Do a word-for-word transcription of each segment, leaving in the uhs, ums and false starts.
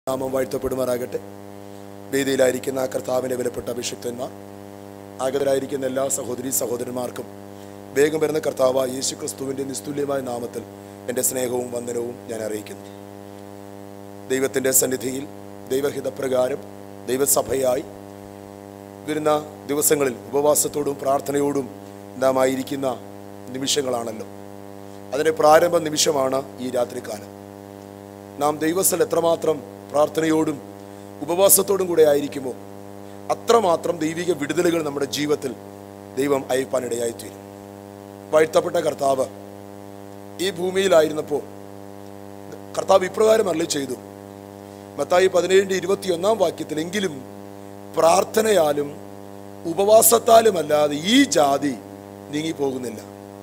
നാമം വാഴ്ത്തപ്പെടുമാറാകട്ടെ. വേദിയിലായിരിക്കുന്ന കർത്താവിൻ്റെ വിലപ്പെട്ട അഭിഷിക്തന്മാർ, ആഗതരായിരിക്കുന്ന എല്ലാ സഹോദരി സഹോദരന്മാർക്കും വേഗം വരുന്ന കർത്താവായ യേശു ക്രിസ്തുവിൻ്റെ നിസ്തുല്യമായ നാമത്തിൽ എൻ്റെ സ്നേഹവും വന്ദനവും ഞാൻ അറിയിക്കുന്നു. ദൈവത്തിൻ്റെ സന്നിധിയിൽ ദൈവഹിതപ്രകാരം ദൈവസഭയായി വരുന്ന ദിവസങ്ങളിൽ ഉപവാസത്തോടും പ്രാർത്ഥനയോടും നാം ആയിരിക്കുന്ന നിമിഷങ്ങളാണല്ലോ. അതിൻ്റെ പ്രാരംഭ നിമിഷമാണ് ഈ രാത്രികാലം. നാം ദൈവസ്ഥൽ എത്രമാത്രം പ്രാർത്ഥനയോടും ഉപവാസത്തോടും കൂടെ ആയിരിക്കുമോ അത്രമാത്രം ദൈവിക വിടുതലുകൾ നമ്മുടെ ജീവിതത്തിൽ ദൈവം അയപ്പാനിടയായിത്തീരും. വാഴ്ത്തപ്പെട്ട കർത്താവ് ഈ ഭൂമിയിലായിരുന്നപ്പോൾ കർത്താവ് ഇപ്രകാരം അരുളി ചെയ്തു. മത്തായി പതിനേഴിൻ്റെ ഇരുപത്തി ഒന്നാം വാക്യത്തിൽ, എങ്കിലും പ്രാർത്ഥനയാലും ഉപവാസത്താലും അല്ലാതെ ഈ ജാതി നീങ്ങിപ്പോകുന്നില്ല.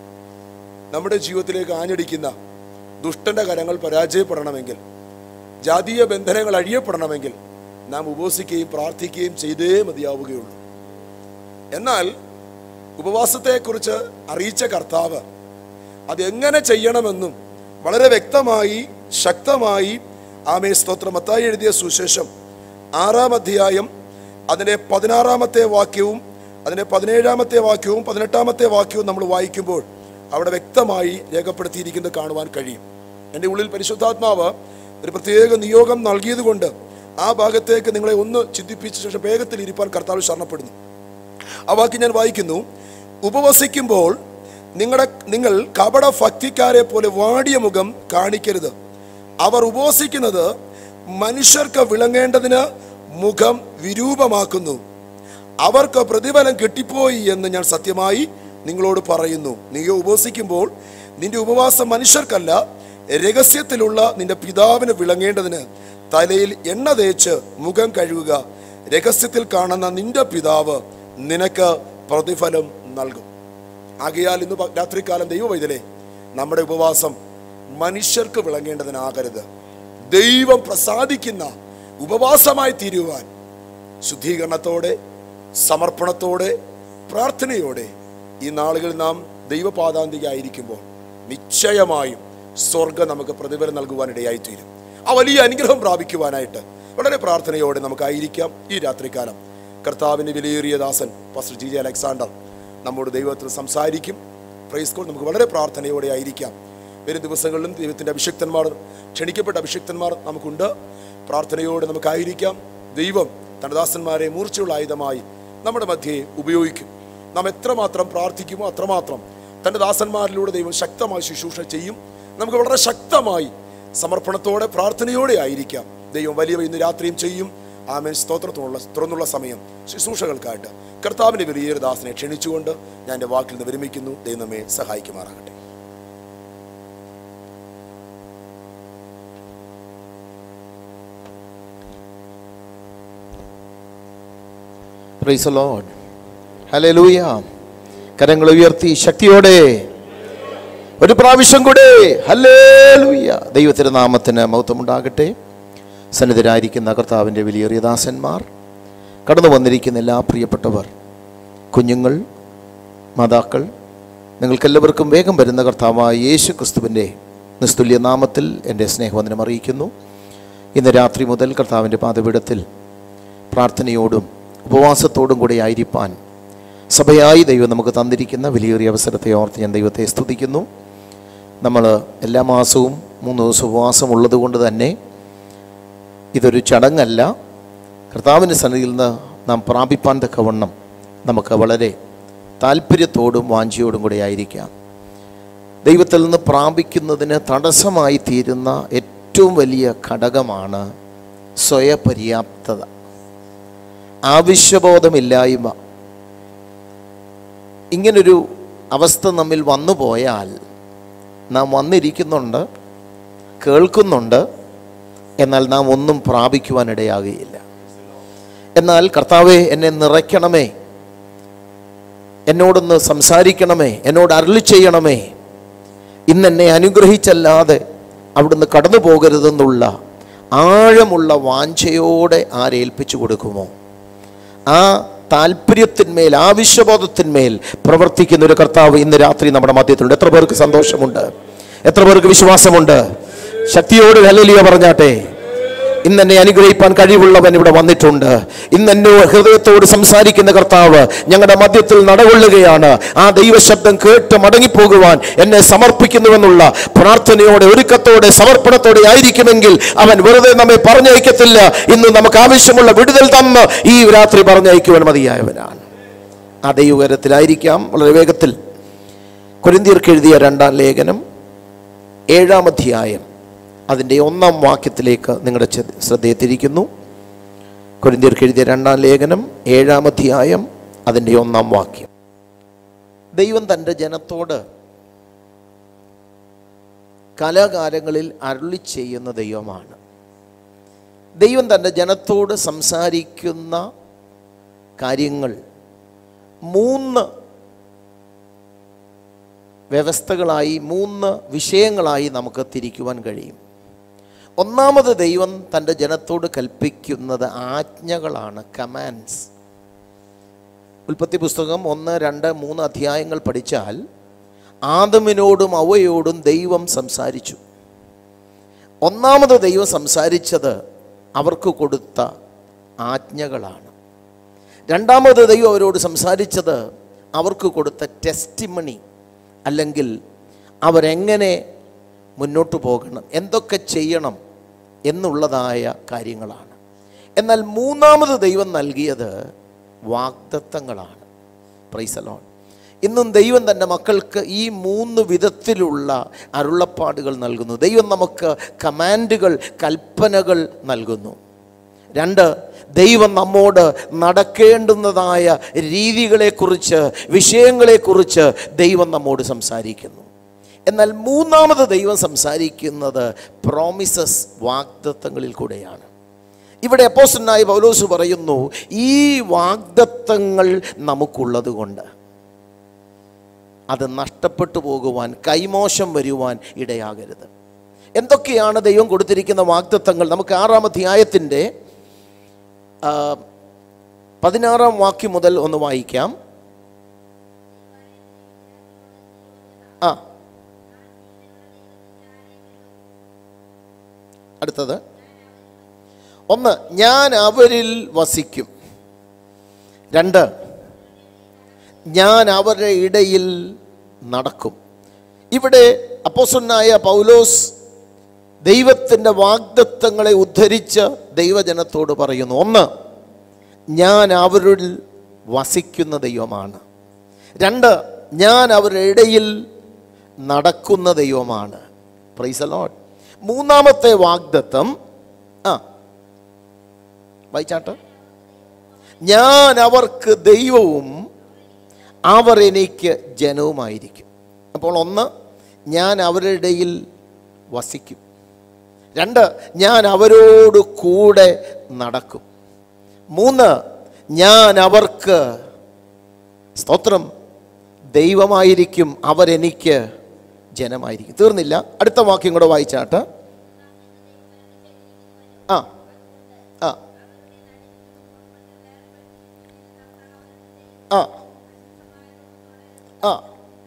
നമ്മുടെ ജീവിതത്തിലേക്ക് ആഞ്ഞടിക്കുന്ന ദുഷ്ടന്റെ കരങ്ങൾ പരാജയപ്പെടണമെങ്കിൽ, ജാതീയ ബന്ധനങ്ങൾ അഴിയപ്പെടണമെങ്കിൽ നാം ഉപവസിക്കുകയും പ്രാർത്ഥിക്കുകയും ചെയ്തേ മതിയാവുകയുള്ളൂ. എന്നാൽ ഉപവാസത്തെക്കുറിച്ച് അറിയിച്ച കർത്താവ് അതെങ്ങനെ ചെയ്യണമെന്നും വളരെ വ്യക്തമായി ശക്തമായി ആമേ സ്തോത്രം മത്തായി എഴുതിയ സുവിശേഷം ആറാം അധ്യായം അതിൻ്റെ പതിനാറാമത്തെ വാക്യവും അതിൻ്റെ പതിനേഴാമത്തെ വാക്യവും പതിനെട്ടാമത്തെ വാക്യവും നമ്മൾ വായിക്കുമ്പോൾ അവിടെ വ്യക്തമായി രേഖപ്പെടുത്തിയിരിക്കുന്നത് കാണുവാൻ കഴിയും. എൻ്റെ ഉള്ളിൽ പരിശുദ്ധാത്മാവ് ഒരു പ്രത്യേക നിയോഗം നൽകിയത് കൊണ്ട് ആ ഭാഗത്തേക്ക് നിങ്ങളെ ഒന്ന് ചിന്തിപ്പിച്ച ശേഷം വേഗത്തിൽ ഇരിപ്പാൻ കർത്താവ് ശരണപ്പെടുന്നു. ആ വാക്യം ഞാൻ വായിക്കുന്നു. ഉപവസിക്കുമ്പോൾ നിങ്ങളുടെ നിങ്ങൾ കപട ഭക്തിക്കാരെ പോലെ വാടിയ മുഖം കാണിക്കരുത്. അവർ ഉപവസിക്കുന്നത് മനുഷ്യർക്ക് വിളങ്ങേണ്ടതിന് മുഖം വിരൂപമാക്കുന്നു. അവർക്ക് പ്രതിഫലം കിട്ടിപ്പോയി എന്ന് ഞാൻ സത്യമായി നിങ്ങളോട് പറയുന്നു. നീയോ ഉപവസിക്കുമ്പോൾ നിന്റെ ഉപവാസം മനുഷ്യർക്കല്ല, രഹസ്യത്തിലുള്ള നിന്റെ പിതാവിന് വിളങ്ങേണ്ടതിന് തലയിൽ എണ്ണ തേച്ച് മുഖം കഴുകുക. രഹസ്യത്തിൽ കാണുന്ന നിന്റെ പിതാവ് നിനക്ക് പ്രതിഫലം നൽകും. ആകയാൽ ഇന്ന് രാത്രികാലം ദൈവവൈതലേ, നമ്മുടെ ഉപവാസം മനുഷ്യർക്ക് വിളങ്ങേണ്ടതിനാകരുത്, ദൈവം പ്രസാദിക്കുന്ന ഉപവാസമായി തീരുവാൻ ശുദ്ധീകരണത്തോടെ സമർപ്പണത്തോടെ പ്രാർത്ഥനയോടെ ഈ നാളുകളിൽ നാം ദൈവപാദാന്തികയായിരിക്കുമ്പോൾ നിശ്ചയമായും സ്വർഗം നമുക്ക് പ്രതിഫലം നൽകുവാനിടയായിത്തീരും. ആ വലിയ അനുഗ്രഹം പ്രാപിക്കുവാനായിട്ട് വളരെ പ്രാർത്ഥനയോടെ നമുക്കായിരിക്കാം. ഈ രാത്രികാലം കർത്താവിൻ്റെ വിലയേറിയ ദാസൻ പാസ്റ്റർ ജി ജെ അലക്സാണ്ടർ നമ്മോട് ദൈവത്തിൽ സംസാരിക്കും. Praise God. നമുക്ക് വളരെ പ്രാർത്ഥനയോടെ ആയിരിക്കാം. വരും ദിവസങ്ങളിലും ദൈവത്തിൻ്റെ അഭിഷിക്തന്മാർ, ക്ഷണിക്കപ്പെട്ട അഭിഷിക്തന്മാർ നമുക്കുണ്ട്. പ്രാർത്ഥനയോടെ നമുക്കായിരിക്കാം. ദൈവം തൻ്റെ ദാസന്മാരെ മൂർച്ചയുള്ള ആയുധമായി നമ്മുടെ മധ്യയെ ഉപയോഗിക്കും. നാം എത്രമാത്രം പ്രാർത്ഥിക്കുമോ അത്രമാത്രം തൻ്റെ ദാസന്മാരിലൂടെ ദൈവം ശക്തമായി ശുശ്രൂഷ ചെയ്യും. നമുക്ക് വളരെ ശക്തമായി സമർപ്പണത്തോടെ പ്രാർത്ഥനയോടെ ആയിരിക്കാം. ദൈവം വലിയ ഇന്ന് രാത്രിയും ചെയ്യും. ആമേൻ. സ്തോത്രത്തിനുള്ള തുറന്നുള്ള സമയം ശുശ്രൂഷകൾക്കായിട്ട് കർത്താവിൻ്റെ വലിയൊരു ദാസനെ ക്ഷണിച്ചുകൊണ്ട് ഞാൻ എൻ്റെ വാക്കിൽ നിന്ന് വിരമിക്കുന്നു. ദൈവം നമ്മെ സഹായിക്കുമാറാകട്ടെ. Praise the Lord. ഹല്ലേലൂയ. കരങ്ങൾ ഉയർത്തി ശക്തിയോടെ ഒരു പ്രാവശ്യം കൂടെ ഹല്ലേലൂയ. ദൈവത്തിൻ്റെ നാമത്തിന് മഹത്വമുണ്ടാകട്ടെ. സന്നിധരായിരിക്കുന്ന കർത്താവിൻ്റെ വലിയേറിയ ദാസന്മാർ, കടന്നു വന്നിരിക്കുന്ന എല്ലാ പ്രിയപ്പെട്ടവർ, കുഞ്ഞുങ്ങൾ, മാതാക്കൾ, നിങ്ങൾക്കെല്ലാവർക്കും വേഗം വരുന്ന കർത്താവായ യേശു ക്രിസ്തുവിൻ്റെ നിസ്തുല്യ നാമത്തിൽ എൻ്റെ സ്നേഹവന്ദനം അറിയിക്കുന്നു. ഇന്ന് രാത്രി മുതൽ കർത്താവിൻ്റെ പാദപീഠത്തിൽ പ്രാർത്ഥനയോടും ഉപവാസത്തോടും കൂടെ ആയിരിക്കാൻ സഭയായി ദൈവം നമുക്ക് തന്നിരിക്കുന്ന വലിയൊരു അവസരത്തെ ഓർത്ത് ഞാൻ ദൈവത്തെ സ്തുതിക്കുന്നു. നമ്മൾ എല്ലാ മാസവും മൂന്ന് ദിവസം ഉപവാസം ഉള്ളത് കൊണ്ട് തന്നെ ഇതൊരു ചടങ്ങല്ല. കർത്താവിൻ്റെ സന്നിധിയിൽ നിന്ന് നാം പ്രാപിപ്പാൻ തക്കവണ്ണം നമുക്ക് വളരെ താല്പര്യത്തോടും വാഞ്ചയോടും കൂടെ ആയിരിക്കാം. ദൈവത്തിൽ നിന്ന് പ്രാപിക്കുന്നതിന് തടസ്സമായി തീരുന്ന ഏറ്റവും വലിയ ഘടകമാണ് സ്വയപര്യാപ്തത, ആവശ്യബോധമില്ലായ്മ. ഇങ്ങനൊരു അവസ്ഥ നമ്മിൽ വന്നു പോയാൽ നാം വന്നിരിക്കുന്നുണ്ട്, കേൾക്കുന്നുണ്ട്, എന്നാൽ നാം ഒന്നും പ്രാപിക്കുവാനിടയാകുകയില്ല. എന്നാൽ കർത്താവേ, എന്നെ നിറയ്ക്കണമേ, എന്നോടൊന്ന് സംസാരിക്കണമേ, എന്നോട് അരുളി ചെയ്യണമേ, ഇന്നെന്നെ അനുഗ്രഹിച്ചല്ലാതെ അവിടുന്ന് കടന്നു പോകരുതെന്നുള്ള ആഴമുള്ള വാഞ്ചയോടെ ആരേൽപ്പിച്ചു കൊടുക്കുമോ, ആ താല്പര്യത്തിന്മേൽ, ആവശ്യബോധത്തിന്മേൽ പ്രവർത്തിക്കുന്ന ഒരു കർത്താവ് ഇന്ന് രാത്രി നമ്മുടെ മധ്യത്തിലുണ്ട്. എത്ര പേർക്ക് സന്തോഷമുണ്ട്? എത്ര പേർക്ക് വിശ്വാസമുണ്ട്? ശക്തിയോട് ഹല്ലേലൂയ പറഞ്ഞാട്ടെ. ഇന്ന് എന്നെ അനുഗ്രഹിപ്പാൻ കഴിവുള്ളവൻ ഇവിടെ വന്നിട്ടുണ്ട്. ഇന്ന് എന്നെ ഹൃദയത്തോട് സംസാരിക്കുന്ന കർത്താവ് ഞങ്ങളുടെ മധ്യത്തിൽ നടകൊള്ളുകയാണ്. ആ ദൈവശബ്ദം കേട്ട് മടങ്ങിപ്പോകുവാൻ എന്നെ സമർപ്പിക്കുന്നുവെന്നുള്ള പ്രാർത്ഥനയോടെ, ഒരുക്കത്തോടെ, സമർപ്പണത്തോടെ ആയിരിക്കുമെങ്കിൽ അവൻ വെറുതെ നമ്മെ പറഞ്ഞയക്കത്തില്ല. ഇന്ന് നമുക്ക് ആവശ്യമുള്ള വിടുതൽ തന്ന് ഈ രാത്രി പറഞ്ഞയക്കുവാൻ മതിയായവനാണ്. ആ ദൈവകരത്തിലായിരിക്കാം. വളരെ വേഗത്തിൽ കൊരിന്ത്യർക്ക് എഴുതിയ രണ്ടാം ലേഖനം ഏഴാം അധ്യായം അതിൻ്റെ ഒന്നാം വാക്യത്തിലേക്ക് നിങ്ങളുടെ ശ്രദ്ധയെ തിരിക്കുന്നു. കൊരിന്ത്യർക്ക് എഴുതിയ രണ്ടാം ലേഖനം ഏഴാം അധ്യായം അതിൻ്റെ ഒന്നാം വാക്യം. ദൈവം തൻ്റെ ജനത്തോട് കാലാകാലങ്ങളിൽ അരുളി ചെയ്യുന്ന ദൈവമാണ്. ദൈവം തൻ്റെ ജനത്തോട് സംസാരിക്കുന്ന കാര്യങ്ങൾ മൂന്ന് വ്യവസ്ഥകളായി, മൂന്ന് വിഷയങ്ങളായി നമുക്ക് തിരിക്കുവാൻ കഴിയും. ഒന്നാമത്, ദൈവം തൻ്റെ ജനത്തോട് കൽപ്പിക്കുന്നത് ആജ്ഞകളാണ്, കമാൻഡ്സ്. ഉൽപ്പത്തി പുസ്തകം ഒന്ന്, രണ്ട്, മൂന്ന് അധ്യായങ്ങൾ പഠിച്ചാൽ ആദമിനോടും അവയോടും ദൈവം സംസാരിച്ചു. ഒന്നാമത് ദൈവം സംസാരിച്ചത് അവർക്ക് കൊടുത്ത ആജ്ഞകളാണ്. രണ്ടാമത് ദൈവം അവരോട് സംസാരിച്ചത് അവർക്ക് കൊടുത്ത ടെസ്റ്റിമണി, അല്ലെങ്കിൽ അവരെങ്ങനെ മുന്നോട്ട് പോകണം, എന്തൊക്കെ ചെയ്യണം എന്നുള്ളതായ കാര്യങ്ങളാണ്. എന്നാൽ മൂന്നാമത് ദൈവം നൽകിയത് വാഗ്ദത്തങ്ങളാണ്. Price the Lord. ഇന്നും ദൈവം തൻ്റെ മക്കൾക്ക് ഈ മൂന്ന് വിധത്തിലുള്ള അരുളപ്പാടുകൾ നൽകുന്നു. ദൈവം നമുക്ക് കമാൻഡുകൾ, കൽപ്പനകൾ നൽകുന്നു. രണ്ട്, ദൈവം നമ്മോട് നടക്കേണ്ടുന്നതായ രീതികളെക്കുറിച്ച്, വിഷയങ്ങളെക്കുറിച്ച് ദൈവം നമ്മോട് സംസാരിക്കുന്നു. എന്നാൽ മൂന്നാമത് ദൈവം സംസാരിക്കുന്നത് പ്രോമിസസ്, വാഗ്ദത്തങ്ങളിൽ കൂടെയാണ്. ഇവിടെ അപ്പോസ്തലനായ പൗലോസ് പറയുന്നു, ഈ വാഗ്ദത്തങ്ങൾ നമുക്കുള്ളത് കൊണ്ട് അത് നഷ്ടപ്പെട്ടു പോകുവാൻ, കൈമോശം വരുവാൻ ഇടയാകരുത്. എന്തൊക്കെയാണ് ദൈവം കൊടുത്തിരിക്കുന്ന വാഗ്ദത്തങ്ങൾ? നമുക്ക് ആറാം അധ്യായത്തിൻ്റെ പതിനാറാം വാക്യം മുതൽ ഒന്ന് വായിക്കാം. ആ അടുത്തത് ഒന്ന്, ഞാൻ അവരിൽ വസിക്കും. രണ്ട്, ഞാൻ അവരുടെ ഇടയിൽ നടക്കും. ഇവിടെ അപ്പോസ്തലനായ പൗലോസ് ദൈവത്തിൻ്റെ വാഗ്ദത്തങ്ങളെ ഉദ്ധരിച്ച് ദൈവജനത്തോട് പറയുന്നു. ഒന്ന്, ഞാൻ അവരിൽ വസിക്കുന്ന ദൈവമാണ്. രണ്ട്, ഞാൻ അവരുടെ ഇടയിൽ നടക്കുന്ന ദൈവമാണ്. Praise the Lord. മൂന്നാമത്തെ വാഗ്ദത്തം, ആ വായിച്ചാട്ട്, ഞാൻ അവർക്ക് ദൈവവും അവർ എനിക്ക് ജനവുമായിരിക്കും. അപ്പോൾ ഒന്ന്, ഞാൻ അവരുടെ ഇടയിൽ വസിക്കും. രണ്ട്, ഞാൻ അവരോട് കൂടെ നടക്കും. മൂന്ന്, ഞാൻ അവർക്ക്, സ്തോത്രം, ദൈവമായിരിക്കും, അവരെനിക്ക് ജനമായിരിക്കും. തീർന്നില്ല, അടുത്ത വാക്യം കൂടെ വായിച്ചാട്ട്. ആ ആ ആ ആ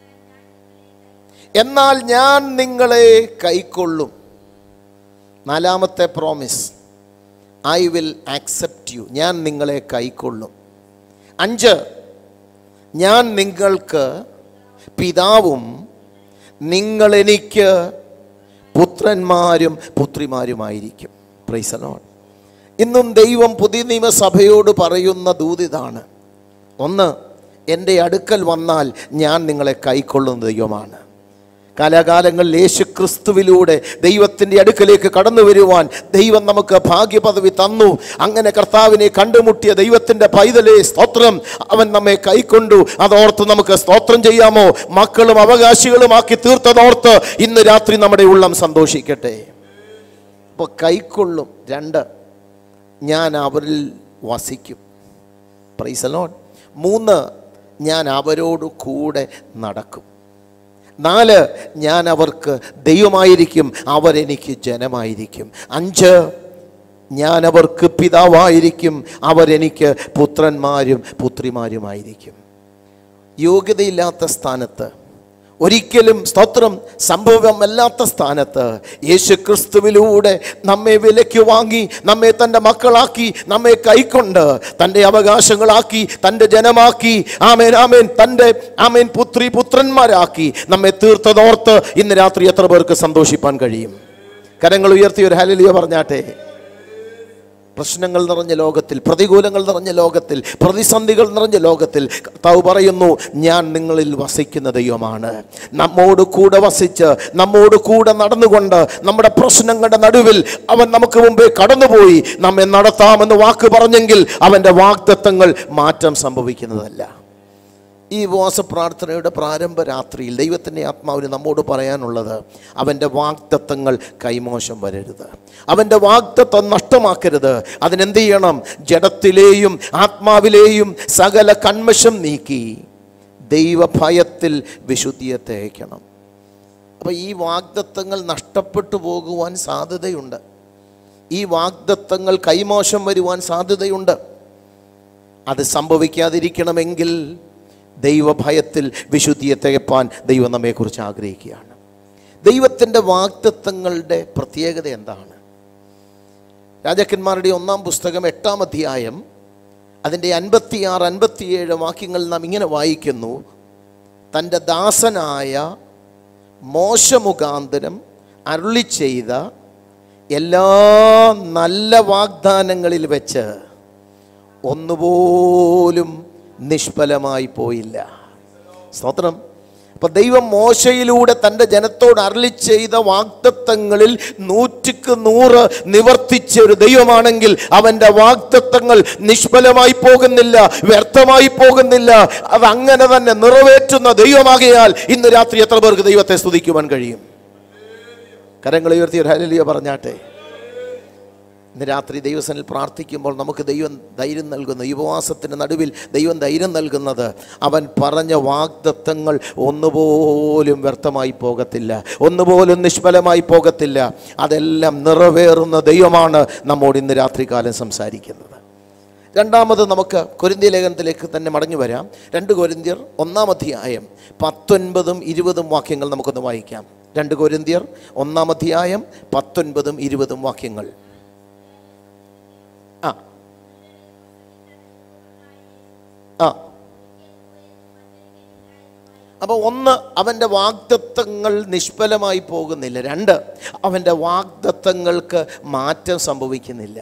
എന്നാൽ ഞാൻ നിങ്ങളെ കൈക്കൊള്ളും. നാലാമത്തെ promise, I will accept you. ഞാൻ നിങ്ങളെ കൈക്കൊള്ളും. അഞ്ച്, ഞാൻ നിങ്ങൾക്ക് പിതാവും നിങ്ങളെനിക്ക് പുത്രന്മാരും പുത്രിമാരുമായിരിക്കും. Price the Lord. ഇന്നും ദൈവം പുതിയ നിയമസഭയോട് പറയുന്ന ദൂതിതാണ്. ഒന്ന്, എൻ്റെ അടുക്കൽ വന്നാൽ ഞാൻ നിങ്ങളെ കൈക്കൊള്ളുന്ന ദൈവമാണ്. കാലാകാലങ്ങളിൽ യേശു ക്രിസ്തുവിലൂടെ ദൈവത്തിൻ്റെ അടുക്കലേക്ക് കടന്നു വരുവാൻ ദൈവം നമുക്ക് ഭാഗ്യപദവി തന്നു. അങ്ങനെ കർത്താവിനെ കണ്ടുമുട്ടിയ ദൈവത്തിൻ്റെ പൈതലേ, സ്തോത്രം, അവൻ നമ്മെ കൈക്കൊണ്ടു. അതോർത്ത് നമുക്ക് സ്തോത്രം ചെയ്യാമോ? മക്കളും അവകാശികളുമാക്കി തീർത്തതോർത്ത് ഇന്ന് രാത്രി നമ്മുടെ ഉള്ളം സന്തോഷിക്കട്ടെ. അപ്പോൾ കൈക്കൊള്ളും. രണ്ട്, ഞാൻ അവരിൽ വസിക്കും. Praise the Lord. മൂന്ന്, ഞാൻ അവരോട് കൂടെ നടക്കും. നാല്, ഞാൻ അവർക്ക് ദൈവമായിരിക്കും, അവരെനിക്ക് ജനമായിരിക്കും. അഞ്ച്, ഞാൻ അവർക്ക് പിതാവായിരിക്കും, അവരെനിക്ക് പുത്രന്മാരും പുത്രിമാരുമായിരിക്കും. യോഗ്യതയില്ലാത്ത സ്ഥാനത്ത് ഒരിക്കലും സ്തോത്രം സംഭവമല്ലാത്ത സ്ഥാനത്ത് യേശു ക്രിസ്തുവിലൂടെ നമ്മെ വിലയ്ക്ക് വാങ്ങി, നമ്മെ തൻ്റെ മക്കളാക്കി, നമ്മെ കൈക്കൊണ്ട് തൻ്റെ അവകാശങ്ങളാക്കി, തൻ്റെ ജനമാക്കി, ആമേൻ ആമേൻ തൻ്റെ ആമേൻ പുത്രി പുത്രന്മാരാക്കി നമ്മെ തീർത്തതോർത്ത് ഇന്ന് രാത്രി എത്ര പേർക്ക് സന്തോഷിപ്പാൻ കഴിയും? കരങ്ങൾ ഉയർത്തി ഒരു ഹല്ലേലൂയ പറഞ്ഞാട്ടെ. പ്രശ്നങ്ങൾ നിറഞ്ഞ ലോകത്തിൽ, പ്രതികൂലങ്ങൾ നിറഞ്ഞ ലോകത്തിൽ, പ്രതിസന്ധികൾ നിറഞ്ഞ ലോകത്തിൽ കർത്താവ് പറയുന്നു, ഞാൻ നിങ്ങളിൽ വസിക്കുന്ന ദൈവമാണ്. നമ്മോട് കൂടെ വസിച്ച് നമ്മോട് കൂടെ നടന്നുകൊണ്ട് നമ്മുടെ പ്രശ്നങ്ങളുടെ നടുവിൽ അവൻ നമുക്ക് മുമ്പേ കടന്നുപോയി നമ്മെ നടത്താമെന്ന് വാക്ക് പറഞ്ഞെങ്കിൽ അവൻ്റെ വാഗ്ദത്തങ്ങൾ മാറ്റം സംഭവിക്കുന്നതല്ല. ഈ ഉപവാസ പ്രാർത്ഥനയുടെ പ്രാരംഭ രാത്രിയിൽ ദൈവത്തിൻ്റെ ആത്മാവിന് നമ്മോട് പറയാനുള്ളത്, അവൻ്റെ വാഗ്ദത്തങ്ങൾ കൈമോശം വരരുത്, അവൻ്റെ വാഗ്ദത്തം നഷ്ടമാക്കരുത്. അതിനെന്ത് ചെയ്യണം? ജഡത്തിലെയും ആത്മാവിലെയും സകല കന്മഷം നീക്കി ദൈവഭയത്തിൽ വിശുദ്ധിയെ തേക്കണം. അപ്പോൾ ഈ വാഗ്ദത്തങ്ങൾ നഷ്ടപ്പെട്ടു പോകുവാൻ സാധ്യതയുണ്ട്. ഈ വാഗ്ദത്തങ്ങൾ കൈമോശം വരുവാൻ സാധ്യതയുണ്ട്. അത് സംഭവിക്കാതിരിക്കണമെങ്കിൽ ദൈവഭയത്തിൽ വിശുദ്ധിയെ തികപ്പാൻ ദൈവം നമ്മെക്കുറിച്ച് ആഗ്രഹിക്കുകയാണ്. ദൈവത്തിൻ്റെ വാഗ്ദത്തങ്ങളുടെ പ്രത്യേകത എന്താണ്? രാജാക്കന്മാരുടെ ഒന്നാം പുസ്തകം എട്ടാം അധ്യായം അതിൻ്റെ അൻപത്തിയാറ് അൻപത്തിയേഴ് വാക്യങ്ങൾ നാം ഇങ്ങനെ വായിക്കുന്നു. തൻ്റെ ദാസനായ മോശ മുഖാന്തരം അരുളി ചെയ്ത എല്ലാ നല്ല വാഗ്ദാനങ്ങളിൽ വെച്ച് ഒന്നുപോലും നിഷ്ഫലമായി പോയില്ല. സ്തോത്രം. അപ്പം ദൈവം മോശയിലൂടെ തൻ്റെ ജനത്തോട് അരുളി ചെയ്ത വാഗ്ദത്തങ്ങളിൽ നൂറ്റിക്ക് നൂറ് നിവർത്തിച്ച ഒരു ദൈവമാണെങ്കിൽ അവൻ്റെ വാഗ്ദത്തങ്ങൾ നിഷ്ഫലമായി പോകുന്നില്ല, വ്യർത്ഥമായി പോകുന്നില്ല. അത് അങ്ങനെ തന്നെ നിറവേറ്റുന്ന ദൈവമാകയാൽ ഇന്ന് രാത്രി എത്ര പേർക്ക് ദൈവത്തെ സ്തുതിക്കുവാൻ കഴിയും? കരങ്ങൾ ഉയർത്തി ഒരു ഹല്ലേലൂയ പറഞ്ഞാട്ടെ. ഇന്ന് രാത്രി ദൈവസനിൽ പ്രാർത്ഥിക്കുമ്പോൾ നമുക്ക് ദൈവം ധൈര്യം നൽകുന്നു. ഈ ഉപവാസത്തിൻ്റെ നടുവിൽ ദൈവം ധൈര്യം നൽകുന്നത്, അവൻ പറഞ്ഞ വാഗ്ദത്തങ്ങൾ ഒന്നുപോലും വ്യർത്ഥമായി പോകത്തില്ല, ഒന്നുപോലും നിഷ്ഫലമായി പോകത്തില്ല. അതെല്ലാം നിറവേറുന്ന ദൈവമാണ് നമ്മോട് ഇന്ന് രാത്രികാലം സംസാരിക്കുന്നത്. രണ്ടാമത് നമുക്ക് കൊരിന്ത്യ ലേഖനത്തിലേക്ക് തന്നെ മടങ്ങി വരാം. രണ്ട് കൊരിന്ത്യർ ഒന്നാം അധ്യായം പത്തൊൻപതും ഇരുപതും വാക്യങ്ങൾ നമുക്കൊന്ന് വായിക്കാം. രണ്ട് കൊരിന്ത്യർ ഒന്നാം അധ്യായം പത്തൊൻപതും ഇരുപതും വാക്യങ്ങൾ. ആ ആ അപ്പോൾ ഒന്ന്, അവൻ്റെ വാഗ്ദത്തങ്ങൾ നിഷ്ഫലമായി പോകുന്നില്ല. രണ്ട്, അവൻ്റെ വാഗ്ദത്തങ്ങൾക്ക് മാറ്റം സംഭവിക്കുന്നില്ല.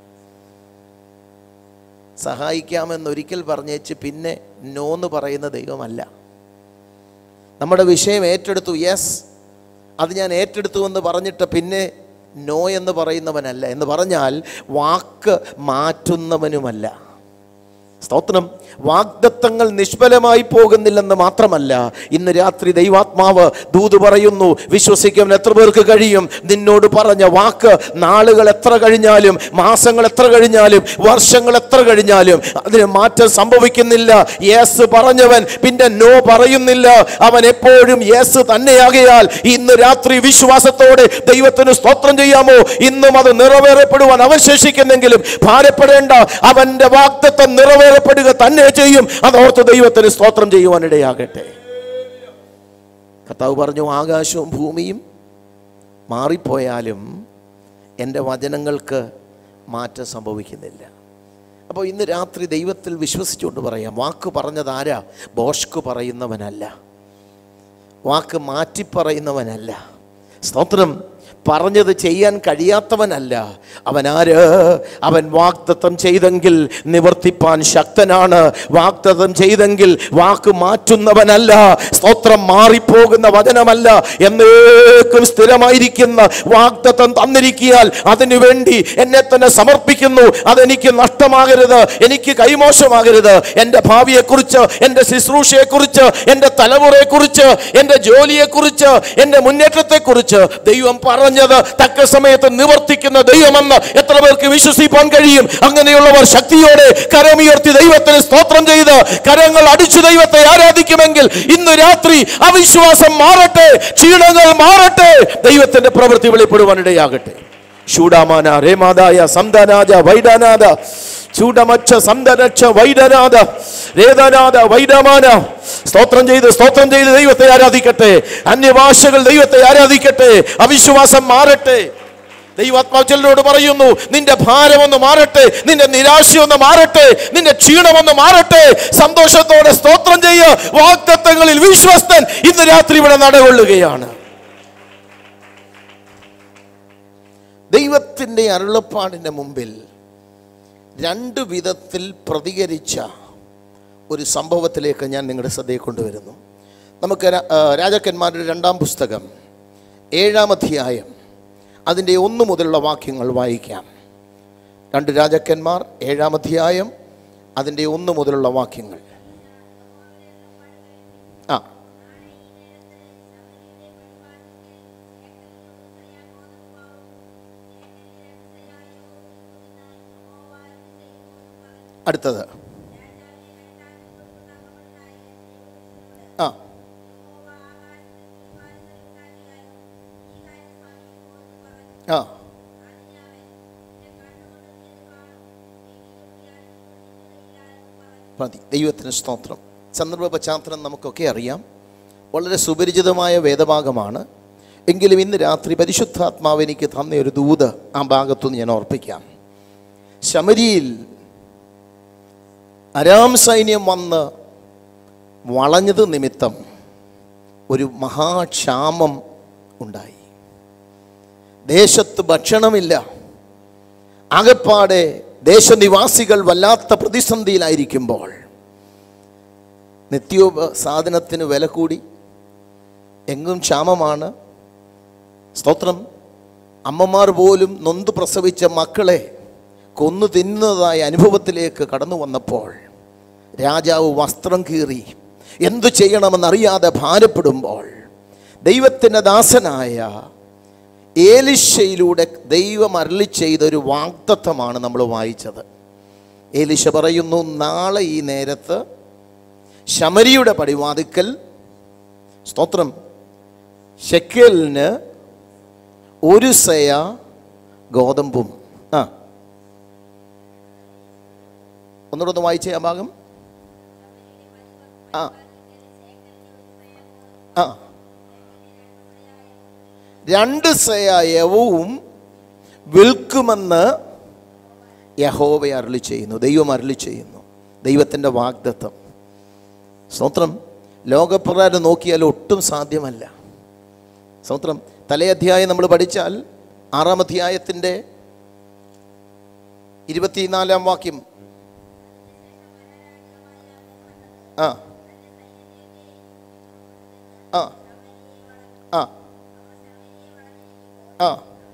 സഹായിക്കാമെന്നൊരിക്കൽ പറഞ്ഞേച്ച് പിന്നെ നോന്ന് പറയുന്ന ദൈവമല്ല. നമ്മുടെ വിഷയം ഏറ്റെടുത്തു, യെസ് അത് ഞാൻ ഏറ്റെടുത്തു എന്ന് പറഞ്ഞിട്ട് പിന്നെ നോ എന്ന് പറയുന്നവനല്ല. എന്ന് പറഞ്ഞാൽ വാക്ക് മാറ്റുന്നവനുമല്ല. സ്തോത്രം. വാഗ്ദത്തങ്ങൾ നിഷ്ഫലമായി പോകുന്നില്ലെന്ന് മാത്രമല്ല, ഇന്ന് രാത്രി ദൈവാത്മാവ് ദൂത് പറയുന്നു, വിശ്വസിക്കാൻ എത്ര പേർക്ക് കഴിയും? നിന്നോട് പറഞ്ഞ വാക്ക് നാളുകൾ എത്ര കഴിഞ്ഞാലും, മാസങ്ങൾ എത്ര കഴിഞ്ഞാലും, വർഷങ്ങൾ എത്ര കഴിഞ്ഞാലും അതിന് മാറ്റം സംഭവിക്കുന്നില്ല. യേസ് പറഞ്ഞവൻ പിന്നെ നോ പറയുന്നില്ല. അവൻ എപ്പോഴും യേസ് തന്നെയാകയാൽ ഇന്ന് രാത്രി വിശ്വാസത്തോടെ ദൈവത്തിന് സ്തോത്രം ചെയ്യാമോ? ഇന്നും അത് നിറവേറപ്പെടുവാൻ അവശേഷിക്കുന്നെങ്കിലും ഭാരപ്പെടേണ്ട. അവന്റെ വാഗ്ദത്തം നിറവേറപ്പെടുക തന്നെ ചെയ്യും. അതോർത്ത് ദൈവത്തിന് സ്തോത്രം ചെയ്യുവാനിടയാകട്ടെ. കർത്താവ് പറഞ്ഞു, ആകാശവും ഭൂമിയും മാറിപ്പോയാലും എൻ്റെ വചനങ്ങൾക്ക് മാറ്റം സംഭവിക്കുന്നില്ല. അപ്പോൾ ഇന്ന് രാത്രി ദൈവത്തിൽ വിശ്വസിച്ചുകൊണ്ട് പറയാം, വാക്ക് പറഞ്ഞത് ആരാ? ബോഷ്ക്ക് പറയുന്നവനല്ല, വാക്ക് മാറ്റിപ്പറയുന്നവനല്ല. സ്തോത്രം. പറഞ്ഞത് ചെയ്യാൻ കഴിയാത്തവനല്ല. അവനാര്? അവൻ വാഗ്ദത്തം ചെയ്തെങ്കിൽ നിവർത്തിപ്പാൻ ശക്തനാണ്. വാഗ്ദത്തം ചെയ്തെങ്കിൽ വാക്ക് മാറ്റുന്നവനല്ല. സ്തോത്രം. മാറിപ്പോകുന്ന വചനമല്ല, എന്നേക്കും സ്ഥിരമായിരിക്കുന്ന വാഗ്ദത്തം തന്നിരിക്കിയാൽ അതിനുവേണ്ടി എന്നെ തന്നെ സമർപ്പിക്കുന്നു. അതെനിക്ക് നഷ്ടമാകരുത്, എനിക്ക് കൈമോശമാകരുത്. എൻ്റെ ഭാവിയെക്കുറിച്ച്, എൻ്റെ ശുശ്രൂഷയെക്കുറിച്ച്, എൻ്റെ തലമുറയെക്കുറിച്ച്, എൻ്റെ ജോലിയെക്കുറിച്ച്, എൻ്റെ മുന്നേറ്റത്തെക്കുറിച്ച് ദൈവം പറഞ്ഞത് തക്ക സമയത്ത് നിവർത്തിക്കുന്ന ദൈവമെന്ന് എത്ര പേർക്ക് വിശ്വസിപ്പാൻ കഴിയും? അങ്ങനെയുള്ളവർ ശക്തിയോടെ കരമുയർത്തി ദൈവത്തിന് സ്തോത്രം ചെയ്ത് കരങ്ങൾ അടിച്ചു ദൈവത്തെ ആരാധിക്കുമെങ്കിൽ ഇന്ന് രാത്രി അവിശ്വാസം മാറട്ടെ, ക്ഷീണങ്ങൾ മാറട്ടെ, ദൈവത്തിന്റെ പ്രവൃത്തി വെളിപ്പെടുവാനിടയാകട്ടെ. ശൂഡാമാന രേമാദായ സന്താനാജ വൈഡാനാദ ചൂടമച്ച സന്തരക്ഷ വൈഡനാഥ രേതനാഥ വൈഡമാന. സ്തോത്രം ചെയ്ത് സ്തോത്രം ചെയ്ത് ദൈവത്തെ ആരാധിക്കട്ടെ. അന്യഭാഷകൾ ദൈവത്തെ ആരാധിക്കട്ടെ. അവിശ്വാസം മാറട്ടെ. ദൈവാത്മാവിനോട് പറയുന്നു, നിന്റെ ഭാരമൊന്ന് മാറട്ടെ, നിന്റെ നിരാശയൊന്ന് മാറട്ടെ, നിന്റെ ക്ഷീണമൊന്ന് മാറട്ടെ. സന്തോഷത്തോടെ സ്തോത്രം ചെയ്യുക. വാഗ്ദത്തങ്ങളിൽ വിശ്വസ്തൻ ഇന്ന് രാത്രി ഇവിടെ നടകൊള്ളുകയാണ്. ദൈവത്തിൻ്റെ അരുളപ്പാടിൻ്റെ മുമ്പിൽ രണ്ട് വിധത്തിൽ പ്രതികരിച്ച ഒരു സംഭവത്തിലേക്ക് ഞാൻ നിങ്ങളുടെ ശ്രദ്ധയെ കൊണ്ടുവരുന്നു. നമുക്ക് രാജാക്കന്മാരുടെ രണ്ടാം പുസ്തകം ഏഴാം അധ്യായം അതിൻ്റെ ഒന്ന് മുതലുള്ള വാക്യങ്ങൾ വായിക്കാം. രണ്ട് രാജാക്കന്മാർ ഏഴാം അധ്യായം അതിൻ്റെ ഒന്ന് മുതലുള്ള വാക്യങ്ങൾ. ആ അടുത്തത് ആ ആ മതി. ദൈവത്തിന് സ്തോത്രം. സന്ദർഭ പശ്ചാത്തലം നമുക്കൊക്കെ അറിയാം. വളരെ സുപരിചിതമായ വേദഭാഗമാണ്. എങ്കിലും ഇന്ന് രാത്രി പരിശുദ്ധാത്മാവ് എനിക്ക് തന്ന ഒരു ദൂത് ആ ഭാഗത്തുനിന്ന് ഞാൻ ഓർപ്പിക്കാം. ശമരിയിൽ അരാം സൈന്യം വന്ന് വളഞ്ഞത് നിമിത്തം ഒരു മഹാക്ഷാമം ഉണ്ടായി. ദേശത്ത് ഭക്ഷണമില്ല. ആകപ്പാടെ ദേശനിവാസികൾ വല്ലാത്ത പ്രതിസന്ധിയിലായിരിക്കുമ്പോൾ നിത്യോപ സാധനത്തിന് വില കൂടി, എങ്ങും ക്ഷാമമാണ്. സ്തോത്രം. അമ്മമാർ പോലും നൊന്ത് പ്രസവിച്ച മക്കളെ കൊന്നു തിന്നുന്നതായ അനുഭവത്തിലേക്ക് കടന്നു വന്നപ്പോൾ രാജാവ് വസ്ത്രം കീറി എന്തു ചെയ്യണമെന്നറിയാതെ ഭാരപ്പെടുമ്പോൾ ദൈവത്തിൻ്റെ ദാസനായ ഏലിശയിലൂടെ ദൈവം അരുളി ചെയ്തൊരു വാഗ്ദത്തമാണ് നമ്മൾ വായിച്ചത്. ഏലിശ പറയുന്നു, നാളെ ഈ നേരത്ത് ശമരിയുടെ പടിവാതിക്കൽ സ്തോത്രം ശെക്കലിന് ഒരു സെയ ഗോതമ്പും. ആ ഒന്നുകൂടെ ഒന്ന് വായിച്ചേ ആ ഭാഗം. ആ ആ രണ്ട് സെയ യവവും വിൽക്കുമെന്ന് യഹോവ അരുളി ചെയ്യുന്നു. ദൈവം അരുളി ചെയ്യുന്നു. ദൈവത്തിൻ്റെ വാഗ്ദത്തം. സ്തോത്രം. ലോകപ്രകാരം നോക്കിയാൽ ഒട്ടും സാധ്യമല്ല. സ്തോത്രം. തലേ അധ്യായം നമ്മൾ പഠിച്ചാൽ ആറാം അധ്യായത്തിൻ്റെ ഇരുപത്തിനാലാം വാക്യം. ആ ആ ആ ആ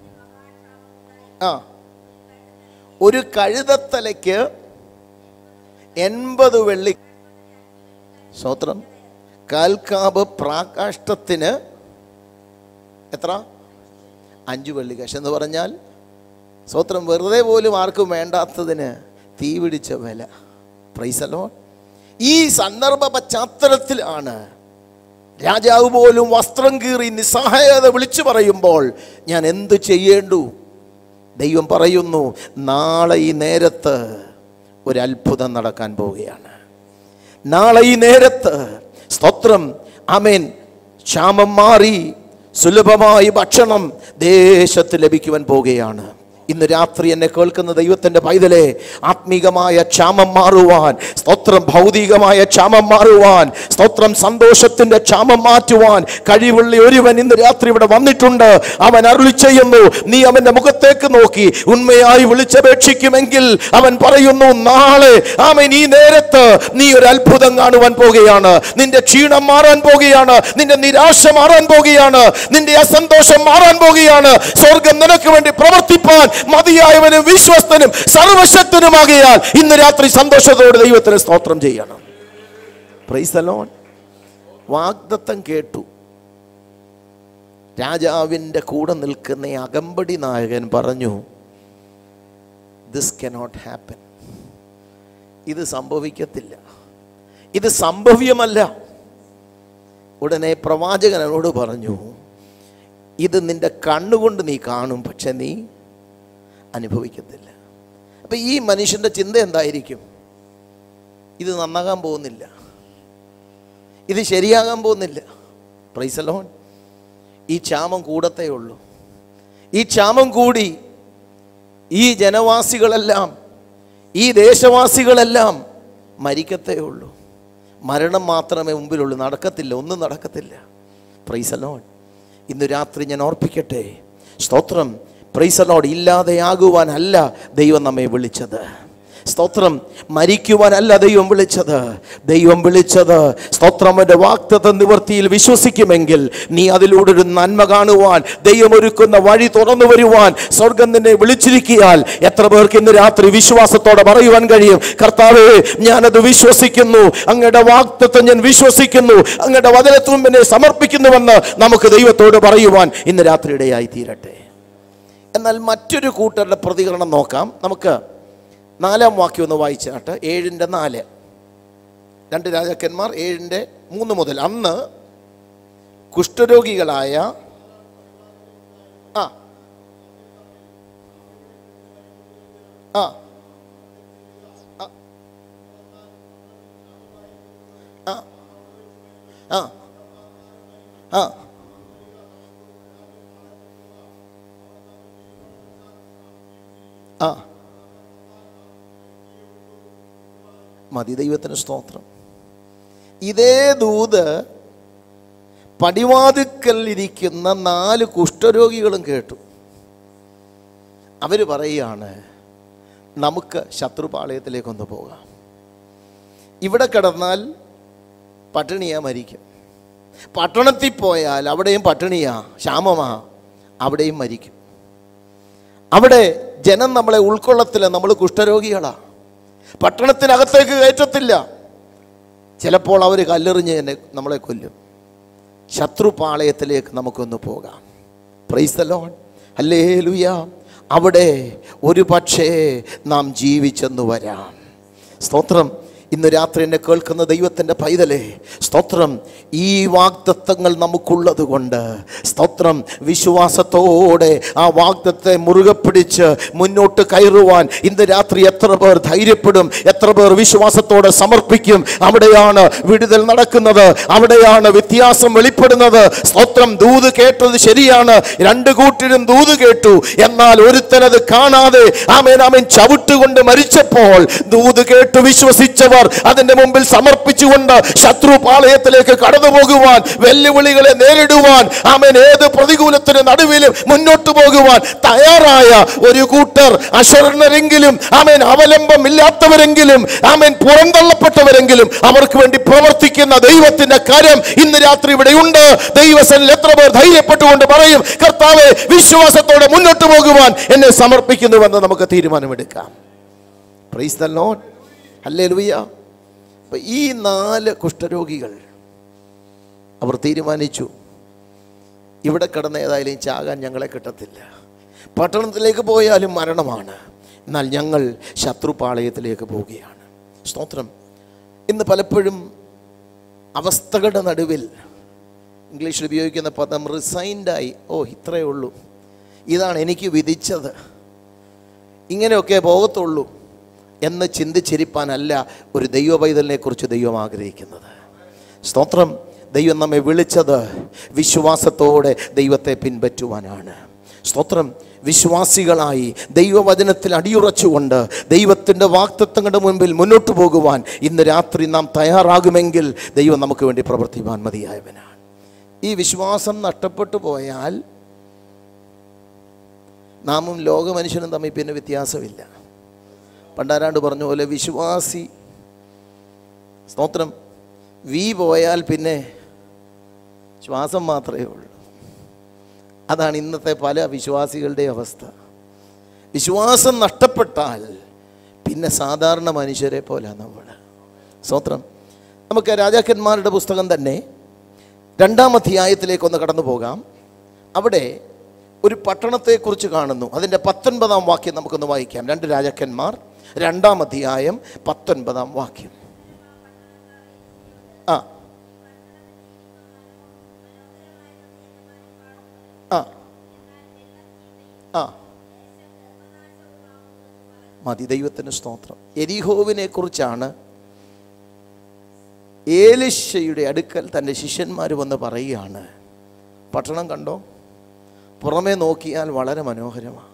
ആ ഒരു കഴുതത്തലയ്ക്ക് എൺപത് വെള്ളി. സ്തോത്രം. കാൽക്കാബ് പ്രാകാഷ്ടത്തിന് എത്ര? അഞ്ചു വെള്ളി കാശ് എന്ന് പറഞ്ഞാൽ സ്തോത്രം വെറുതെ പോലും ആർക്കും വേണ്ടാത്തതിന് തീ പിടിച്ച വില. Praise the Lord. ഈ സന്ദർഭ പശ്ചാത്തലത്തിലാണ് രാജാവ് പോലും വസ്ത്രം കീറി നിസ്സഹായത വിളിച്ചു പറയുമ്പോൾ ഞാൻ എന്ത് ചെയ്യേണ്ടു? ദൈവം പറയുന്നു, നാളെ ഈ നേരത്ത് ഒരു അത്ഭുതം നടക്കാൻ പോവുകയാണ്. നാളെ ഈ നേരത്ത് സ്തോത്രം ആമേൻ ക്ഷാമം മാറി സുലഭമായി ഭക്ഷണം ദേശത്ത് ലഭിക്കുവാൻ പോവുകയാണ്. ഇന്ന് രാത്രി എന്നെ കേൾക്കുന്ന ദൈവത്തിൻ്റെ പൈതലേ, ആത്മീകമായ ക്ഷാമം മാറുവാൻ, സ്തോത്രം ഭൗതികമായ ക്ഷാമം മാറുവാൻ, സ്തോത്രം സന്തോഷത്തിൻ്റെ ക്ഷാമം മാറ്റുവാൻ കഴിവുള്ള ഒരുവൻ ഇന്ന് രാത്രി ഇവിടെ വന്നിട്ടുണ്ട്. അവൻ അരുളി ചെയ്യുന്നു, നീ അവൻ്റെ മുഖത്തേക്ക് നോക്കി ഉണ്മയായി വിളിച്ചപേക്ഷിക്കുമെങ്കിൽ അവൻ പറയുന്നു, നാളെ ആമേൻ ഈ നേരത്ത് നീ ഒരു അത്ഭുതം കാണുവാൻ പോകുകയാണ്. നിന്റെ ക്ഷീണം മാറാൻ പോകുകയാണ്. നിന്റെ നിരാശ മാറാൻ പോകുകയാണ്. നിന്റെ അസന്തോഷം മാറാൻ പോകുകയാണ്. സ്വർഗം നിനക്ക് വേണ്ടി പ്രവർത്തിപ്പാൻ മതിയായവനും വിശ്വസ്തനും സർവശക്തനുമാകിയാൽ ഇന്ന് രാത്രി സന്തോഷത്തോടെ ദൈവത്തിന് സ്തോത്രം ചെയ്യണം. Praise the Lord. വാഗ്ദത്തം കേട്ടു. രാജാവിൻ്റെ കൂടെ നിൽക്കുന്ന അകമ്പടി നായകൻ പറഞ്ഞു, ദിസ് കനോട്ട് ഹാപ്പൻ. ഇത് സംഭവിക്കത്തില്ല, ഇത് സംഭവ്യമല്ല. ഉടനെ പ്രവാചകൻ അവനോട് പറഞ്ഞു, ഇത് നിന്റെ കണ്ണുകൊണ്ട് നീ കാണും, പക്ഷെ നീ അനുഭവിക്കത്തില്ല. അപ്പം ഈ മനുഷ്യൻ്റെ ചിന്ത എന്തായിരിക്കും? ഇത് നന്നാകാൻ പോകുന്നില്ല, ഇത് ശരിയാകാൻ പോകുന്നില്ല. Praise the Lord. ഈ ക്ഷാമം കൂടത്തേ ഉള്ളൂ. ഈ ക്ഷാമം കൂടി ഈ ജനവാസികളെല്ലാം, ഈ ദേശവാസികളെല്ലാം മരിക്കത്തേ ഉള്ളൂ. മരണം മാത്രമേ മുമ്പിലുള്ളൂ, നടക്കത്തില്ല, ഒന്നും നടക്കത്തില്ല. Praise the Lord. ഇന്ന് രാത്രി ഞാൻ ഓർപ്പിക്കട്ടെ, സ്തോത്രം, പ്രൈസ് ദി ലോർഡ്, ഇല്ലാതെയാകുവാനല്ല ദൈവം നമ്മെ വിളിച്ചത്. സ്തോത്രം, മരിക്കുവാനല്ല ദൈവം വിളിച്ചത്. ദൈവം വിളിച്ചത് സ്തോത്രം അവൻ്റെ വാഗ്ദത്ത നിവൃത്തിയിൽ വിശ്വസിക്കുമെങ്കിൽ നീ അതിലൂടെ ഒരു നന്മ കാണുവാൻ, ദൈവം ഒരുക്കുന്ന വഴി തുറന്നു വരുവാൻ സ്വർഗം നിന്നെ വിളിച്ചിരിക്കിയാൽ എത്ര പേർക്ക് ഇന്ന് രാത്രി വിശ്വാസത്തോടെ പറയുവാൻ കഴിയും, കർത്താവേ ഞാനത് വിശ്വസിക്കുന്നു, അങ്ങയുടെ വാഗ്ദത്തം ഞാൻ വിശ്വസിക്കുന്നു, അങ്ങയുടെ വചനത്തിൽ എന്നെ സമർപ്പിക്കുന്നുവെന്ന് നമുക്ക് ദൈവത്തോട് പറയുവാൻ ഇന്ന് രാത്രി ഇടയായി തീരട്ടെ. എന്നാൽ മറ്റൊരു കൂട്ടരുടെ പ്രതികരണം നോക്കാം. നമുക്ക് നാലാം വാക്യം ഒന്ന് വായിച്ചാട്ട്, ഏഴിൻ്റെ നാല്. രണ്ട് രാജാക്കന്മാർ ഏഴിൻ്റെ മൂന്ന് മുതൽ. അന്ന് കുഷ്ഠരോഗികളായ ആ ആ ആ ആ ആ മതി. ദൈവത്തിന് സ്തോത്രം. ഇതേ ദൂത് പടിവാതിക്കൽ ഇരിക്കുന്ന നാല് കുഷ്ഠരോഗികളും കേട്ടു. അവർ പറയുകയാണ്, നമുക്ക് ശത്രുപാളയത്തിലേക്കൊന്ന് പോകാം, ഇവിടെ കിടന്നാൽ പട്ടിണിയാ, മരിക്കും. പട്ടണത്തിൽ പോയാൽ അവിടെയും പട്ടിണിയാ, ക്ഷാമമാ, അവിടെയും മരിക്കും. അവിടെ ജനം നമ്മളെ ഉൾക്കൊള്ളത്തില്ല, നമ്മൾ കുഷ്ഠരോഗികളാ, പട്ടണത്തിനകത്തേക്ക് കയറ്റത്തില്ല. ചിലപ്പോൾ അവർ കല്ലെറിഞ്ഞ് എന്നെ നമ്മളെ കൊല്ലും. ശത്രുപാളയത്തിലേക്ക് നമുക്കൊന്ന് പോകാം. Praise the Lord, hallelujah. അവിടെ ഒരു പക്ഷേ നാം ജീവിച്ചെന്ന് വരാം. സ്തോത്രം. ഇന്ന് രാത്രി എന്നെ കേൾക്കുന്ന ദൈവത്തിൻ്റെ പൈതലേ, സ്തോത്രം, ഈ വാഗ്ദത്തങ്ങൾ നമുക്കുള്ളത് കൊണ്ട് സ്തോത്രം, വിശ്വാസത്തോടെ ആ വാഗ്ദത്തെ മുറുകെ പിടിച്ച് മുന്നോട്ട് കയറുവാൻ ഇന്ന് രാത്രി എത്ര പേർ ധൈര്യപ്പെടും, എത്ര പേർ വിശ്വാസത്തോടെ സമർപ്പിക്കും? അവിടെയാണ് വിടുതൽ നടക്കുന്നത്, അവിടെയാണ് വ്യത്യാസം വെളിപ്പെടുന്നത്. സ്തോത്രം. ദൂത് കേട്ടത് ശരിയാണ്, രണ്ട് കൂട്ടരും ദൂത് കേട്ടു, എന്നാൽ ഒരുത്തനത് കാണാതെ ആമേൻ ആമേൻ ചവിട്ടുകൊണ്ട് മരിച്ചപ്പോൾ ദൂത് കേട്ടു വിശ്വസിച്ചവർ അതിന്റെ മുമ്പിൽ സമർപ്പിച്ചുകൊണ്ട് ശത്രുപാളയത്തിലേക്ക് കടന്നു പോകുവാൻ, വെല്ലുവിളികളെ നേരിടുവാൻ, ആമേൻ ഏത് പ്രതികൂലത്തിന് നടുവിലും മുന്നോട്ട് പോകുവാൻ തയ്യാറായ ഒരു കൂട്ടർ, അശരണരെങ്കിലും ആമേൻ അവലംബം ഇല്ലാത്തവരെങ്കിലും ആമേൻ പുറന്തള്ളപ്പെട്ടവരെങ്കിലും അവർക്ക് വേണ്ടി പ്രവർത്തിക്കുന്ന ദൈവത്തിന്റെ കരം ഇന്ന് രാത്രി ഇവിടെയുണ്ട്. ദൈവസനിൽ എത്ര പേർ ധൈര്യപ്പെട്ടുകൊണ്ട് പറയും, കർത്താവേ വിശ്വാസത്തോടെ മുന്നോട്ട് പോകുവാൻ എന്നെ സമർപ്പിക്കുന്നുവെന്ന് നമുക്ക് തീരുമാനമെടുക്കാം. Praise the Lord, hallelujah. അപ്പോൾ ഈ നാല് കുഷ്ഠരോഗികൾ അവർ തീരുമാനിച്ചു, ഇവിടെ കിടന്ന ഏതായാലും ചാകാൻ ഞങ്ങളെ കിട്ടത്തില്ല, പട്ടണത്തിലേക്ക് പോയാലും മരണമാണ്, എന്നാൽ ഞങ്ങൾ ശത്രുപാളയത്തിലേക്ക് പോവുകയാണ്. സ്തോത്രം. ഇന്ന് പലപ്പോഴും അവസ്ഥകളുടെ നടുവിൽ ഇംഗ്ലീഷിൽ ഉപയോഗിക്കുന്ന പദം റിസൈൻഡായി, ഓ ഇത്രയേ ഉള്ളൂ, ഇതാണ് എനിക്ക് വിധിച്ചത്, ഇങ്ങനെയൊക്കെ പോകത്തുള്ളൂ എന്ന് ചിന്തിച്ചിരിപ്പാനല്ല ഒരു ദൈവ പൈതലിനെ കുറിച്ച് ദൈവം ആഗ്രഹിക്കുന്നത്. സ്തോത്രം. ദൈവം നമ്മെ വിളിച്ചത് വിശ്വാസത്തോടെ ദൈവത്തെ പിൻപറ്റുവാനാണ്. സ്തോത്രം. വിശ്വാസികളായി ദൈവവചനത്തിൽ അടിയുറച്ചുകൊണ്ട് ദൈവത്തിൻ്റെ വാഗ്ദത്തങ്ങളുടെ മുൻപിൽ മുന്നോട്ട് പോകുവാൻ ഇന്ന് രാത്രി നാം തയ്യാറാകുമെങ്കിൽ ദൈവം നമുക്ക് വേണ്ടി പ്രവർത്തിക്കുവാൻ മതിയായവനാണ്. ഈ വിശ്വാസം നഷ്ടപ്പെട്ടു പോയാൽ നാമും ലോക മനുഷ്യനും തമ്മിൽ പിന്നെ വ്യത്യാസമില്ല. പണ്ടാരാണ്ട് പറഞ്ഞ പോലെ വിശ്വാസി, സ്തോത്രം, വി പോയാൽ പിന്നെ ശ്വാസം മാത്രമേ ഉള്ളൂ. അതാണ് ഇന്നത്തെ പല വിശ്വാസികളുടെ അവസ്ഥ. വിശ്വാസം നഷ്ടപ്പെട്ടാൽ പിന്നെ സാധാരണ മനുഷ്യരെ പോലെ നമ്മൾ. സ്തോത്രം. നമുക്ക് രാജാക്കന്മാരുടെ പുസ്തകം തന്നെ രണ്ടാം അധ്യായത്തിലേക്കൊന്ന് കടന്നു പോകാം. അവിടെ ഒരു പട്ടണത്തെക്കുറിച്ച് കാണുന്നു. അതിൻ്റെ പത്തൊൻപതാം വാക്യം നമുക്കൊന്ന് വായിക്കാം. രണ്ട് രാജാക്കന്മാർ രണ്ടാം അധ്യായം പത്തൊൻപതാം വാക്യം. ആ ആ ആ മതി. ദൈവത്തിന് സ്തോത്രം. എരിഹോവിനെ കുറിച്ചാണ് ഏലീശയുടെ അടുക്കൽ തൻ്റെ ശിഷ്യന്മാർ വന്ന് പറയുകയാണ്, പട്ടണം കണ്ടോ, പുറമേ നോക്കിയാൽ വളരെ മനോഹരമാണ്,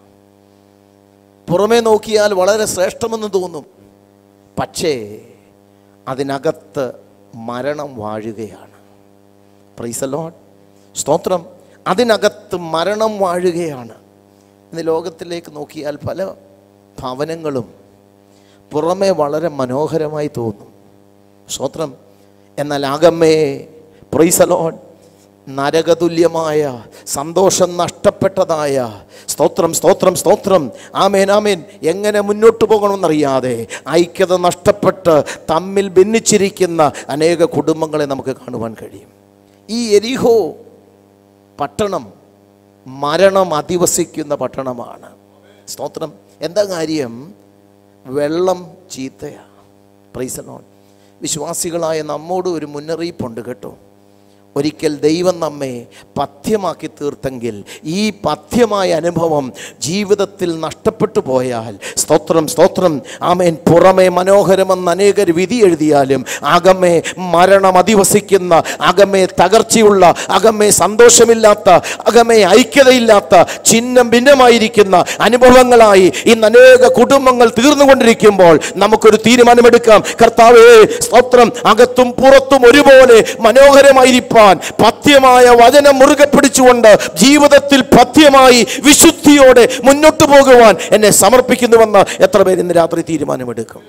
പുറമേ നോക്കിയാൽ വളരെ ശ്രേഷ്ഠമെന്ന് തോന്നും, പക്ഷേ അതിനകത്ത് മരണം വാഴുകയാണ്. Price the Lord. സ്തോത്രം. അതിനകത്ത് മരണം വാഴുകയാണ്. ഇന്ന് ലോകത്തിലേക്ക് നോക്കിയാൽ പല ഭവനങ്ങളും പുറമേ വളരെ മനോഹരമായി തോന്നും, സ്തോത്രം, എന്നാൽ അകമേ, പ്രൈസ് ദി ലോർഡ്, നരകതുല്യമായ സന്തോഷം നഷ്ടപ്പെട്ടതായ, സ്തോത്രം സ്തോത്രം സ്തോത്രം, ആമേൻ ആമേൻ, എങ്ങനെ മുന്നോട്ട് പോകണമെന്നറിയാതെ ഐക്യത നഷ്ടപ്പെട്ട് തമ്മിൽ ഭിന്നിച്ചിരിക്കുന്ന അനേക കുടുംബങ്ങളെ നമുക്ക് കാണുവാൻ കഴിയും. ഈ എരിഹോ പട്ടണം മരണം അധിവസിക്കുന്ന പട്ടണമാണ്. സ്തോത്രം. എന്താ കാര്യം? വെള്ളം ചീത്തയാണ്. Price the Lord. വിശ്വാസികളായ നമ്മോട് ഒരു മുന്നറിയിപ്പുണ്ട് കേട്ടോ. ഒരിക്കൽ ദൈവം നമ്മെ പഥ്യമാക്കി തീർത്തെങ്കിൽ ഈ പഥ്യമായ അനുഭവം ജീവിതത്തിൽ നഷ്ടപ്പെട്ടു പോയാൽ, സ്തോത്രം സ്തോത്രം, ആമേൻ, പുറമേ മനോഹരമെന്ന് അനേകർ വിധി എഴുതിയാലും അകമേ മരണം അധിവസിക്കുന്ന, അകമേ തകർച്ചയുള്ള, അകമേ സന്തോഷമില്ലാത്ത, അകമേ ഐക്യതയില്ലാത്ത, ചിഹ്നം ഭിന്നമായിരിക്കുന്ന അനുഭവങ്ങളായി ഇന്ന് അനേക കുടുംബങ്ങൾ തീർന്നുകൊണ്ടിരിക്കുമ്പോൾ നമുക്കൊരു തീരുമാനമെടുക്കാം. കർത്താവേ, സ്തോത്രം, അകത്തും പുറത്തും ഒരുപോലെ മനോഹരമായിരിക്കും പഥ്യമായ വചനം മുറുകെ പിടിച്ചുകൊണ്ട് ജീവിതത്തിൽ പഥ്യമായി വിശുദ്ധിയോടെ മുന്നോട്ട് പോകുവാൻ എന്നെ സമർപ്പിക്കുന്നുവെന്ന് എത്ര പേര് ഇന്ന് രാത്രി തീരുമാനമെടുക്കും?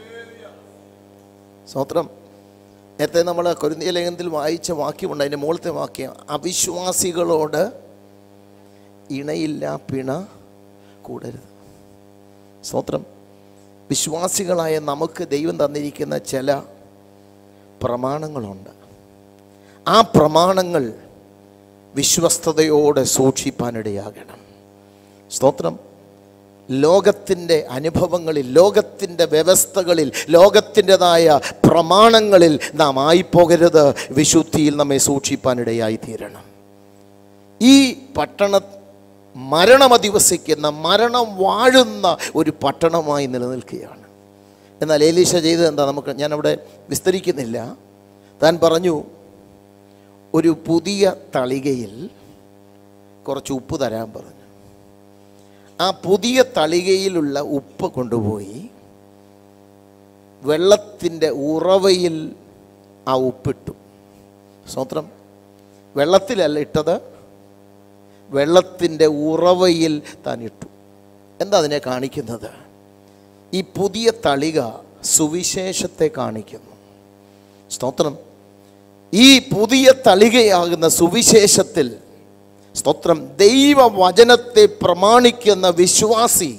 സ്തോത്രം. നേരത്തെ നമ്മൾ കൊരിന്ത്യർ ലേഖനത്തിൽ വായിച്ച വാക്യമുണ്ട്, അതിൻ്റെ മുകളിലത്തെ വാക്യം, അവിശ്വാസികളോട് ഇണയില്ല പിണ കൂടരുത്. സ്തോത്രം. വിശ്വാസികളായ നമുക്ക് ദൈവം തന്നിരിക്കുന്ന ചില പ്രമാണങ്ങളുണ്ട്. ആ പ്രമാണങ്ങൾ വിശ്വസ്തയോടെ സൂക്ഷിപ്പാനിടയാകണം. സ്തോത്രം. ലോകത്തിൻ്റെ അനുഭവങ്ങളിൽ, ലോകത്തിൻ്റെ വ്യവസ്ഥകളിൽ, ലോകത്തിൻ്റെതായ പ്രമാണങ്ങളിൽ നാം ആയിപ്പോകരുത്. വിശുദ്ധിയിൽ നമ്മെ സൂക്ഷിപ്പാനിടയായി തീരണം. ഈ പട്ടണ മരണം അധിവസിക്കുന്ന, മരണം വാഴുന്ന ഒരു പട്ടണമായി നിലനിൽക്കുകയാണ്. എന്നാൽ എലീശ ചെയ്തത് എന്താ? നമുക്ക് ഞാനവിടെ വിസ്തരിക്കുന്നില്ല. താൻ പറഞ്ഞു, ഒരു പുതിയ തളികയിൽ കുറച്ച് ഉപ്പ് തരാൻ പറഞ്ഞു. ആ പുതിയ തളികയിലുള്ള ഉപ്പ് കൊണ്ടുപോയി വെള്ളത്തിൻ്റെ ഉറവയിൽ ആ ഉപ്പിട്ടു. സ്തോത്രം. വെള്ളത്തിലല്ല ഇട്ടത്, വെള്ളത്തിൻ്റെ ഉറവയിൽ താൻ ഇട്ടു. എന്താ അതിനെ കാണിക്കുന്നത്? ഈ പുതിയ തളിക സുവിശേഷത്തെ കാണിക്കുന്നു. സ്തോത്രം. ഈ പുതിയ തളികയാകുന്ന സുവിശേഷത്തിൽ, സ്തോത്രം, ദൈവവചനത്തെ പ്രമാണിക്കുന്ന വിശ്വാസി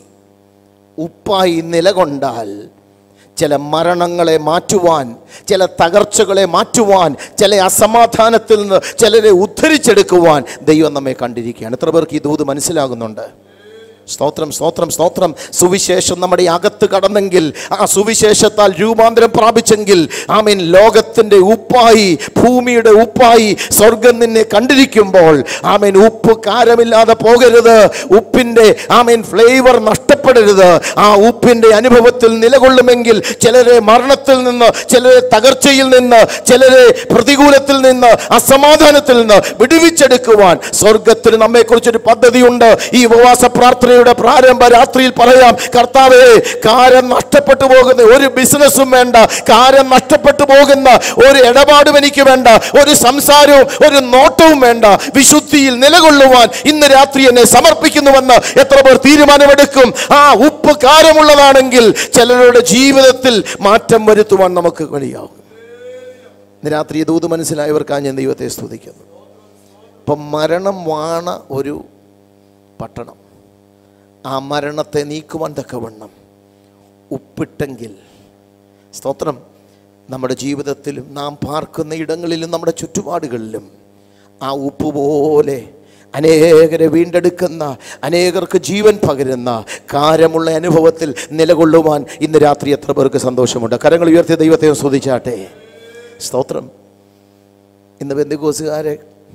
ഉപ്പായി നിലകൊണ്ടാൽ ചില മരണങ്ങളെ മാറ്റുവാൻ, ചില തകർച്ചകളെ മാറ്റുവാൻ, ചില അസമാധാനത്തിൽ നിന്ന് ചിലരെ ഉദ്ധരിച്ചെടുക്കുവാൻ ദൈവം നമ്മെ കണ്ടിരിക്കുകയാണ്. എത്ര പേർക്ക് ഈ ദൂത് മനസ്സിലാകുന്നുണ്ട്? സ്തോത്രം സ്തോത്രം സ്തോത്രം. സുവിശേഷം നമ്മുടെ അകത്ത് കടന്നെങ്കിൽ, ആ സുവിശേഷത്താൽ രൂപാന്തരം പ്രാപിച്ചെങ്കിൽ, ആമീൻ, ലോകത്തിൻ്റെ ഉപ്പായി, ഭൂമിയുടെ ഉപ്പായി സ്വർഗം നിന്നെ കണ്ടിരിക്കുമ്പോൾ, ആമീൻ, ഉപ്പ് കാരമില്ലാതെ പോകരുത്. ഉപ്പിൻ്റെ, ആമീൻ, ഫ്ലേവർ നഷ്ടപ്പെടരുത്. ആ ഉപ്പിൻ്റെ അനുഭവത്തിൽ നിലകൊള്ളുമെങ്കിൽ ചിലരെ മരണത്തിൽ നിന്ന്, ചിലരെ തകർച്ചയിൽ നിന്ന്, ചിലരെ പ്രതികൂലത്തിൽ നിന്ന്, അസമാധാനത്തിൽ നിന്ന് വിടുവിച്ചെടുക്കുവാൻ സ്വർഗത്തിന് നമ്മെക്കുറിച്ചൊരു പദ്ധതിയുണ്ട്. ഈ ഉപവാസ പ്രാർത്ഥനയുടെ പ്രാരംഭ രാത്രിയിൽ പറയാം, കർത്താവേ, കാര്യം നഷ്ടപ്പെട്ടു പോകുന്ന ഒരു ബിസിനസ്സും വേണ്ട, കാര്യം നഷ്ടപ്പെട്ടു പോകുന്ന ഒരു ഇടപാടും എനിക്ക് വേണ്ട, ഒരു സംസാരവും ഒരു നോട്ടവും വേണ്ട. വിശുദ്ധിയിൽ നിലകൊള്ളുവാൻ ഇന്ന് രാത്രി എന്നെ സമർപ്പിക്കുന്നുവെന്ന് എത്ര പേർ തീരുമാനമെടുക്കും? ആ ഉപ്പ് കാരമുള്ളതാണെങ്കിൽ ചിലരുടെ ജീവിതത്തിൽ മാറ്റം വരുത്തുവാൻ നമുക്ക് കഴിയാവും. ഇന്ന് രാത്രി ദൂത് മനസ്സിലായവർക്കാണ് ഞാൻ ദൈവത്തെ സ്തുതിക്കുന്നു. ഇപ്പം മരണം വാണ ഒരു പട്ടണം, ആ മരണത്തെ നീക്കുവാൻ തക്കവണ്ണം ഉപ്പിട്ടെങ്കിൽ, സ്തോത്രം, നമ്മുടെ ജീവിതത്തിലും നാം പാർക്കുന്ന ഇടങ്ങളിലും നമ്മുടെ ചുറ്റുപാടുകളിലും ആ ഉപ്പ് പോലെ അനേകരെ വീണ്ടെടുക്കുന്ന, അനേകർക്ക് ജീവൻ പകരുന്ന കാരമുള്ള അനുഭവത്തിൽ നിലകൊള്ളുവാൻ ഇന്ന് രാത്രി എത്ര പേർക്ക് സന്തോഷമുണ്ട്? കരങ്ങൾ ഉയർത്തിയ ദൈവത്തെ സ്തുതിച്ചാട്ടെ. സ്തോത്രം. ഇന്ന് പെന്തക്കോസ്തുകാരെ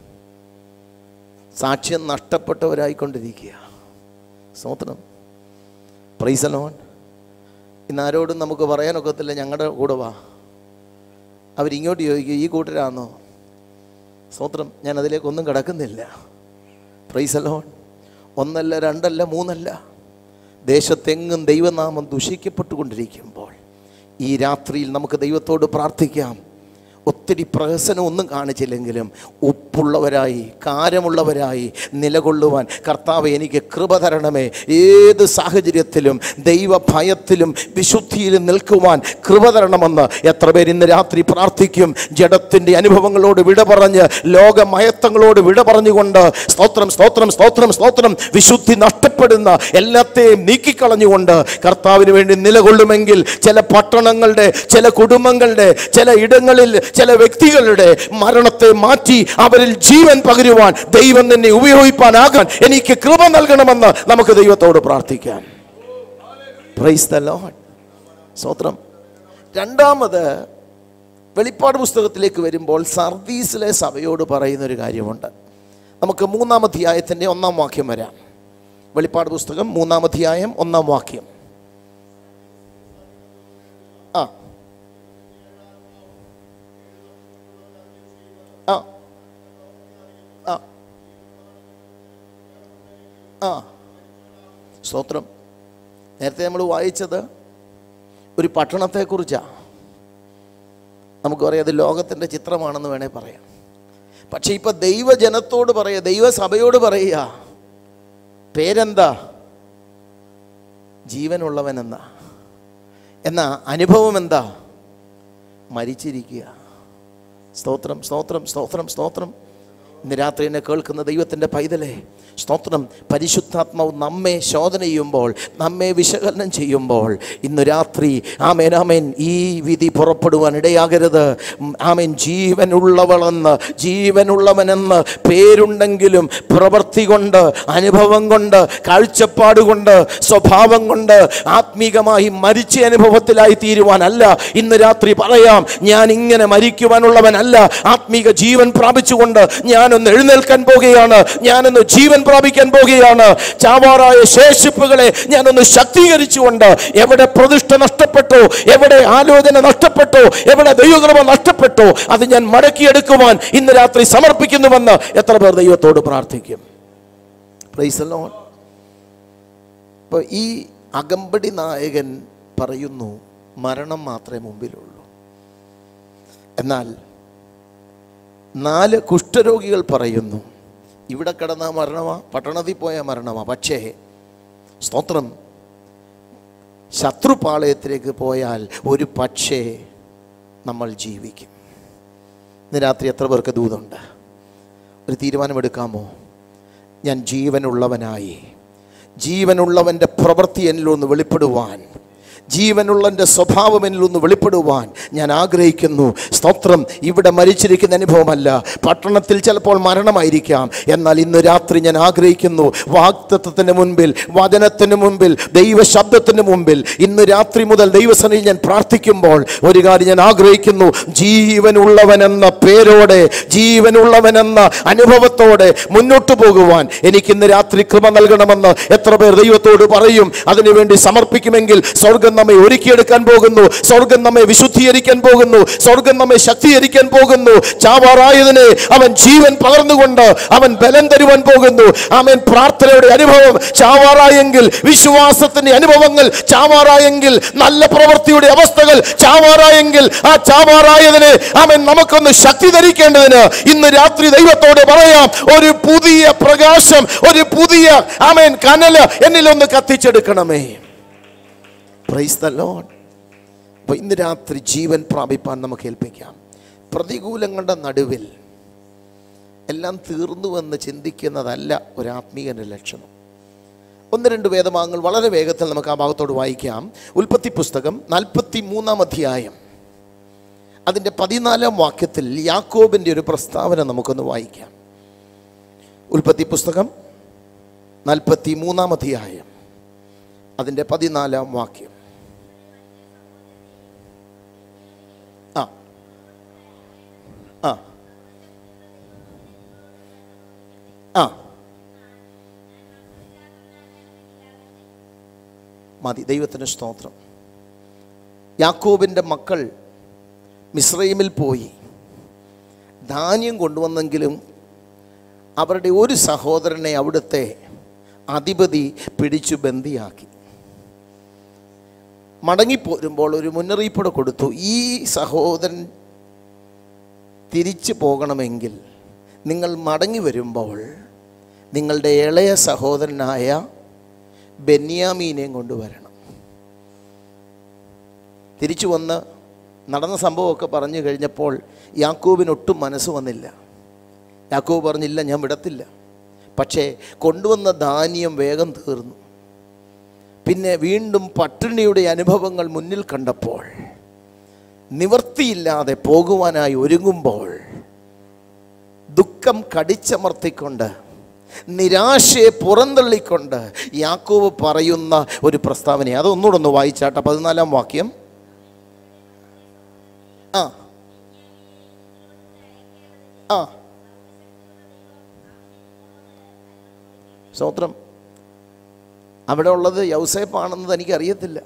സാക്ഷ്യം നഷ്ടപ്പെട്ടവരായിക്കൊണ്ടിരിക്കുക. സ്തോത്രം. Praise the Lord. ഇന്ന് ആരോടും നമുക്ക് പറയാനൊക്കത്തില്ല ഞങ്ങളുടെ കൂടെ വാ. അവരിങ്ങോട്ട് ചോദിക്കും ഈ കൂട്ടരാണോ? സ്തോത്രം. ഞാൻ അതിലേക്കൊന്നും കിടക്കുന്നില്ല. Price the Lord. ഒന്നല്ല രണ്ടല്ല മൂന്നല്ല, ദേശത്തെങ്ങും ദൈവനാമം ദുഷിക്കപ്പെട്ടുകൊണ്ടിരിക്കുമ്പോൾ ഈ രാത്രിയിൽ നമുക്ക് ദൈവത്തോട് പ്രാർത്ഥിക്കാം. ഒത്തിരി പ്രഹസനമൊന്നും കാണിച്ചില്ലെങ്കിലും ഉപ്പുള്ളവരായി കാരമുള്ളവരായി നിലകൊള്ളുവാൻ കർത്താവേ എനിക്ക് കൃപ തരണമേ. ഏത് സാഹചര്യത്തിലും ദൈവഭയത്തിലും വിശുദ്ധിയിലും നിൽക്കുവാൻ കൃപ തരണമെന്ന് എത്ര പേര് ഇന്ന് രാത്രി പ്രാർത്ഥിക്കും? ജഡത്തിൻ്റെ അനുഭവങ്ങളോട് വിട പറഞ്ഞ് ലോകമയത്തങ്ങളോട് വിട പറഞ്ഞുകൊണ്ട് സ്തോത്രം സ്തോത്രം സ്തോത്രം സ്തോത്രം വിശുദ്ധി നഷ്ടപ്പെടുന്ന എല്ലാത്തെയും നീക്കിക്കളഞ്ഞുകൊണ്ട് കർത്താവിന് വേണ്ടി നിലകൊള്ളുമെങ്കിൽ ചില പട്ടണങ്ങളുടെ, ചില കുടുംബങ്ങളുടെ, ചില ഇടങ്ങളിൽ ചില വ്യക്തികളുടെ മരണത്തെ മാറ്റി അവരിൽ ജീവൻ പകരുവാൻ ദൈവം തന്നെ ഉപയോഗിപ്പാനാകാൻ എനിക്ക് കൃപ നൽകണമെന്ന് നമുക്ക് ദൈവത്തോട് പ്രാർത്ഥിക്കാം. Praise the Lord. സ്തോത്രം. രണ്ടാമത് വെളിപ്പാട് പുസ്തകത്തിലേക്ക് വരുമ്പോൾ സർദീസിലെ സഭയോട് പറയുന്നൊരു കാര്യമുണ്ട്. നമുക്ക് മൂന്നാം അധ്യായത്തിൻ്റെ ഒന്നാം വാക്യം വരാം. വെളിപ്പാട് പുസ്തകം മൂന്നാം അധ്യായം ഒന്നാം വാക്യം. ആ ആ ആ ആ സ്തോത്രം. നേരത്തെ നമ്മൾ വായിച്ചത് ഒരു പട്ടണത്തെക്കുറിച്ചാണ്. നമുക്ക് പറയാം അത് ലോകത്തിൻ്റെ ചിത്രമാണെന്ന് വേണേൽ പറയാം. പക്ഷെ ഇപ്പം ദൈവജനത്തോട് പറയുക, ദൈവസഭയോട് പറയുക, പേരെന്താ? ജീവനുള്ളവനെന്നാ. എന്നാ അനുഭവം എന്താ? മരിച്ചിരിക്കുക. സ്തോത്രം സ്തോത്രം സ്തോത്രം സ്തോത്രം. ഇന്ന് രാത്രി എന്നെ കേൾക്കുന്ന ദൈവത്തിൻ്റെ പൈതലേ, സ്തോത്രം. പരിശുദ്ധാത്മാവ് നമ്മെ ശോധന ചെയ്യുമ്പോൾ, നമ്മെ വിശകലനം ചെയ്യുമ്പോൾ ഇന്ന് രാത്രി ആമേൻ ആമേൻ ഈ വിധി പുറപ്പെടുവാൻ ഇടയാകരുത്. ആമേൻ ജീവനുള്ളവളെന്ന്, ജീവനുള്ളവനെന്ന് പേരുണ്ടെങ്കിലും പ്രവൃത്തി കൊണ്ട്, അനുഭവം കൊണ്ട്, കാഴ്ചപ്പാട് കൊണ്ട്, സ്വഭാവം കൊണ്ട് ആത്മീകമായി മരിച്ച അനുഭവത്തിലായി തീരുവാനല്ല ഇന്ന് രാത്രി പറയാം. ഞാൻ ഇങ്ങനെ മരിക്കുവാനുള്ളവനല്ല. ആത്മീക ജീവൻ പ്രാപിച്ചുകൊണ്ട് ഞാനൊന്ന് എഴുന്നേൽക്കാൻ പോകുകയാണ്. ഞാനൊന്ന് ജീവൻ പ്രാപിക്കാൻ പോകുകയാണ്. ചാവാറായ ശേഷിപ്പുകളെ ഞാനൊന്ന് ശക്തീകരിച്ചുകൊണ്ട്, എവിടെ പ്രതിഷ്ഠ നഷ്ടപ്പെട്ടോ, എവിടെ ആലോചന നഷ്ടപ്പെട്ടോ, എവിടെ ദൈവകൃപ നഷ്ടപ്പെട്ടോ, അത് ഞാൻ മടക്കിയെടുക്കുവാൻ ഇന്ന് രാത്രി സമർപ്പിക്കുന്നുവെന്ന് എത്ര പേർ ദൈവത്തോട് പ്രാർത്ഥിക്കും? Praise the Lord. അപ്പോൾ ഈ അകമ്പടി നായകൻ പറയുന്നു മരണം മാത്രമേ മുമ്പിലുള്ളൂ. എന്നാൽ നാല് കുഷ്ഠരോഗികൾ പറയുന്നു ഇവിടെ കിടന്ന മരണമാ, പട്ടണത്തിൽ പോയ മരണമാ. പക്ഷേ സ്തോത്രം, ശത്രുപാളയത്തിലേക്ക് പോയാൽ ഒരു പക്ഷേ നമ്മൾ ജീവിക്കും. ഇന്ന് രാത്രി എത്ര പേർക്ക് ദൂതുണ്ട്? ഒരു തീരുമാനമെടുക്കാമോ? ഞാൻ ജീവനുള്ളവനായി, ജീവനുള്ളവൻ്റെ പ്രവൃത്തി എന്നിലൊന്ന് വെളിപ്പെടുവാൻ, ജീവനുള്ളൻ്റെ സ്വഭാവം എന്നിലൊന്ന് വെളിപ്പെടുവാൻ ഞാൻ ആഗ്രഹിക്കുന്നു. സ്തോത്രം. ഇവിടെ മരിച്ചിരിക്കുന്ന അനുഭവമല്ല, പട്ടണത്തിൽ ചിലപ്പോൾ മരണമായിരിക്കാം. എന്നാൽ ഇന്ന് രാത്രി ഞാൻ ആഗ്രഹിക്കുന്നു, വാഗ്ദത്തത്തിന് മുൻപിൽ, വചനത്തിന് മുൻപിൽ, ദൈവശബ്ദത്തിന് മുൻപിൽ ഇന്ന് രാത്രി മുതൽ ദൈവസന്നിധിയിൽ ഞാൻ പ്രാർത്ഥിക്കുമ്പോൾ ഒരു കാര്യം ഞാൻ ആഗ്രഹിക്കുന്നു. ജീവനുള്ളവനെന്ന പേരോടെ, ജീവനുള്ളവനെന്ന അനുഭവത്തോടെ മുന്നോട്ട് പോകുവാൻ എനിക്കിന്ന് രാത്രി കൃപ നൽകണമെന്ന് എത്ര പേർ ദൈവത്തോട് പറയും? അതിനുവേണ്ടി സമർപ്പിക്കുമെങ്കിൽ സ്വർഗം നമ്മെ ഒരുക്കിയെടുക്കാൻ പോകുന്നു. സ്വർഗം നമ്മെ വിശുദ്ധീകരിക്കാൻ പോകുന്നു. സ്വർഗം നമ്മെ ശക്തീകരിക്കാൻ പോകുന്നു. ചാവാറായതിനെ അവൻ ജീവൻ പകർന്നുകൊണ്ട് അവൻ ബലം തരുവാൻ പോകുന്നു. അവൻ പ്രാർത്ഥനയുടെ അനുഭവം ചാവാറായെങ്കിൽ, വിശ്വാസത്തിന്റെ അനുഭവങ്ങൾ ചാവാറായെങ്കിൽ, നല്ല പ്രവൃത്തിയുടെ അവസ്ഥകൾ ചാവാറായെങ്കിൽ, ആ ചാവാറായതിനെ അവൻ നമുക്കൊന്ന് ശക്തി ധരിക്കേണ്ടതിന് ഇന്ന് രാത്രി ദൈവത്തോട് പറയാം, ഒരു പുതിയ പ്രകാശം, ഒരു പുതിയ ആമേൻ കനല് എന്നിലൊന്ന് കത്തിച്ചെടുക്കണമേ. Praise the Lord. അപ്പോൾ ഇന്ന് രാത്രി ജീവൻ പ്രാപിപ്പാൻ നമുക്ക് ഏൽപ്പിക്കാം. പ്രതികൂലങ്ങളുടെ നടുവിൽ എല്ലാം തീർന്നുവെന്ന് ചിന്തിക്കുന്നതല്ല ഒരു ആത്മീയൻ്റെ ലക്ഷണം. ഒന്ന് രണ്ട് വേദഭാഗങ്ങൾ വളരെ വേഗത്തിൽ നമുക്ക് ആ ഭാഗത്തോട് വായിക്കാം. ഉൽപ്പത്തി പുസ്തകം നാൽപ്പത്തി മൂന്നാം അധ്യായം അതിൻ്റെ പതിനാലാം വാക്യത്തിൽ യാക്കോബിൻ്റെ ഒരു പ്രസ്താവന നമുക്കൊന്ന് വായിക്കാം. ഉൽപ്പത്തി പുസ്തകം നാൽപ്പത്തി മൂന്നാം അധ്യായം അതിൻ്റെ പതിനാലാം വാക്യം. ആ ആ ആ മതി. ദൈവത്തിന് സ്തോത്രം. യാക്കോബിൻ്റെ മക്കൾ മിസ്രൈമിൽ പോയി ധാന്യം കൊണ്ടുവന്നെങ്കിലും അവരുടെ ഒരു സഹോദരനെ അവിടുത്തെ അധിപതി പിടിച്ചു ബന്ദിയാക്കി. മടങ്ങിപ്പോരുമ്പോൾ ഒരു മുന്നറിയിപ്പോടെ കൊടുത്തു, ഈ സഹോദരൻ തിരിച്ചു പോകണമെങ്കിൽ നിങ്ങൾ മടങ്ങി വരുമ്പോൾ നിങ്ങളുടെ ഇളയ സഹോദരനായ ബെന്യാമീനെയും കൊണ്ടുവരണം. തിരിച്ചു വന്ന് നടന്ന സംഭവമൊക്കെ പറഞ്ഞു കഴിഞ്ഞപ്പോൾ യാക്കോബിനൊട്ടും മനസ്സ് വന്നില്ല. യാക്കോബ് പറഞ്ഞില്ല, ഞാൻ വിടത്തില്ല. പക്ഷേ കൊണ്ടുവന്ന ധാന്യം വേഗം തീർന്നു. പിന്നെ വീണ്ടും പട്ടിണിയുടെ അനുഭവങ്ങൾ മുന്നിൽ കണ്ടപ്പോൾ നിവൃത്തിയില്ലാതെ പോകുവാനായി ഒരുങ്ങുമ്പോൾ ദുഃഖം കടിച്ചമർത്തിക്കൊണ്ട് നിരാശയെ പുറന്തള്ളിക്കൊണ്ട് യാക്കോബ് പറയുന്ന ഒരു പ്രസ്താവന, അതൊന്നുകൂടെ ഒന്ന് വായിച്ചാട്ടെ. പതിനാലാം വാക്യം. ആ ആ സ്തോത്രം. അവിടെ ഉള്ളത് യൗസേപ്പാണെന്നത് എനിക്കറിയത്തില്ല.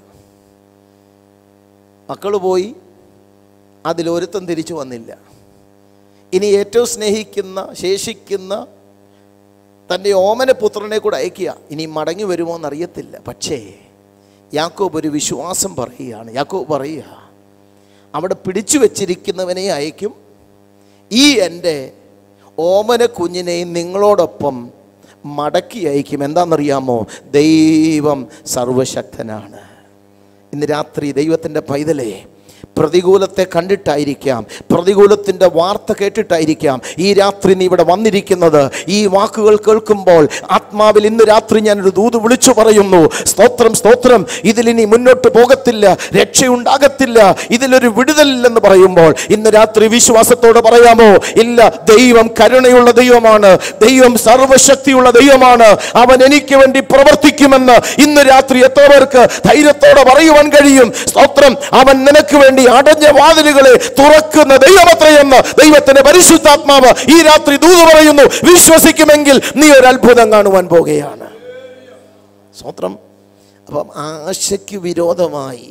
മക്കൾ പോയി, അതിലൊരുത്തം തിരിച്ചു വന്നില്ല. ഇനി ഏറ്റവും സ്നേഹിക്കുന്ന ശേഷിക്കുന്ന തൻ്റെ ഓമനപുത്രനെ കൂടെ അയക്കുക. ഇനി മടങ്ങി വരുമോ എന്നറിയത്തില്ല. പക്ഷേ യാക്കോബ് ഒരു വിശ്വാസം പറയുകയാണ്. യാക്കോബ് പറയുക, അവിടെ പിടിച്ചു വച്ചിരിക്കുന്നവനെ അയക്കും, ഈ എൻ്റെ ഓമന കുഞ്ഞിനെയും നിങ്ങളോടൊപ്പം മടക്കി അയക്കും. എന്താണെന്നറിയാമോ? ദൈവം സർവശക്തനാണ്. ഇന്ന് രാത്രി ദൈവത്തിൻ്റെ പൈതലേ, പ്രതികൂലത്തെ കണ്ടിട്ടായിരിക്കാം, പ്രതികൂലത്തിൻ്റെ വാർത്ത കേട്ടിട്ടായിരിക്കാം ഈ രാത്രി നീ ഇവിടെ വന്നിരിക്കുന്നത്. ഈ വാക്കുകൾ കേൾക്കുമ്പോൾ ആത്മാവിൽ ഇന്ന് രാത്രി ഞാനൊരു ദൂത് വിളിച്ചു പറയുന്നു. സ്തോത്രം, സ്തോത്രം. ഇതിലിനി മുന്നോട്ട് പോകത്തില്ല, രക്ഷയുണ്ടാകത്തില്ല, ഇതിലൊരു വിടുതലില്ലെന്ന് പറയുമ്പോൾ ഇന്ന് രാത്രി വിശ്വാസത്തോടെ പറയാമോ? ഇല്ല, ദൈവം കരുണയുള്ള ദൈവമാണ്, ദൈവം സർവശക്തിയുള്ള ദൈവമാണ്, അവൻ എനിക്ക് വേണ്ടി പ്രവർത്തിക്കുമെന്ന് ഇന്ന് രാത്രി എത്ര പേർക്ക് ധൈര്യത്തോടെ പറയുവാൻ കഴിയും? സ്തോത്രം. അവൻ നിനക്ക് വേണ്ടി അടഞ്ഞ വാതിലുകളെ തുറക്കുന്ന ദൈവമത്രയെന്ന് ദൈവത്തിന്റെ പരിശുദ്ധാത്മാവ് ഈ രാത്രി ദൂത് പറയുന്നു. വിശ്വസിക്കുമെങ്കിൽ നീ ഒരു അത്ഭുതം കാണുവാൻ പോകുകയാണ്. സ്തോത്രം. അപ്പം ആശയ്ക്ക് വിരോധമായി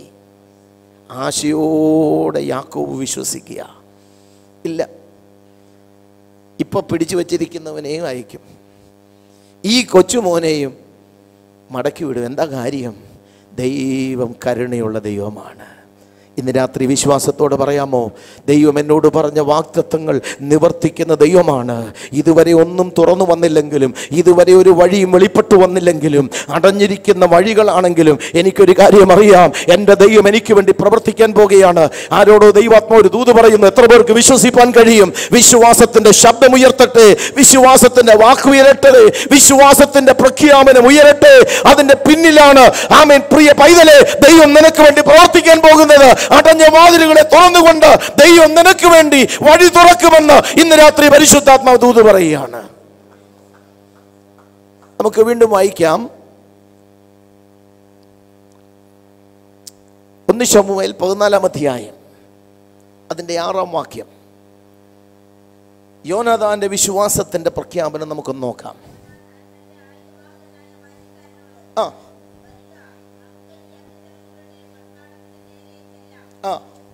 ആശയോടെ യാക്കോബ് വിശ്വസിക്കുക. ഇല്ല, ഇപ്പൊ പിടിച്ചു വച്ചിരിക്കുന്നവനെയും അയക്കും, ഈ കൊച്ചുമോനെയും മടക്കി വിടും. എന്താ കാര്യം? ദൈവം കരുണയുള്ള ദൈവമാണ്. ഇന്ന് രാത്രി വിശ്വാസത്തോടെ പറയാമോ? ദൈവം എന്നോട് പറഞ്ഞ വാഗ്ദത്തങ്ങൾ നിവർത്തിക്കുന്ന ദൈവമാണ്. ഇതുവരെ ഒന്നും തുറന്നു വന്നില്ലെങ്കിലും, ഇതുവരെ ഒരു വഴിയും വെളിപ്പെട്ടു വന്നില്ലെങ്കിലും, അടഞ്ഞിരിക്കുന്ന വഴികളാണെങ്കിലും എനിക്കൊരു കാര്യം അറിയാം, എൻ്റെ ദൈവം എനിക്ക് വേണ്ടി പ്രവർത്തിക്കാൻ പോകുകയാണ്. ആരോടോ ദൈവാത്മാവ് ഒരു ദൂത് പറയുന്നു. എത്ര പേർക്ക് വിശ്വസിപ്പാൻ കഴിയും? വിശ്വാസത്തിന്റെ ശബ്ദം ഉയർത്തട്ടെ, വിശ്വാസത്തിന്റെ വാക്കുയരട്ടെ, വിശ്വാസത്തിന്റെ പ്രഖ്യാപനം ഉയരട്ടെ. അതിന്റെ പിന്നിലാണ് ആമേൻ പ്രിയ പൈതലേ ദൈവം നിനക്ക് വേണ്ടി പ്രവർത്തിക്കാൻ പോകുന്നത്. അടഞ്ഞ വാതിലുകളെ തുറന്നുകൊണ്ട് ദൈവം നിനക്ക് വേണ്ടി വഴി തുറക്കുമെന്ന് ഇന്ന് രാത്രി പരിശുദ്ധാത്മാവ് ദൂത് പറയുകയാണ്. നമുക്ക് വീണ്ടും വായിക്കാം. ഒന്ന് ശമൂവേൽ പതിനാലാം അധ്യായം അതിന്റെ ആറാം വാക്യം. യോനാഥാന്റെ വിശ്വാസത്തിന്റെ പ്രഖ്യാപനം നമുക്കൊന്ന് നോക്കാം. ആ ആ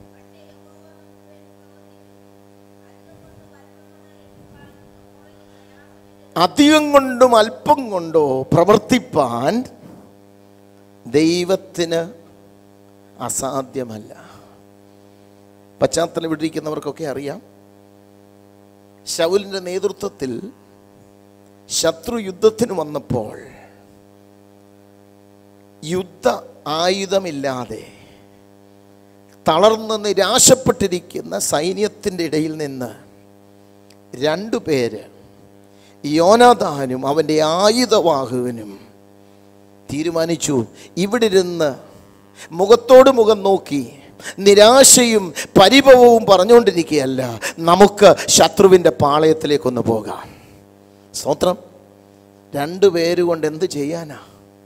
അധികം കൊണ്ടും അല്പം കൊണ്ടോ പ്രവർത്തിപ്പാൻ ദൈവത്തിന് അസാധ്യമല്ല. പശ്ചാത്തലം വിട്ടിരിക്കുന്നവർക്കൊക്കെ അറിയാം, ശൗലിന്റെ നേതൃത്വത്തിൽ ശത്രു യുദ്ധത്തിന് വന്നപ്പോൾ യുദ്ധ ആയുധമില്ലാതെ തളർന്ന് നിരാശപ്പെട്ടിരിക്കുന്ന സൈന്യത്തിൻ്റെ ഇടയിൽ നിന്ന് രണ്ടു പേര്, യോനാഥാനും അവൻ്റെ ആയുധവാഹകനും തീരുമാനിച്ചു, ഇവിടെ ഇരുന്ന് മുഖത്തോട് മുഖം നോക്കി നിരാശയും പരിഭവവും പറഞ്ഞുകൊണ്ടിരിക്കുകയല്ല, നമുക്ക് ശത്രുവിൻ്റെ പാളയത്തിലേക്കൊന്ന് പോകാം. സ്തോത്രം. രണ്ടു പേരുകൊണ്ട് എന്ത് ചെയ്യാനാ?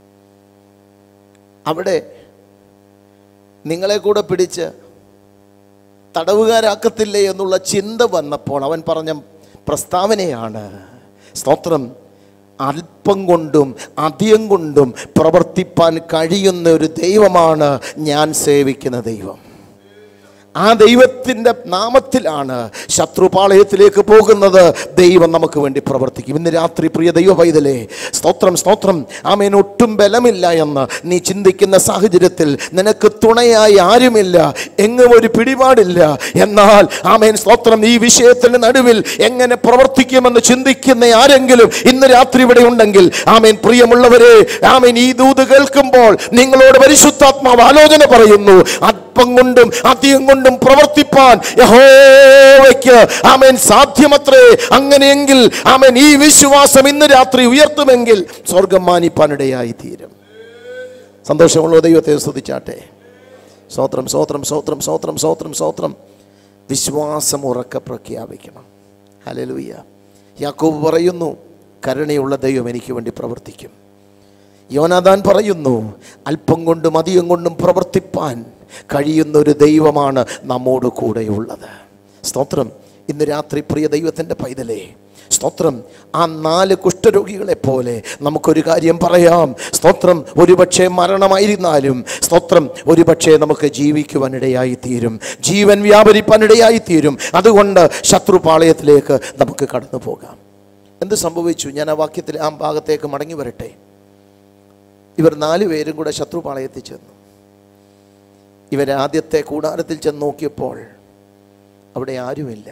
അവിടെ നിങ്ങളെ കൂടെ പിടിച്ച് തടവുകാരാക്കത്തില്ലേ എന്നുള്ള ചിന്ത വന്നപ്പോൾ അവൻ പറഞ്ഞ പ്രസ്താവനയാണ്. സ്തോത്രം. അല്പം കൊണ്ടും അധികം കൊണ്ടും പ്രവർത്തിപ്പാൻ കഴിയുന്ന ഒരു ദൈവമാണ് ഞാൻ സേവിക്കുന്ന ദൈവം. ആ ദൈവത്തിൻ്റെ നാമത്തിലാണ് ശത്രുപാളയത്തിലേക്ക് പോകുന്നത്. ദൈവം നമുക്ക് വേണ്ടി പ്രവർത്തിക്കും. ഇന്ന് രാത്രി പ്രിയ ദൈവ പൈതലേ, സ്തോത്രം സ്തോത്രം. ആമേൻ. ഒട്ടും ബലമില്ല എന്ന് നീ ചിന്തിക്കുന്ന സാഹചര്യത്തിൽ, നിനക്ക് തുണയായി ആരുമില്ല, എങ്ങും ഒരു പിടിപാടില്ല, എന്നാൽ ആമേൻ സ്തോത്രം, ഈ വിഷയത്തിന് നടുവിൽ എങ്ങനെ പ്രവർത്തിക്കുമെന്ന് ചിന്തിക്കുന്ന ആരെങ്കിലും ഇന്ന് രാത്രി ഇവിടെ ഉണ്ടെങ്കിൽ, ആമേൻ പ്രിയമുള്ളവരെ, ആമേൻ ഈ ദൂത് കേൾക്കുമ്പോൾ നിങ്ങളോട് പരിശുദ്ധാത്മാവ് ആലോചന പറയുന്നു. അല്പം കൊണ്ടും അധികം കൊണ്ടും പ്രവർത്തിപ്പാൻ യഹോവയ്ക്ക് ആമേൻ സാധ്യമത്രേ. അങ്ങനെയെങ്കിൽ ആമേൻ ഈ വിശ്വാസം ഇന്ന് രാത്രി ഉയർത്തുമെങ്കിൽ സ്വർഗം മാനിപ്പാനിടയായി തീരും. സന്തോഷമുള്ള ദൈവത്തെ സ്തുതിച്ചാട്ടെ. സ്തോത്രം സ്തോത്രം സ്തോത്രം സ്തോത്രം സ്തോത്രം സ്തോത്രം. വിശ്വാസം ഉറക്കെ പ്രഖ്യാപിക്കണം. ഹല്ലേലൂയ. യാക്കോബ് പറയുന്നു, കരുണയുള്ള ദൈവം എനിക്ക് വേണ്ടി പ്രവർത്തിക്കും. യോനാഥാൻ പറയുന്നു, അല്പം കൊണ്ടും അധികം കൊണ്ടും പ്രവർത്തിപ്പാൻ കഴിയുന്നൊരു ദൈവമാണ് നമ്മോട് കൂടെയുള്ളത്. സ്തോത്രം. ഇന്ന് രാത്രി പ്രിയ ദൈവത്തിൻ്റെ പൈതലേ, സ്തോത്രം, ആ നാല് കുഷ്ഠരോഗികളെ പോലെ നമുക്കൊരു കാര്യം പറയാം. സ്തോത്രം, ഒരുപക്ഷെ മരണമായിരുന്നാലും സ്തോത്രം, ഒരുപക്ഷെ നമുക്ക് ജീവിക്കുവാനിടയായി തീരും, ജീവൻ വ്യാപരിപ്പാനിടയായി തീരും. അതുകൊണ്ട് ശത്രുപാളയത്തിലേക്ക് നമുക്ക് കടന്നു പോകാം. എന്ത് സംഭവിച്ചു? ഞാൻ ആ വാക്യത്തിൽ ആ ഭാഗത്തേക്ക് മടങ്ങി വരട്ടെ. ഇവർ നാലു പേരും കൂടെ ശത്രുപാളയത്തിൽ ചെന്നു. ഇവർ ആദ്യത്തെ കൂടാരത്തിൽ ചെന്ന് നോക്കിയപ്പോൾ അവിടെ ആരുമില്ല.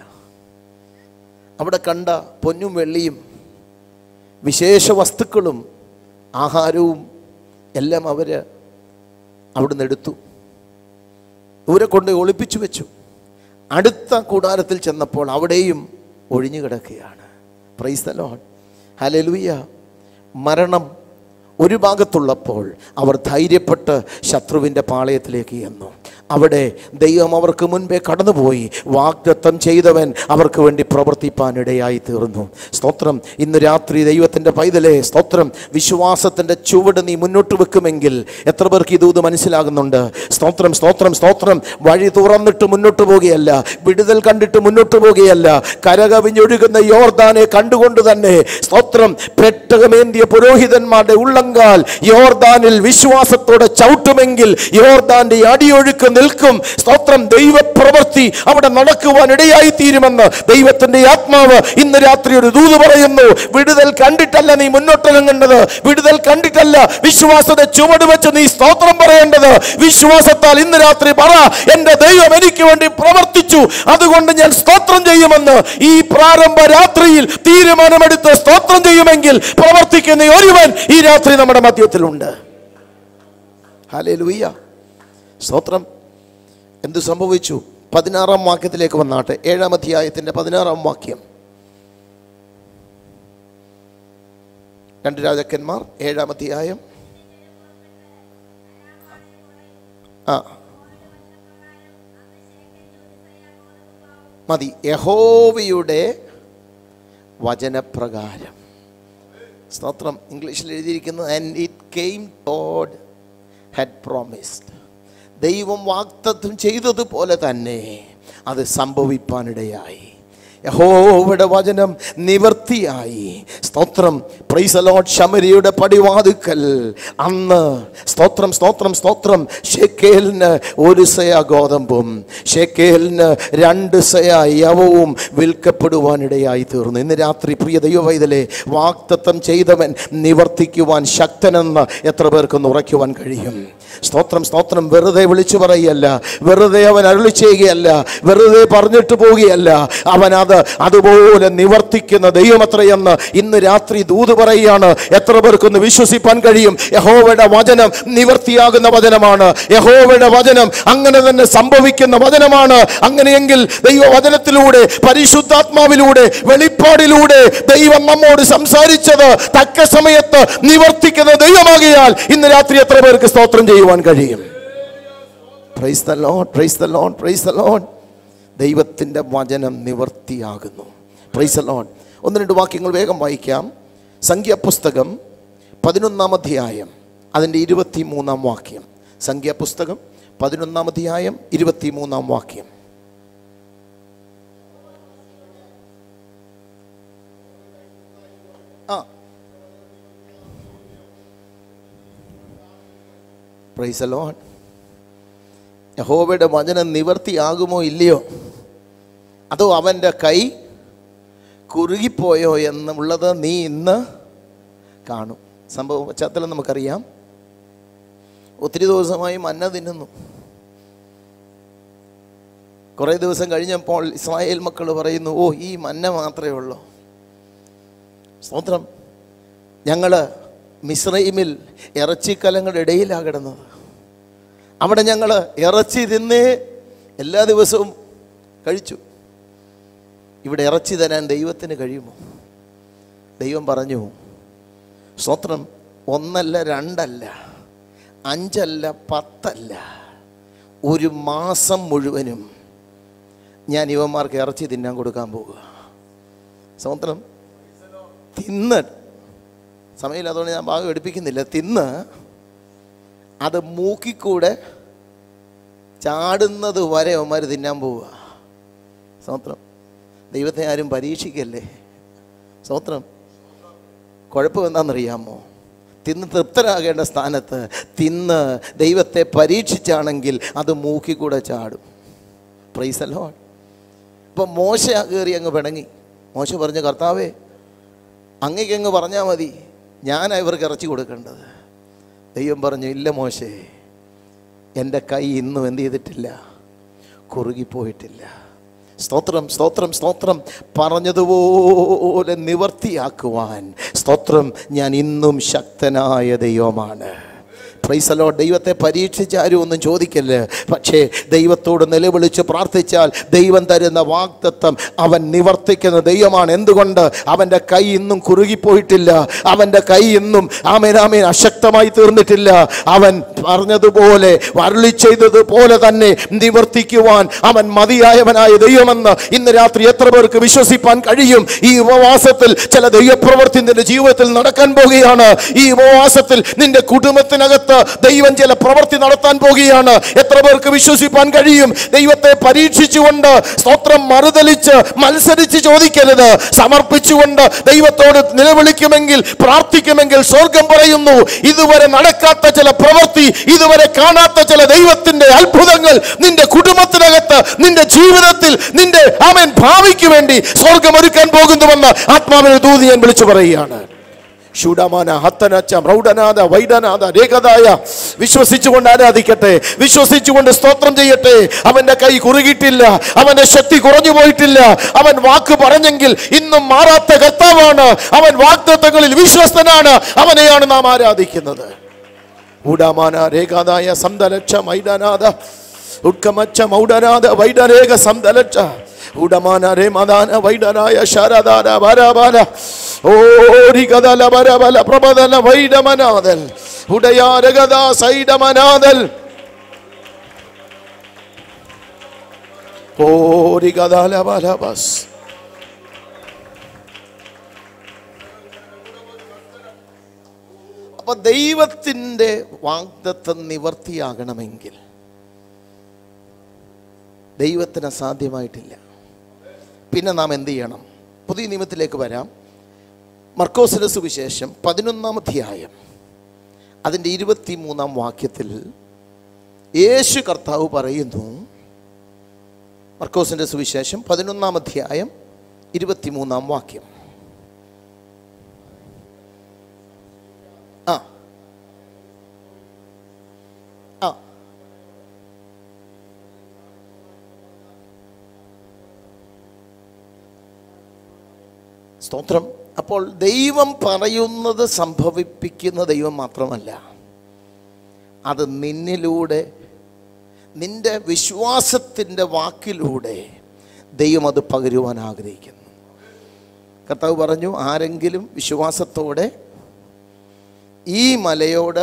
അവിടെ കണ്ട പൊന്നും വെള്ളിയും വിശേഷ വസ്തുക്കളും ആഹാരവും എല്ലാം അവർ അവിടുന്ന് എടുത്തു, ദൂരെ കൊണ്ട് ഒളിപ്പിച്ചു വെച്ചു. അടുത്ത കൂടാരത്തിൽ ചെന്നപ്പോൾ അവിടെയും ഒഴിഞ്ഞു കിടക്കുകയാണ്. Praise the Lord. ഹല്ലേലൂയ. മരണം ഒരു ഭാഗത്തുള്ളപ്പോൾ അവർ ധൈര്യപ്പെട്ട് ശത്രുവിൻ്റെ പാളയത്തിലേക്ക് ചെന്നു. അവിടെ ദൈവം അവർക്ക് മുൻപേ കടന്നുപോയി. വാഗ്ദത്തം ചെയ്തവൻ അവർക്ക് വേണ്ടി പ്രവർത്തിപ്പാനിടയായി തീർന്നു. സ്തോത്രം. ഇന്ന് രാത്രി ദൈവത്തിൻ്റെ പൈതലേ, സ്തോത്രം, വിശ്വാസത്തിൻ്റെ ചുവട് നീ മുന്നോട്ട് വെക്കുമെങ്കിൽ എത്ര പേർക്ക് ഇത് മനസ്സിലാകുന്നുണ്ട്? സ്തോത്രം സ്തോത്രം സ്തോത്രം. വഴി തുറന്നിട്ട് മുന്നോട്ട് പോകുകയല്ല, വിടുതൽ കണ്ടിട്ട് മുന്നോട്ട് പോകുകയല്ല, കരകവിഞ്ഞൊഴുകുന്ന യോർദാനെ കണ്ടുകൊണ്ട് തന്നെ സ്തോത്രം, പെട്ടകമേന്തിയ പുരോഹിതന്മാരുടെ ഉള്ളങ്കാൽ യോർദാനിൽ വിശ്വാസത്തോടെ ചവിട്ടുമെങ്കിൽ യോർദാന്റെ അടിയൊഴുക്ക് നിൽക്കും. സ്തോത്രം. ദൈവപ്രവൃത്തി അവിടെ നടക്കുവാൻ ഇടയായി തീരുമെന്ന് ദൈവത്തിന്റെ ആത്മാവ് ഇന്ന് രാത്രി ഒരു ദൂത് പറയുന്നു. വിടുതൽ കണ്ടിട്ടല്ല നീ മുന്നോട്ടിറങ്ങേണ്ടത്, വിടുതൽ കണ്ടിട്ടല്ല വിശ്വാസത്തെ ചുവട് വെച്ച് നീ സ്തോത്രം പറയേണ്ടത്. വിശ്വാസത്താൽ ഇന്ന് രാത്രി പറ, എന്റെ ദൈവം എനിക്ക് വേണ്ടി പ്രവർത്തിച്ചു, അതുകൊണ്ട് ഞാൻ സ്തോത്രം ചെയ്യുമെന്ന് ഈ പ്രാരംഭ രാത്രിയിൽ തീരുമാനമെടുത്ത് സ്തോത്രം ചെയ്യുമെങ്കിൽ പ്രവർത്തിക്കുന്ന ഒരുവൻ ഈ രാത്രി നമ്മുടെ മധ്യത്തിലുണ്ട്. ഹല്ലേലൂയ. സ്തോത്രം. എന്ത് സംഭവിച്ചു? പതിനാറാം വാക്യത്തിലേക്ക് വന്നാട്ടെ. ഏഴാം അധ്യായത്തിന്റെ പതിനാറാം വാക്യം. രണ്ട് രാജാക്കന്മാർ ഏഴാം അധ്യായം. ആ മതി. യഹോവയുടെ വചനപ്രകാരം. സ്തോത്രം. ഇംഗ്ലീഷിൽ എഴുതിയിരിക്കുന്നത് and it came God had promised. ദൈവം വാഗ്ദത്തം ചെയ്തതുപോലെ തന്നെ അത് സംഭവിപ്പാനിടയായി. യഹോവയുടെ വചനം നിവർത്തിയായി. സ്തോത്രം. Praise the Lord. ശമരിയുടെ പടിവാതിക്കൽ അന്ന് സ്തോത്രം സ്തോത്രം സ്തോത്രം ശെക്കേലിന് ഒരു സയ ഗോതമ്പും ശെക്കേലിന് രണ്ട് സയ യവവും വിൽക്കപ്പെടുവാനിടയായി തീർന്നു. ഇന്ന് രാത്രി പ്രിയ ദൈവവൈതലേ, വാഗ്ദത്തം ചെയ്തവൻ നിവർത്തിക്കുവാൻ ശക്തനെന്ന് എത്ര പേർക്കൊന്ന് ഉറയ്ക്കുവാൻ കഴിയും? സ്തോത്രം സ്തോത്രം. വെറുതെ വിളിച്ചു പറയുകയല്ല, വെറുതെ അവൻ അരുളി ചെയ്യുകയല്ല, വെറുതെ പറഞ്ഞിട്ട് പോവുകയല്ല, അവൻ അത് അതുപോലെ നിവർത്തിക്കുന്ന ദൈവമത്രയെന്ന് ഇന്ന് രാത്രി ദൂത് പറയുകയാണ്. എത്ര പേർക്കൊന്ന് വിശ്വസിപ്പാൻ കഴിയും? യഹോവയുടെ വചനം നിവർത്തിയാകുന്ന വചനമാണ്. യഹോവയുടെ വചനം അങ്ങനെ തന്നെ സംഭവിക്കുന്ന വചനമാണ്. അങ്ങനെയെങ്കിൽ ദൈവവചനത്തിലൂടെ, പരിശുദ്ധാത്മാവിലൂടെ, വെളിപ്പാടിലൂടെ ദൈവം നമ്മോട് സംസാരിച്ചത് തക്ക സമയത്ത് നിവർത്തിക്കുന്ന ദൈവമാകിയാൽ ഇന്ന് രാത്രി എത്ര പേർക്ക് സ്തോത്രം ചെയ്യുവാൻ കഴിയും? Praise the Lord, praise the Lord, praise the Lord. ദൈവത്തിൻ്റെ വചനം നിവർത്തിയാകുന്നു. Price the Lord. ഒന്ന് രണ്ട് വാക്യങ്ങൾ വേഗം വായിക്കാം. സംഖ്യാപുസ്തകം പതിനൊന്നാം അധ്യായം അതിൻ്റെ ഇരുപത്തി മൂന്നാം വാക്യം. സംഖ്യാപുസ്തകം പതിനൊന്നാം അധ്യായം ഇരുപത്തി മൂന്നാം വാക്യം. ആ പ്രൈസ് ദി ലോർഡ്. യഹോവയുടെ വചനം നിവർത്തിയാകുമോ ഇല്ലയോ, അതോ അവൻ്റെ കൈ കുറുകിപ്പോയോ എന്നുള്ളത് നീ ഇന്ന് കാണും. സംഭവ പശ്ചാത്തലം നമുക്കറിയാം. ഒത്തിരി ദിവസമായി മന്ന തിന്നുന്നു. കുറേ ദിവസം കഴിഞ്ഞപ്പോൾ ഇസ്രായേൽ മക്കൾ പറയുന്നു, ഓ ഈ മന്ന മാത്രമേ ഉള്ളൂ. സ്തോത്രം. ഞങ്ങൾ മിസ്രൈമിൽ ഇറച്ചിക്കലങ്ങളുടെ ഇടയിലാണ് കിടന്നത്. അവിടെ ഞങ്ങൾ ഇറച്ചി തിന്നേ എല്ലാ ദിവസവും കഴിച്ചു. ഇവിടെ ഇറച്ചി തരാൻ ദൈവത്തിന് കഴിയുമോ? ദൈവം പറഞ്ഞു, സ്തോത്രം, ഒന്നല്ല രണ്ടല്ല അഞ്ചല്ല പത്തല്ല, ഒരു മാസം മുഴുവനും ഞാൻ ഇവന്മാർക്ക് ഇറച്ചി തിന്നാൻ കൊടുക്കാൻ പോകുക. സ്തോത്രം. തിന്ന് സമയമില്ലാത്തതുകൊണ്ട് ഞാൻ ഭാഗം എടുപ്പിക്കുന്നില്ല. തിന്ന് അത് മൂക്കിക്കൂടെ ചാടുന്നത് വരെ അവന്മാർ തിന്നാൻ പോവുക. സ്തോത്രം. ദൈവത്തെ ആരും പരീക്ഷിക്കല്ലേ. സ്തോത്രം. കുഴപ്പം എന്താണെന്നറിയാമോ? തിന്ന് തൃപ്തരാകേണ്ട സ്ഥാനത്ത് തിന്ന് ദൈവത്തെ പരീക്ഷിച്ചാണെങ്കിൽ അത് മൂക്കിക്കൂടെ ചാടും. Praise the Lord. ഇപ്പം മോശ കയറി അങ്ങ് പിണങ്ങി. മോശ പറഞ്ഞു, കർത്താവേ അങ്ങേക്ക് അങ്ങ് പറഞ്ഞാൽ മതി, ഞാനാ ഇവർക്ക് ഇറച്ചി കൊടുക്കേണ്ടത്. ദൈവം പറഞ്ഞു, ഇല്ല മോശേ, എൻ്റെ കൈ ഇന്നും എന്ത് ചെയ്തിട്ടില്ല, കുറുകിപ്പോയിട്ടില്ല. സ്തോത്രം, സ്തോത്രം, സ്തോത്രം. പറഞ്ഞതുപോലെ നിവർത്തിയാക്കുവാൻ സ്തോത്രം ഞാൻ ഇന്നും ശക്തനായ ദൈവമാണ്. Praise the Lord. ദൈവത്തെ പരീക്ഷിച്ച് ആരും ഒന്നും ചോദിക്കല്ലേ. പക്ഷേ ദൈവത്തോട് നിലവിളിച്ച് പ്രാർത്ഥിച്ചാൽ ദൈവം തരുന്ന വാഗ്ദത്തം അവൻ നിവർത്തിക്കുന്ന ദൈവമാണ്. എന്തുകൊണ്ട്? അവൻ്റെ കൈ ഇന്നും കുറുകിപ്പോയിട്ടില്ല. അവൻ്റെ കൈ ഇന്നും ആമേൻ ആമേൻ അശക്തമായി തീർന്നിട്ടില്ല. അവൻ പറഞ്ഞതുപോലെ അരുളി ചെയ്തതുപോലെ തന്നെ നിവർത്തിക്കുവാൻ അവൻ മതിയായവനായ ദൈവമെന്ന് ഇന്ന് രാത്രി എത്ര പേർക്ക് വിശ്വസിപ്പാൻ കഴിയും? ഈ ഉപവാസത്തിൽ ചില ദൈവപ്രവൃത്തി നിന്റെ ജീവിതത്തിൽ നടക്കാൻ പോകുകയാണ്. ഈ ഉപവാസത്തിൽ നിന്റെ കുടുംബത്തിനകത്ത് ദൈവം ചില പ്രവൃത്തി നടത്താൻ പോകുകയാണ്. എത്ര പേർക്ക് വിശ്വസിപ്പാൻ കഴിയും? ദൈവത്തെ പരീക്ഷിച്ചുകൊണ്ട് സ്തോത്രം മറുതലിച്ച് മത്സരിച്ച് ചോദിക്കരുത്. സമർപ്പിച്ചുകൊണ്ട് ദൈവത്തോട് നിലവിളിക്കുമെങ്കിൽ, പ്രാർത്ഥിക്കുമെങ്കിൽ സ്വർഗം പറയുന്നു, ഇതുവരെ നടക്കാത്ത ചില പ്രവൃത്തി, ഇതുവരെ കാണാത്ത ചില ദൈവത്തിന്റെ അത്ഭുതങ്ങൾ നിന്റെ കുടുംബത്തിനകത്ത്, നിന്റെ ജീവിതത്തിൽ, നിന്റെ ആമേൻ ഭാവിക്ക് വേണ്ടി സ്വർഗം ഒരുക്കാൻ പോകുന്നുവെന്ന് ആത്മാവിനെ ദൂതി ഞാൻ വിളിച്ചു പറയുകയാണ്. വിശ്വസിച്ചുകൊണ്ട് ആരാധിക്കട്ടെ, വിശ്വസിച്ചുകൊണ്ട് സ്തോത്രം ചെയ്യട്ടെ. അവന്റെ കൈ കുറുകിയിട്ടില്ല, അവന്റെ ശക്തി കുറഞ്ഞു പോയിട്ടില്ല. അവൻ വാക്ക് പറഞ്ഞെങ്കിൽ ഇന്നും മാറാത്ത കർത്താവാണ്. അവൻ വാഗ്ദത്തങ്ങളിൽ വിശ്വസ്തനാണ്. അവനെയാണ് നാം ആരാധിക്കുന്നത്. ഉടമാന രേഖാദായ സംദലക്ഷ മൈഡനാഥ ഉട്കമച്ച മൗഡനാഥ വൈഡരേഖ സംദലക്ഷ ഉടമാന രേ മദാന വൈഡനായ ശാരദാന വരബല ഓരികദല വരബല പ്രബദല വൈഡമനാദൽ ഉടയാരഗദ സൈഡമനാദൽ ഓരികദല വലബസ്. അപ്പൊ ദൈവത്തിൻ്റെ വാഗ്ദത്തം നിവർത്തിയാകണമെങ്കിൽ ദൈവത്തിന് അസാധ്യമായിട്ടില്ല. പിന്നെ നാം എന്ത് ചെയ്യണം? പുതിയ നിയമത്തിലേക്ക് വരാം. മർക്കോസിന്റെ സുവിശേഷം പതിനൊന്നാം അധ്യായം അതിൻ്റെ ഇരുപത്തി മൂന്നാം വാക്യത്തിൽ യേശു കർത്താവ് പറയുന്നു. മർക്കോസിന്റെ സുവിശേഷം പതിനൊന്നാം അധ്യായം ഇരുപത്തി മൂന്നാം വാക്യം. ആ ആ സ്തോത്രം. അപ്പോൾ ദൈവം പറയുന്നത് സംഭവിപ്പിക്കുന്ന ദൈവം മാത്രമല്ല, അത് നിന്നിലൂടെ, നിന്റെ വിശ്വാസത്തിൻ്റെ വാക്കിലൂടെ ദൈവം അത് പകരുവാൻ ആഗ്രഹിക്കുന്നു. കർത്താവ് പറഞ്ഞു, ആരെങ്കിലും വിശ്വാസത്തോടെ ഈ മലയോട്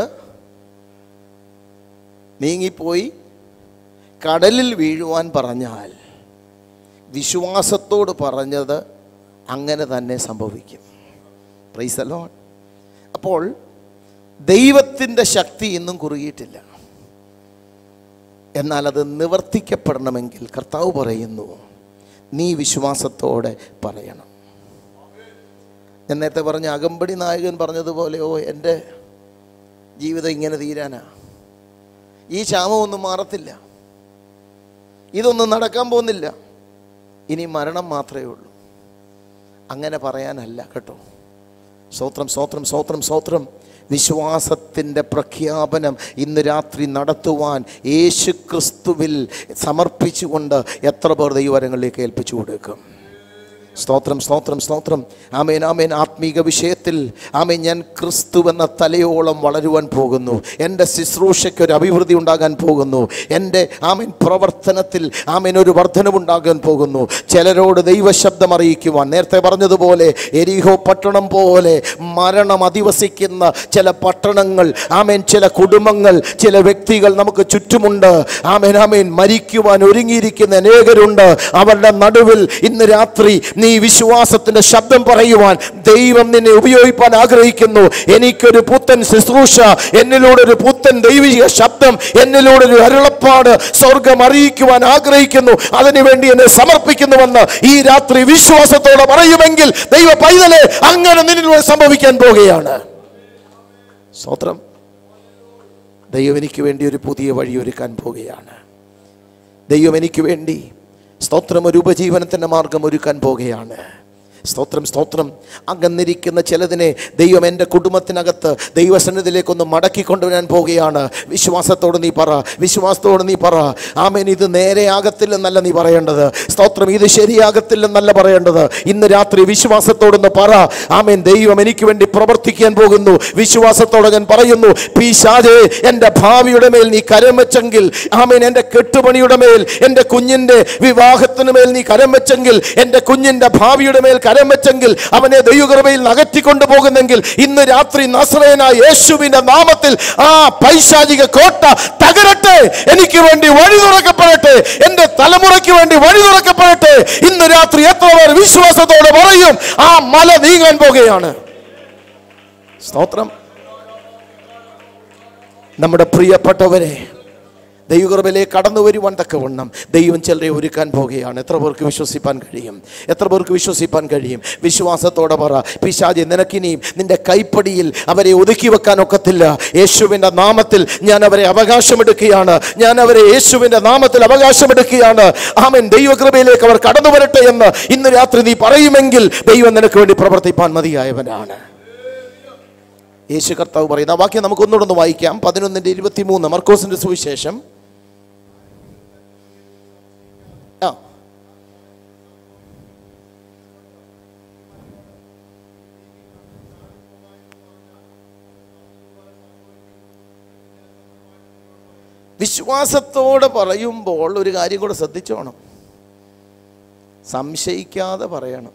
നീങ്ങിപ്പോയി കടലിൽ വീഴുവാൻ പറഞ്ഞാൽ വിശ്വാസത്തോട് പറഞ്ഞത് അങ്ങനെ തന്നെ സംഭവിക്കും. Praise the Lord. അപ്പോൾ ദൈവത്തിൻ്റെ ശക്തി ഇന്നും കുറുകിയിട്ടില്ല. എന്നാൽ അത് നിവർത്തിക്കപ്പെടണമെങ്കിൽ കർത്താവ് പറയുന്നു, നീ വിശ്വാസത്തോടെ പറയണം. ഞാൻ നേരത്തെ പറഞ്ഞ അകമ്പടി നായകൻ പറഞ്ഞതുപോലെ, ഓ എൻ്റെ ജീവിതം ഇങ്ങനെ തീരാനാ, ഈ ക്ഷാമമൊന്നും മാറത്തില്ല, ഇതൊന്നും നടക്കാൻ പോകുന്നില്ല, ഇനി മരണം മാത്രമേ ഉള്ളൂ. അങ്ങനെ പറയാനല്ല കേട്ടോ. സ്തോത്രം, സ്തോത്രം, സ്തോത്രം, സ്തോത്രം. വിശ്വാസത്തിൻ്റെ പ്രഖ്യാപനം ഇന്ന് രാത്രി നടത്തുവാൻ യേശു ക്രിസ്തുവിൽ സമർപ്പിച്ചുകൊണ്ട് എത്ര പേർ ദൈവവരങ്ങളിലേക്ക് ഏൽപ്പിച്ചു കൊടുക്കും? സ്തോത്രം, സ്തോത്രം, സ്തോത്രം. ആമേൻ, ആമേൻ. ആത്മീക വിഷയത്തിൽ ആമേൻ ഞാൻ ക്രിസ്തു എന്ന തലയോളം വളരുവാൻ പോകുന്നു. എൻ്റെ ശുശ്രൂഷയ്ക്ക് ഒരു അഭിവൃദ്ധി ഉണ്ടാകാൻ പോകുന്നു. എൻ്റെ ആമേൻ പ്രവർത്തനത്തിൽ ആമേൻ ഒരു വർധനവുണ്ടാകാൻ പോകുന്നു. ചിലരോട് ദൈവശബ്ദം അറിയിക്കുവാൻ, നേരത്തെ പറഞ്ഞതുപോലെ എരിഹോ പട്ടണം പോലെ മരണം അധിവസിക്കുന്ന ചില പട്ടണങ്ങൾ, ആമേൻ ചില കുടുംബങ്ങൾ, ചില വ്യക്തികൾ നമുക്ക് ചുറ്റുമുണ്ട്. ആമേൻ, ആമേൻ. മരിക്കുവാൻ ഒരുങ്ങിയിരിക്കുന്ന അനേകരുണ്ട്. അവരുടെ നടുവിൽ ഇന്ന് രാത്രി നീ വിശ്വാസത്തിന്റെ ശബ്ദം പറയുവാൻ ദൈവം നിന്നെ ഉപയോഗിക്കാൻ ആഗ്രഹിക്കുന്നു. എനിക്കൊരു പുത്തൻ ശുശ്രൂഷ, എന്നിലൂടെ ഒരു പുത്തൻ ദൈവിക ശബ്ദം, എന്നിലൂടെ ഒരു അരുളപ്പാട് സ്വർഗം അറിയിക്കുവാൻ ആഗ്രഹിക്കുന്നു. അതിനുവേണ്ടി എന്നെ സമർപ്പിക്കുന്നുവെന്ന് ഈ രാത്രി വിശ്വാസത്തോടെ പറയുമെങ്കിൽ ദൈവ പൈതലെ അങ്ങനെ നിന്നിലൂടെ സംഭവിക്കാൻ പോകുകയാണ്. സ്തോത്രം. ദൈവം എനിക്ക് വേണ്ടി ഒരു പുതിയ വഴി ഒരുക്കാൻ പോകുകയാണ്. ദൈവം എനിക്ക് വേണ്ടി സ്തോത്രം ഒരു ഉപജീവനത്തിൻ്റെ മാർഗം ഒരുക്കാൻ പോകുകയാണ്. സ്തോത്രം, സ്തോത്രം. അകന്നിരിക്കുന്ന ചിലതിനെ ദൈവം എൻ്റെ കുടുംബത്തിനകത്ത് ദൈവസന്നിധിയിലേക്കൊന്ന് മടക്കി കൊണ്ടുവരാൻ പോകുകയാണ്. വിശ്വാസത്തോട് നീ പറ, വിശ്വാസത്തോട് നീ പറ. ആമേൻ, ഇത് നേരെയാകത്തില്ലെന്നല്ല നീ പറയേണ്ടത്. സ്തോത്രം, ഇത് ശരിയാകത്തില്ലെന്നല്ല പറയേണ്ടത്. ഇന്ന് രാത്രി വിശ്വാസത്തോടൊന്ന് പറ. ആമേൻ, ദൈവം എനിക്ക് വേണ്ടി പ്രവർത്തിക്കാൻ പോകുന്നു. വിശ്വാസത്തോടെ ഞാൻ പറയുന്നു, പിശാചേ എൻ്റെ ഭാവിയുടെ മേൽ നീ കരം വെച്ചെങ്കിൽ, ആമേൻ എൻ്റെ കെട്ടുപണിയുടെ മേൽ, എൻ്റെ കുഞ്ഞിൻ്റെ വിവാഹത്തിന് മേൽ നീ കരം വെച്ചെങ്കിൽ, എൻ്റെ കുഞ്ഞിൻ്റെ ഭാവിയുടെ മേൽ കരം വെച്ചെങ്കിൽ, അവനെ ദൈവകൃപയിൽ അകറ്റിക്കൊണ്ടു പോകുന്നെങ്കിൽ ഇന്ന് രാത്രി നസറേയനായ യേശുവിന്റെ നാമത്തിൽ ആ പൈശാചിക കോട്ട തകരട്ടെ. എനിക്ക് വേണ്ടി വഴി തുറക്കപ്പെടട്ടെ. എന്റെ തലമുറയ്ക്ക് വേണ്ടി വഴി തുറക്കപ്പെടട്ടെ. ഇന്ന് രാത്രി എത്ര പേർ വിശ്വാസത്തോടെ പറയും ആ മല നീങ്ങാൻ പോകുകയാണ്? സ്തോത്രം. നമ്മുടെ പ്രിയപ്പെട്ടവരെ, ദൈവകൃപയിലേക്ക് കടന്നു വരുവാൻ തക്കവണ്ണം ദൈവം ചിലരെ ഒരുക്കാൻ പോകുകയാണ്. എത്ര പേർക്ക് വിശ്വസിപ്പാൻ കഴിയും? എത്ര പേർക്ക് വിശ്വസിപ്പാൻ കഴിയും? വിശ്വാസത്തോടെ പറ, പിശാചേ നിനക്കിനിയും നിന്റെ കൈപ്പടിയിൽ അവരെ ഒതുക്കി വെക്കാൻ ഒക്കത്തില്ല. യേശുവിൻ്റെ നാമത്തിൽ ഞാൻ അവരെ അവകാശമെടുക്കുകയാണ്. ഞാൻ അവരെ യേശുവിൻ്റെ നാമത്തിൽ അവകാശമെടുക്കുകയാണ്. ആമേൻ. ദൈവകൃപയിലേക്ക് അവർ കടന്നു വരട്ടെ എന്ന് ഇന്ന് രാത്രി നീ പറയുമെങ്കിൽ ദൈവം നിനക്ക് വേണ്ടി പ്രവർത്തിപ്പാൻ മതിയായവനാണ്. യേശു കർത്താവ് പറയുന്ന വാക്യം നമുക്ക് ഒന്നുകൂടെ വായിക്കാം. പതിനൊന്നിൻ്റെ ഇരുപത്തി മൂന്ന് മർക്കോസിന്റെ സുവിശേഷം. ആ വിശ്വാസത്തോടെ പറയുമ്പോൾ ഒരു കാര്യം കൂടെ ശ്രദ്ധിച്ചോണം. സംശയിക്കാതെ പറയണം.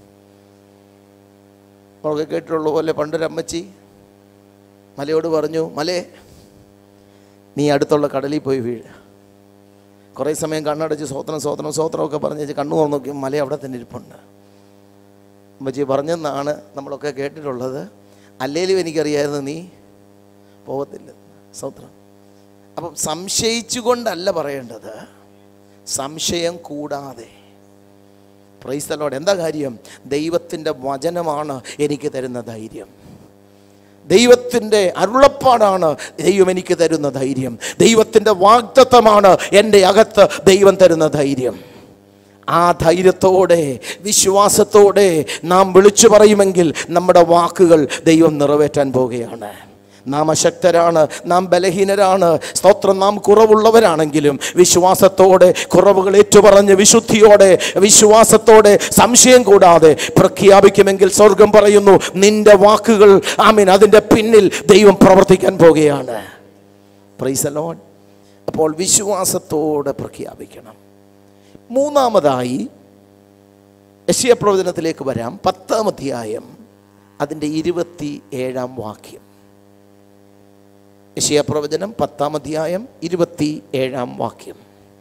നമുക്ക് കേട്ടിട്ടുള്ള പോലെ പണ്ടൊരമ്മച്ചി മലയോട് പറഞ്ഞു, മലേ നീ അടുത്തുള്ള കടലിൽ പോയി വീഴ. കുറേ സമയം കണ്ണടച്ച് സ്വോത്രം സ്വോത്രം സ്വോത്രമൊക്കെ പറഞ്ഞ് കണ്ണു തുറന്ന് നോക്കി മല അവിടെ തന്നെ ഇരിപ്പുണ്ട്. അമ്മച്ചി പറഞ്ഞെന്നാണ് നമ്മളൊക്കെ കേട്ടിട്ടുള്ളത്. അല്ലേലും എനിക്കറിയായിരുന്നു നീ പോകത്തില്ല. സ്വോത്രം. അപ്പം സംശയിച്ചു കൊണ്ടല്ല പറയേണ്ടത്, സംശയം കൂടാതെ. Praise the Lord. എന്താ കാര്യം? ദൈവത്തിൻ്റെ വചനമാണ് എനിക്ക് തരുന്ന ധൈര്യം. ദൈവത്തിൻ്റെ അരുളപ്പാടാണ് ദൈവം എനിക്ക് തരുന്ന ധൈര്യം. ദൈവത്തിൻ്റെ വാഗ്ദത്തമാണ് എൻ്റെ അകത്ത് ദൈവം തരുന്ന ധൈര്യം. ആ ധൈര്യത്തോടെ വിശ്വാസത്തോടെ നാം വിളിച്ചു പറയുമെങ്കിൽ നമ്മുടെ വാക്കുകൾ ദൈവം നിറവേറ്റാൻ പോകുകയാണ്. നാം അശക്തരാണ്, നാം ബലഹീനരാണ്. സ്തോത്രം. നാം കുറവുള്ളവരാണെങ്കിലും വിശ്വാസത്തോടെ കുറവുകൾ ഏറ്റുപറഞ്ഞ് വിശുദ്ധിയോടെ വിശ്വാസത്തോടെ സംശയം കൂടാതെ പ്രഖ്യാപിക്കുമെങ്കിൽ സ്വർഗം പറയുന്നു നിന്റെ വാക്കുകൾ ആമീൻ അതിൻ്റെ പിന്നിൽ ദൈവം പ്രവർത്തിക്കാൻ പോകുകയാണ്. Praise the Lord. അപ്പോൾ വിശ്വാസത്തോടെ പ്രഖ്യാപിക്കണം. മൂന്നാമതായി യെശയ്യാ പ്രവചനത്തിലേക്ക് വരാം. പത്താം അധ്യായം അതിൻ്റെ ഇരുപത്തി ഏഴാം വാക്യം. യെശയ്യാ പ്രവചനം പത്താം അധ്യായം ഇരുപത്തി ഏഴാം വാക്യം.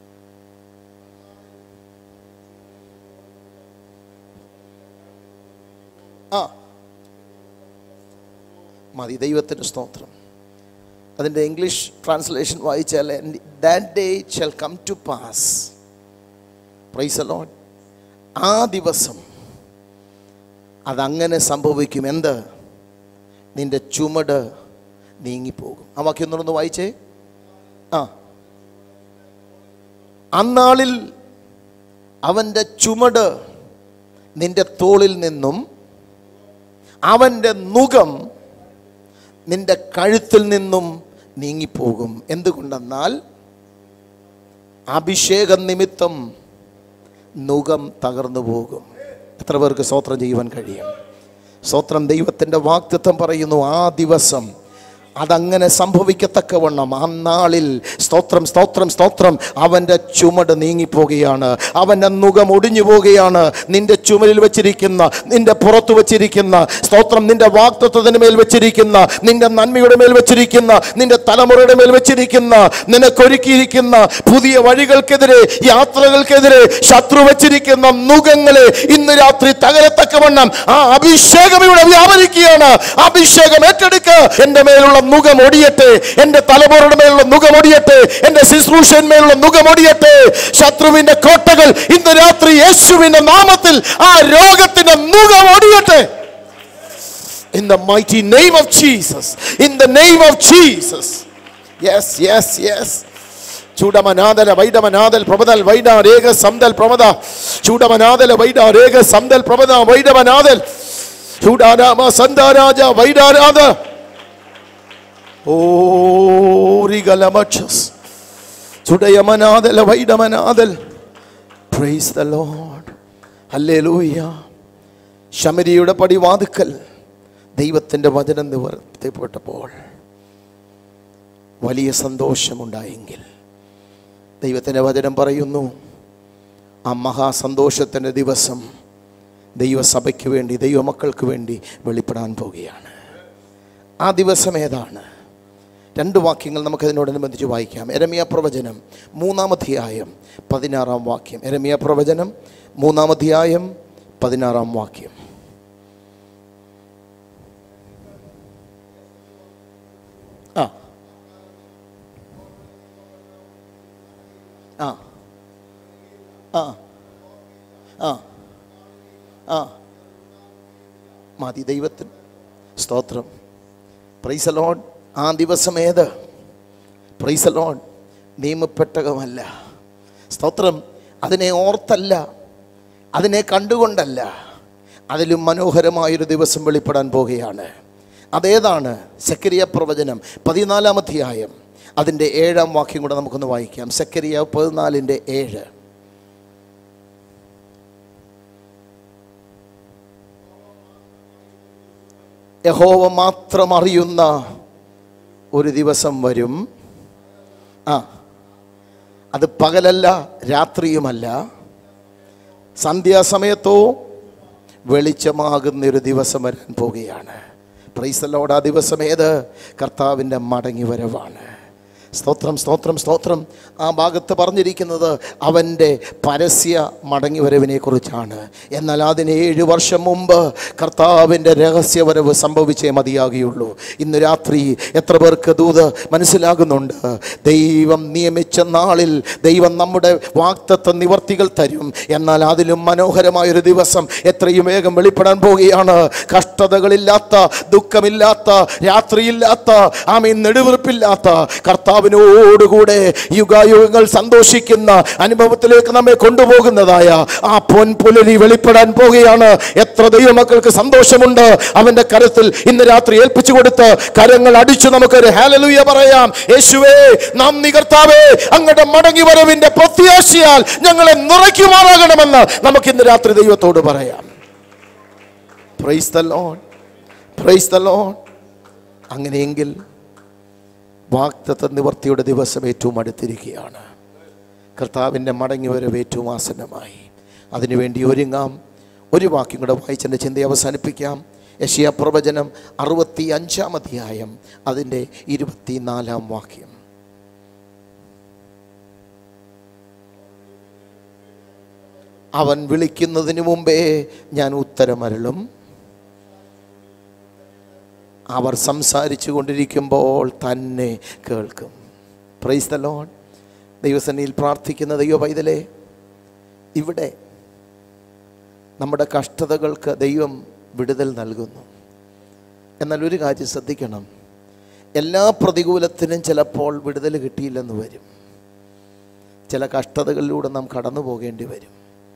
ആ മതി. ദൈവത്തിന് സ്തോത്രം. അതിൻ്റെ ഇംഗ്ലീഷ് ട്രാൻസ്ലേഷൻ വായിച്ചാൽ that day shall come to pass. Praise the Lord. ആ ദിവസം അതങ്ങനെ സംഭവിക്കും. എന്ത്? നിന്റെ ചുമട് നീങ്ങിപ്പോകും. ആ വാക്യം ഒന്നൊന്ന് വായിച്ചേ. ആ അന്നാളിൽ അവൻ്റെ ചുമട് നിന്റെ തോളിൽ നിന്നും അവൻ്റെ നുകം നിന്റെ കഴുത്തിൽ നിന്നും നീങ്ങിപ്പോകും. എന്തുകൊണ്ടെന്നാൽ അഭിഷേകം നിമിത്തം നുകം തകർന്നു പോകും. എത്ര പേർക്ക് സ്തോത്രം ചെയ്യുവാൻ കഴിയും? സ്തോത്രം. ദൈവത്തിൻ്റെ വാഗ്ദത്തം പറയുന്നു, ആ ദിവസം അതങ്ങനെ സംഭവിക്കത്തക്കവണ്ണം ആ നാളിൽ സ്തോത്രം സ്തോത്രം സ്തോത്രം അവൻ്റെ ചുമട് നീങ്ങിപ്പോവുകയാണ്, അവൻ്റെ നുകം ഒടിഞ്ഞു പോവുകയാണ്. നിന്റെ ചുമലിൽ വെച്ചിരിക്കുന്ന, നിന്റെ പുറത്തു വെച്ചിരിക്കുന്ന സ്തോത്രം, നിന്റെ വാഗ്ദത്തത്തിന് മേൽ വെച്ചിരിക്കുന്ന, നിന്റെ നന്മയുടെ മേൽ വെച്ചിരിക്കുന്ന, നിന്റെ തലമുറയുടെ മേൽ വെച്ചിരിക്കുന്ന, നിനക്കൊരുക്കിയിരിക്കുന്ന പുതിയ വഴികൾക്കെതിരെ, യാത്രകൾക്കെതിരെ ശത്രു വെച്ചിരിക്കുന്ന നുകങ്ങളെ ഇന്ന് രാത്രി തകരത്തക്കവണ്ണം ആ അഭിഷേകം ഇവിടെ വ്യാപരിക്കുകയാണ്. അഭിഷേകം ഏറ്റെടുക്ക. എൻ്റെ മേലുള്ള നുകം ഒടിയട്ടെ, എന്റെ തലമുറയുടെ മേലുള്ള നുകം ഒടിയട്ടെ, എന്റെ ശുശ്രൂഷന്മേലുള്ള നുകം ഒടിയട്ടെ. ശത്രുവിന്റെ കോട്ടകൾ ഇന്ന് രാത്രി യേശുവിന്റെ നാമത്തിൽ ആ രോഗത്തിന്റെ നുകം ഒടിയട്ടെ. In the mighty name of Jesus, in the name of Jesus. Yes, yes, yes. ചൂടമനാദല വൈഡമനാദൽ പ്രമദൽ വൈഡ Rekha സംദൽ Pramada ചൂടമനാദല വൈഡ Rekha സംദൽ Pramada വൈഡമനാദൽ ചൂടാരാമ സന്ദാരാജ വൈഡാരാധ. Oh, rigalamachas. Chudayamanadel, Vaidamanadel. Praise the Lord. Hallelujah. ശമരിയുടെ പടിവാതിക്കൽ ദൈവത്തിൻ്റെ വചനം നിവർത്തിപ്പെട്ടപ്പോൾ വലിയ സന്തോഷമുണ്ടായെങ്കിൽ ദൈവത്തിൻ്റെ വചനം പറയുന്നു, ആ മഹാസന്തോഷത്തിൻ്റെ ദിവസം ദൈവസഭയ്ക്ക് വേണ്ടി, ദൈവമക്കൾക്ക് വേണ്ടി വെളിപ്പെടാൻ പോവുകയാണ്. ആ ദിവസം ഏതാണ്? രണ്ട് വാക്യങ്ങൾ നമുക്കതിനോടനുബന്ധിച്ച് വായിക്കാം. യെരമ്യാ പ്രവചനം മൂന്നാമധ്യായം പതിനാറാം വാക്യം. യെരമ്യാ പ്രവചനം മൂന്നാമധ്യായം പതിനാറാം വാക്യം. ആ ആ ആ ആ ആ മതി. ദൈവത്തിന് സ്തോത്രം. Praise the Lord. ആ ദിവസം ഏത്? Praise the Lord. നിയമപ്പെട്ടകമല്ല. സ്തോത്രം. അതിനെ ഓർത്തല്ല, അതിനെ കണ്ടുകൊണ്ടല്ല, അതിലും മനോഹരമായൊരു ദിവസം വെളിപ്പെടാൻ പോകുകയാണ്. അതേതാണ്? സെക്കരിയ പ്രവചനം പതിനാലാം അധ്യായം അതിൻ്റെ ഏഴാം വാക്യം കൂടെ നമുക്കൊന്ന് വായിക്കാം. സെക്കരിയ പതിനാലിൻ്റെ ഏഴ്. യഹോവ മാത്രം അറിയുന്ന ഒരു ദിവസം വരും. ആ അത് പകലല്ല, രാത്രിയുമല്ല, സന്ധ്യാസമയത്തോ വെളിച്ചമാകുന്നൊരു ദിവസം വരാൻ പോവുകയാണ്. Praise the Lord. ആ ദിവസം ഏത്? കർത്താവിൻ്റെ മടങ്ങി വരവാണ്. സ്തോത്രം സ്തോത്രം സ്തോത്രം. ആ ഭാഗത്ത് പറഞ്ഞിരിക്കുന്നത് അവൻ്റെ പരസ്യ മടങ്ങി വരവിനെ കുറിച്ചാണ്. എന്നാൽ അതിന് ഏഴ് വർഷം മുമ്പ് കർത്താവിൻ്റെ രഹസ്യവരവ് സംഭവിച്ചേ മതിയാകുകയുള്ളൂ. ഇന്ന് രാത്രി എത്ര പേർക്ക് ദൂത് മനസ്സിലാകുന്നുണ്ട്? ദൈവം നിയമിച്ച നാളിൽ ദൈവം നമ്മുടെ വാഗ്ദത്ത നിവർത്തികൾ തരും. എന്നാൽ അതിലും മനോഹരമായൊരു ദിവസം എത്രയും വേഗം വെളിപ്പെടാൻ പോവുകയാണ്. കഷ്ടതകളില്ലാത്ത, ദുഃഖമില്ലാത്ത, രാത്രിയില്ലാത്ത, ആമീൻ നെടുവീർപ്പില്ലാത്ത കർത്താവ് ോടുകൂടെ യുഗായുഗങ്ങൾ സന്തോഷിക്കുന്ന അനുഭവത്തിലേക്ക് നമ്മെ കൊണ്ടുപോകുന്നതായ ആ പൊൻപുലരി വെളിപ്പെടാൻ പോവുകയാണ്. എത്ര ദൈവമക്കൾക്ക് സന്തോഷമുണ്ട്! അവന്റെ കരത്തിൽ ഇന്ന് രാത്രി ഏൽപ്പിച്ചു കൊടുത്ത് കരങ്ങൾ അടിച്ചു നമുക്കൊരു ഹല്ലേലൂയ പറയാം. യേശുവേ നന്ദി കർത്താവേ, അങ്ങയുടെ മടങ്ങി വരവിന്റെ പ്രത്യാശയാൽ ഞങ്ങളെ നിറയ്ക്കുമാറാകണമെന്ന് നമുക്ക് ഇന്ന് രാത്രി ദൈവത്തോട് പറയാം. Praise the Lord, praise the Lord. അങ്ങനെയെങ്കിൽ വാഗ്ദത്ത നിവർത്തിയുടെ ദിവസം ഏറ്റവും അടുത്തിരിക്കുകയാണ്. കർത്താവിൻ്റെ മടങ്ങി വരവ് ഏറ്റവും ആസന്നമായി. അതിനുവേണ്ടി ഒരുങ്ങാം. ഒരു വാക്യം കൂടെ വായിച്ചെൻ്റെ ചിന്തയെ അവസാനിപ്പിക്കാം. യെശയ്യാ പ്രവചനം അറുപത്തി അഞ്ചാം അധ്യായം അതിൻ്റെ ഇരുപത്തിനാലാം വാക്യം. അവൻ വിളിക്കുന്നതിന് മുമ്പേ ഞാൻ ഉത്തരമരുളും, അവർ സംസാരിച്ചു കൊണ്ടിരിക്കുമ്പോൾ തന്നെ കേൾക്കും. Praise the Lord. ദൈവസന്നിധിയിൽ പ്രാർത്ഥിക്കുന്ന ദൈവ പൈതലേ, ഇവിടെ നമ്മുടെ കഷ്ടതകൾക്ക് ദൈവം വിടുതൽ നൽകുന്നു. എന്നാൽ ഒരു കാര്യം ശ്രദ്ധിക്കണം, എല്ലാ പ്രതികൂലത്തിനും ചിലപ്പോൾ വിടുതൽ കിട്ടിയില്ലെന്ന് വരും. ചില കഷ്ടതകളിലൂടെ നാം കടന്നു പോകേണ്ടി വരും,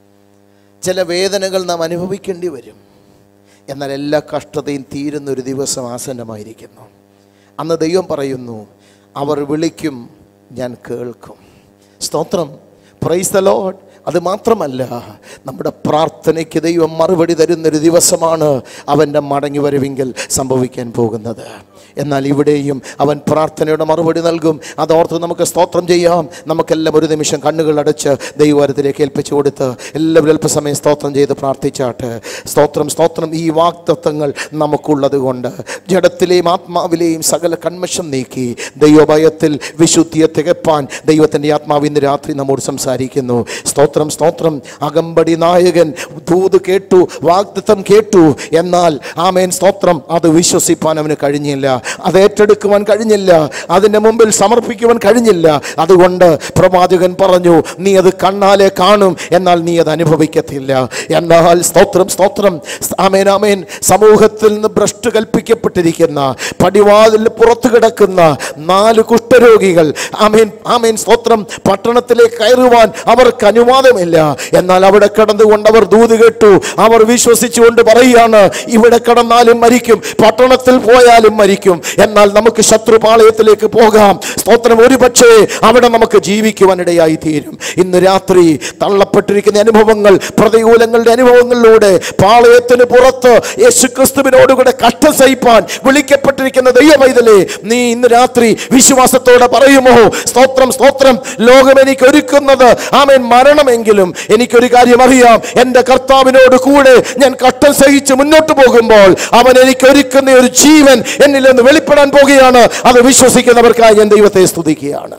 ചില വേദനകൾ നാം അനുഭവിക്കേണ്ടി വരും. എന്നാൽ എല്ലാ കഷ്ടതയും തീരുന്നൊരു ദിവസം ആസന്നമായിരിക്കുന്നു. അന്ന് ദൈവം പറയുന്നു, അവർ വിളിക്കും, ഞാൻ കേൾക്കും. സ്തോത്രം, പ്രൈസ് ദ ലോർഡ്. അത് മാത്രമല്ല, നമ്മുടെ പ്രാർത്ഥനയ്ക്ക് ദൈവം മറുപടി തരുന്നൊരു ദിവസമാണ് അവൻ്റെ മടങ്ങി വരവെങ്കിൽ സംഭവിക്കാൻ പോകുന്നത്. എന്നാൽ ഇവിടെയും അവൻ പ്രാർത്ഥനയുടെ മറുപടി നൽകും. അതോർത്ത് നമുക്ക് സ്തോത്രം ചെയ്യാം. നമുക്കെല്ലാം ഒരു നിമിഷം കണ്ണുകൾ അടച്ച് ദൈവവരത്തിലേക്ക് ഏൽപ്പിച്ചു കൊടുത്ത് എല്ലാവരും അല്പസമയം സ്തോത്രം ചെയ്ത് പ്രാർത്ഥിച്ചാട്ട്. സ്തോത്രം, സ്തോത്രം. ഈ വാഗ്ദത്തങ്ങൾ നമുക്കുള്ളത് കൊണ്ട് ജഡത്തിലെയും ആത്മാവിലെയും സകല കന്മഷം നീക്കി ദൈവഭയത്തിൽ വിശുദ്ധിയെ തികപ്പാൻ ദൈവത്തിൻ്റെ ആത്മാവ് ഇന്ന് രാത്രി നമ്മോട് സംസാരിക്കുന്നു. സ്തോത്രം, സ്തോത്രം. അകമ്പടി നായകൻ ദൂത് കേട്ടു, വാഗ്ദത്തം കേട്ടു. എന്നാൽ ആമേൻ, സ്തോത്രം, അത് വിശ്വസിപ്പാൻ അവന് കഴിഞ്ഞില്ല, അത് ഏറ്റെടുക്കുവാൻ കഴിഞ്ഞില്ല, അതിൻ്റെ മുമ്പിൽ സമർപ്പിക്കുവാൻ കഴിഞ്ഞില്ല. അതുകൊണ്ട് പ്രവാചകൻ പറഞ്ഞു, നീ അത് കണ്ണാലെ കാണും, എന്നാൽ നീ അത് അനുഭവിക്കത്തില്ല. എന്നാൽ സ്തോത്രം, സ്തോത്രം, ആമേൻ, ആമേൻ. സമൂഹത്തിൽ നിന്ന് ഭ്രഷ്ട് കൽപ്പിക്കപ്പെട്ടിരിക്കുന്ന പടിവാതിൽ പുറത്തു കിടക്കുന്ന നാല് കുഷ്ഠരോഗികൾ, ആമേൻ, ആമേൻ, സ്തോത്രം, പട്ടണത്തിലേക്ക് കയറുവാൻ അവർക്ക് അനുവാദമില്ല. എന്നാൽ അവിടെ കിടന്നുകൊണ്ട് അവർ ദൂത് കേട്ടു. അവർ വിശ്വസിച്ചുകൊണ്ട് പറയുകയാണ്, ഇവിടെ കിടന്നാലും മരിക്കും, പട്ടണത്തിൽ പോയാലും മരിക്കും, എന്നാൽ നമുക്ക് ശത്രുപാളയത്തിലേക്ക് പോകാം. സ്തോത്രം, ഒരു പക്ഷേ അവിടെ നമുക്ക് ജീവിക്കുവാനിടയായി തീരും. ഇന്ന് രാത്രി തള്ളപ്പെട്ടിരിക്കുന്ന അനുഭവങ്ങൾ, പ്രതികൂലങ്ങളുടെ അനുഭവങ്ങളിലൂടെ പാളയത്തിന് പുറത്ത് യേശുക്രിസ്തുവിനോടുകൂടെ കഷ്ടം സഹിപ്പാൻ വിളിക്കപ്പെട്ടിരിക്കുന്ന ദൈവമൈതലേ, നീ ഇന്ന് രാത്രി വിശ്വാസത്തോടെ പറയുമോ? സ്തോത്രം, സ്തോത്രം. ലോകം എനിക്ക് ഒരുക്കുന്നത് ആമേൻ മരണമെങ്കിലും എനിക്കൊരു കാര്യം അറിയാം, എൻ്റെ കർത്താവിനോട് കൂടെ ഞാൻ കഷ്ടം സഹിച്ച് മുന്നോട്ട് പോകുമ്പോൾ അവൻ എനിക്ക് ഒരുക്കുന്ന ഒരു ജീവൻ എന്നിൽ നിന്ന് വെളിപ്പെടാൻ പോകുകയാണ്. അത് വിശ്വസിക്കുന്നവർക്കായി ഞാൻ ദൈവത്തെ സ്തുതിക്കുകയാണ്.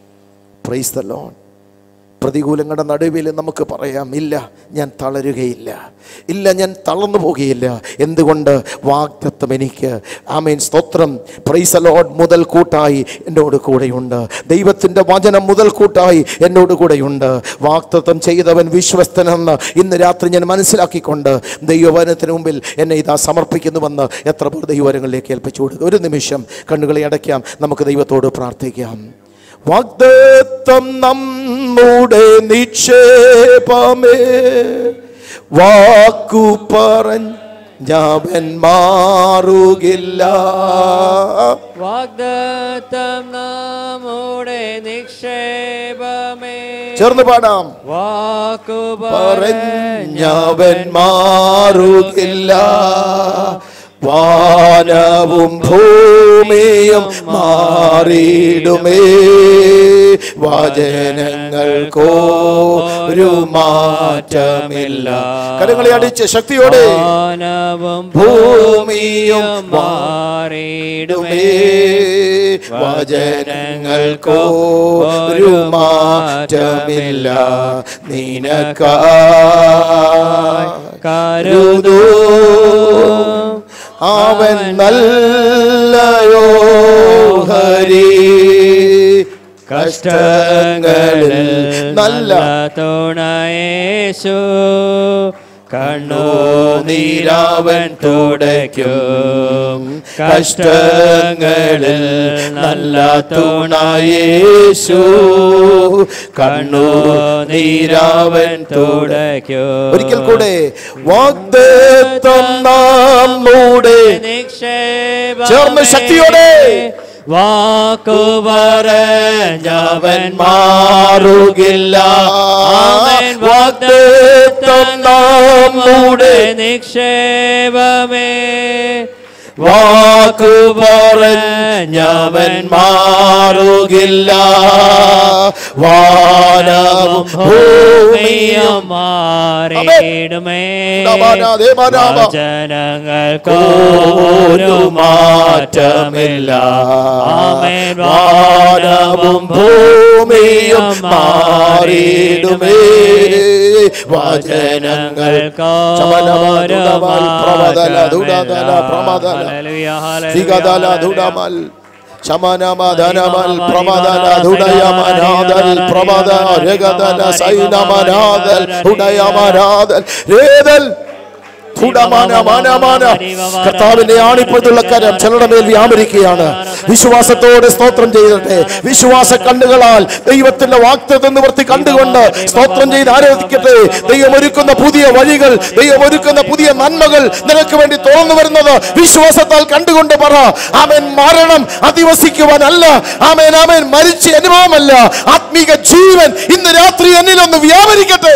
Praise the Lord. പ്രതികൂലങ്ങളുടെ നടുവിൽ നമുക്ക് പറയാം, ഇല്ല, ഞാൻ തളരുകയില്ല, ഇല്ല, ഞാൻ തളർന്നു പോകുകയില്ല. എന്തുകൊണ്ട്? വാഗ്ദത്തം എനിക്ക്, ആമേൻ, സ്തോത്രം, പ്രൈസ് ദി ലോർഡ്, മുതൽ കൂട്ടായി എന്നോട് കൂടെയുണ്ട്. ദൈവത്തിൻ്റെ വചനം മുതൽ കൂട്ടായി എന്നോട് കൂടെയുണ്ട്. വാഗ്ദത്തം ചെയ്തവൻ വിശ്വസ്തനെന്ന് ഇന്ന് രാത്രി ഞാൻ മനസ്സിലാക്കിക്കൊണ്ട് ദൈവവചനത്തിന് മുമ്പിൽ എന്നെ ഇതാ സമർപ്പിക്കുന്നുവെന്ന് എത്ര പേർ ദൈവവചനങ്ങളിലേക്ക് ഏൽപ്പിച്ചു കൊടുക്കുക. ഒരു നിമിഷം കണ്ണുകളെ അടയ്ക്കാം, നമുക്ക് ദൈവത്തോട് പ്രാർത്ഥിക്കാം. വാഗ്ദത്തം നമ്മുടെ നിക്ഷേപമേ, വാക്കു പറഞ്ഞവൻ മാറുകില്ല. വാഗ്ദത്തം നമ്മുടെ നിക്ഷേപമേ, ചേർന്ന് പാടാം. വാക്കു പറഞ്ഞവൻ മാറുകില്ല. വാനവും ഭൂമിയും മാറിയിടുമേ, വചനങ്ങൾക്കൊരു മാറ്റമില്ല. കരങ്ങളെ അടിച്ച് ശക്തിയോടെ. വാനവും ഭൂമിയും മാറിയിടുമേ, വചനങ്ങൾക്കൊരു മാറ്റമില്ല. നിനക്കാ കരുതൂ, അവൻ നല്ലയോ ഹരി. കഷ്ടങ്ങളിൽ നല്ല തുണയേശു, കണ്ണുനീരവൻ തുടയ്ക്കും. കഷ്ടങ്ങളിൽ നല്ല തുണയേശു, കണ്ണുനീരവൻ തുടയ്ക്കും. ഒരിക്കൽ കൂടെ. വാഗ്ദത്തം നമ്മുടെ നിക്ഷേപമേ, ചേർന്ന് ശക്തിയോടെ. വാക്കു പറഞ്ഞവൻ മാറുകില്ല. വാഗ്ദത്തം നമ്മുടെ നിക്ഷേപമേ, വാക്കു പറഞ്ഞവൻ മാറുകില്ല. വാനവും ഭൂമിയും മാറിയിടുമേ, വചനങ്ങൾക്കൊരു മാറ്റമില്ല. ആമേൻ. വാനവും ഭൂമിയും മാറിയിടുമേ, വചനങ്ങൾക്കൊരു മാറ്റമില്ല. സിഗദല ദുഡമൽ ശമനമദനമൽ പ്രമദന ദുഡയമനാദൽ പ്രമദ രഗദന സൈനമനാദൽ ഉഡയമനാദൽ രേദൽ കർത്താവിന്റെ ആണിപ്പോഴുള്ള കരം ചിലരുടെ മേൽ വ്യാപരിക്കുകയാണ്. വിശ്വാസത്തോടെ സ്തോത്രം ചെയ്തിട്ട് വിശ്വാസ കണ്ണുകളാൽ ദൈവത്തിന്റെ വാഗ്ദത്തം നിവർത്തി കണ്ടുകൊണ്ട് സ്തോത്രം ചെയ്ത് ആരാധിക്കട്ടെ. ദൈവം ഒരുക്കുന്ന പുതിയ വഴികൾ, ദൈവം ഒരുക്കുന്ന പുതിയ നന്മകൾ നിനക്ക് വേണ്ടി തുറന്നു വരുന്നത് വിശ്വാസത്താൽ കണ്ടുകൊണ്ട് പറ. ആമേൻ. മരണം അധിവസിക്കുവാനല്ല, ആമേൻ ആമേൻ മരിച്ച അനുഭവമല്ല, ആത്മീക ജീവൻ ഇന്ന് രാത്രി എന്നിലൊന്ന് വ്യാപരിക്കട്ടെ.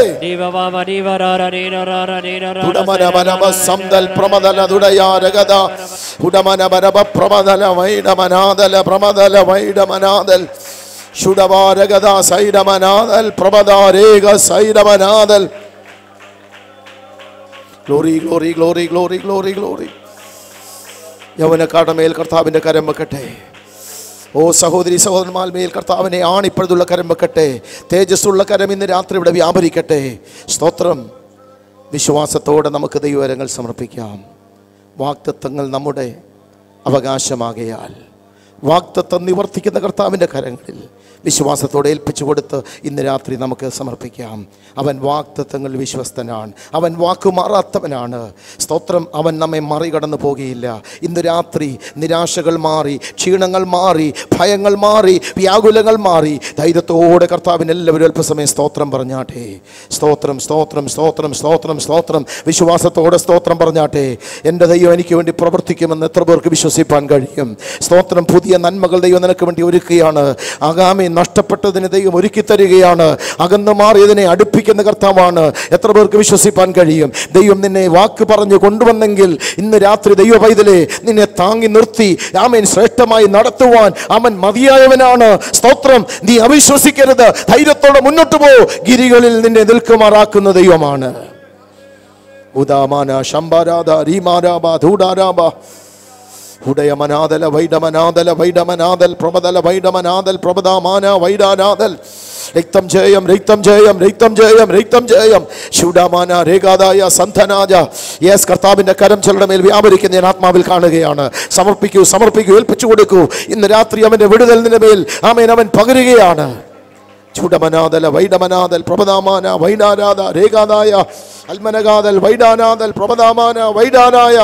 Glory glory glory glory glory glory. യൗവനക്കാരുടെ മേൽ കർത്താവിന്റെ കരം വെക്കട്ടെ. ഓ സഹോദരി സഹോദരന്മാർ മേൽ കർത്താവിനെ ആണിപ്പഴുതുള്ള കരം വെക്കട്ടെ. തേജസ്സുള്ള കരം ഇന്ന് രാത്രി ഇവിടെ വ്യാപരിക്കട്ടെ. സ്തോത്രം. വിശ്വാസത്തോടെ നമുക്ക് ദൈവവരങ്ങൾ സമർപ്പിക്കാം. വാഗ്ദത്തങ്ങൾ നമ്മുടെ അവകാശമാകയാൽ വാഗ്ദത്തം നിവർത്തിക്കുന്ന കർത്താവിൻ്റെ കരങ്ങളിൽ വിശ്വാസത്തോടെ ഏൽപ്പിച്ചു കൊടുത്ത് ഇന്ന് രാത്രി നമുക്ക് സമർപ്പിക്കാം. അവൻ വാഗ്ദത്തങ്ങൾ വിശ്വസ്തനാണ്, അവൻ വാക്കുമാറാത്തവനാണ്. സ്തോത്രം. അവൻ നമ്മെ മറികടന്നു പോകുകയില്ല. ഇന്ന് രാത്രി നിരാശകൾ മാറി, ക്ഷീണങ്ങൾ മാറി, ഭയങ്ങൾ മാറി, വ്യാകുലങ്ങൾ മാറി ധൈര്യത്തോടെ കർത്താവിന് എല്ലാവരും അല്പസമയം സ്തോത്രം പറഞ്ഞാട്ടെ. സ്തോത്രം സ്തോത്രം സ്തോത്രം സ്തോത്രം സ്തോത്രം. വിശ്വാസത്തോടെ സ്തോത്രം പറഞ്ഞാട്ടെ. എൻ്റെ ദൈവം എനിക്ക് വേണ്ടി പ്രവർത്തിക്കുമെന്ന് എത്ര പേർക്ക് വിശ്വസിപ്പാൻ കഴിയും? സ്തോത്രം. പുതിയ നന്മകൾ ദൈവം നിനക്ക് വേണ്ടി ഒരുക്കുകയാണ്. ആഗാമി നഷ്ടപ്പെട്ടതിന് ദൈവം ഒരുക്കി തരികയാണ്. അകന്നു മാറിയതിനെ അടുപ്പിക്കുന്ന കർത്താവാണ്. എത്ര പേർക്ക് വിശ്വസിപ്പാൻ കഴിയും? ദൈവം നിന്നെ വാക്ക് പറഞ്ഞു കൊണ്ടുവന്നെങ്കിൽ ഇന്ന് രാത്രി ദൈവ പൈതലേ നിന്നെ താങ്ങി നിർത്തി ആമേൻ ശ്രേഷ്ഠമായി നടത്തുവാൻ അവൻ മതിയായവനാണ്. സ്തോത്രം. നീ അവിശ്വസിക്കരുത്. ധൈര്യത്തോടെ മുന്നോട്ട് പോ. ഗിരികളിൽ നിന്നെ നിൽക്കുമാറാക്കുന്ന ദൈവമാണ്. ഉദാമാന ശംബാരാധ രീമാരാബ ധൂടാരാബ ഉടയമനാദല വൈഡമനാദല വൈഡമനാദൽ പ്രമദല വൈഡമനാദൽ പ്രമദാമാന വൈഡാനാദൽ രക്തം ജയം രക്തം ജയം രക്തം ജയം രക്തം ജയം ശുഡാമാന രേഖാദായ സന്ധനാജ. യേസ്. കർത്താവിന്റെ കരം ചിലരുടെ മേൽ വ്യാപരിക്കുന്ന ഞാൻ ആത്മാവിൽ കാണുകയാണ്. സമർപ്പിക്കൂ സമർപ്പിക്കൂ ഏൽപ്പിച്ചു കൊടുക്കൂ. ഇന്ന് രാത്രി അവന്റെ വിടുതൽ നിന്റെ മേൽ ആമേൻ അവൻ പകരുകയാണ്. ചുടമനാദല വൈഡമനാദൽ പ്രമദാമാന വൈഡാനാദ രേഖാദായ അൽമനഗാദൽ വൈഡാനാദൽ പ്രമദാമാന വൈഡാനായ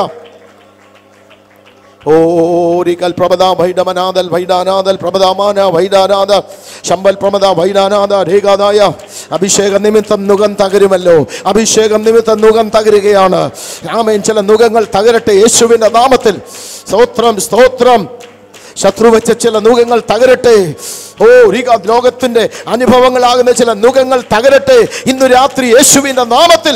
ഓരിക്കൽ പ്രമദ വൈഡമനാദൽ വൈഡാനാദൽ പ്രമദാമാന വൈഡാനാദ ശമ്പൽ പ്രമദ വൈഡാനാദ രേഖാദായ. അഭിഷേക നിമിത്തം നുകം തകരുമല്ലോ. അഭിഷേകം നിമിത്തം നുകം തകരുകയാണ്. ആമേൻ. ചില നുകങ്ങൾ തകരട്ടെ യേശുവിന്റെ നാമത്തിൽ. സ്തോത്രം സ്തോത്രം. ശത്രു വെച്ച ചില നുകങ്ങൾ തകരട്ടെ. ഓ രീക ലോകത്തിന്റെ അനുഭവങ്ങളാകുന്ന ചില നുകങ്ങൾ തകരട്ടെ ഇന്നു രാത്രി യേശുവിന്റെ നാമത്തിൽ.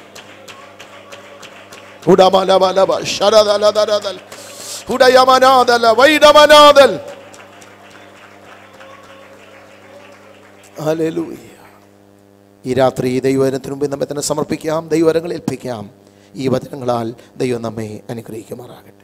ഈ രാത്രി ദൈവവചനത്തിന് മുമ്പ് നമ്മെ തന്നെ സമർപ്പിക്കാം. ദൈവവരങ്ങൾ ഏൽപ്പിക്കാം. ഈ വചനങ്ങളാൽ ദൈവം നമ്മെ അനുഗ്രഹിക്കുമാറാകട്ടെ.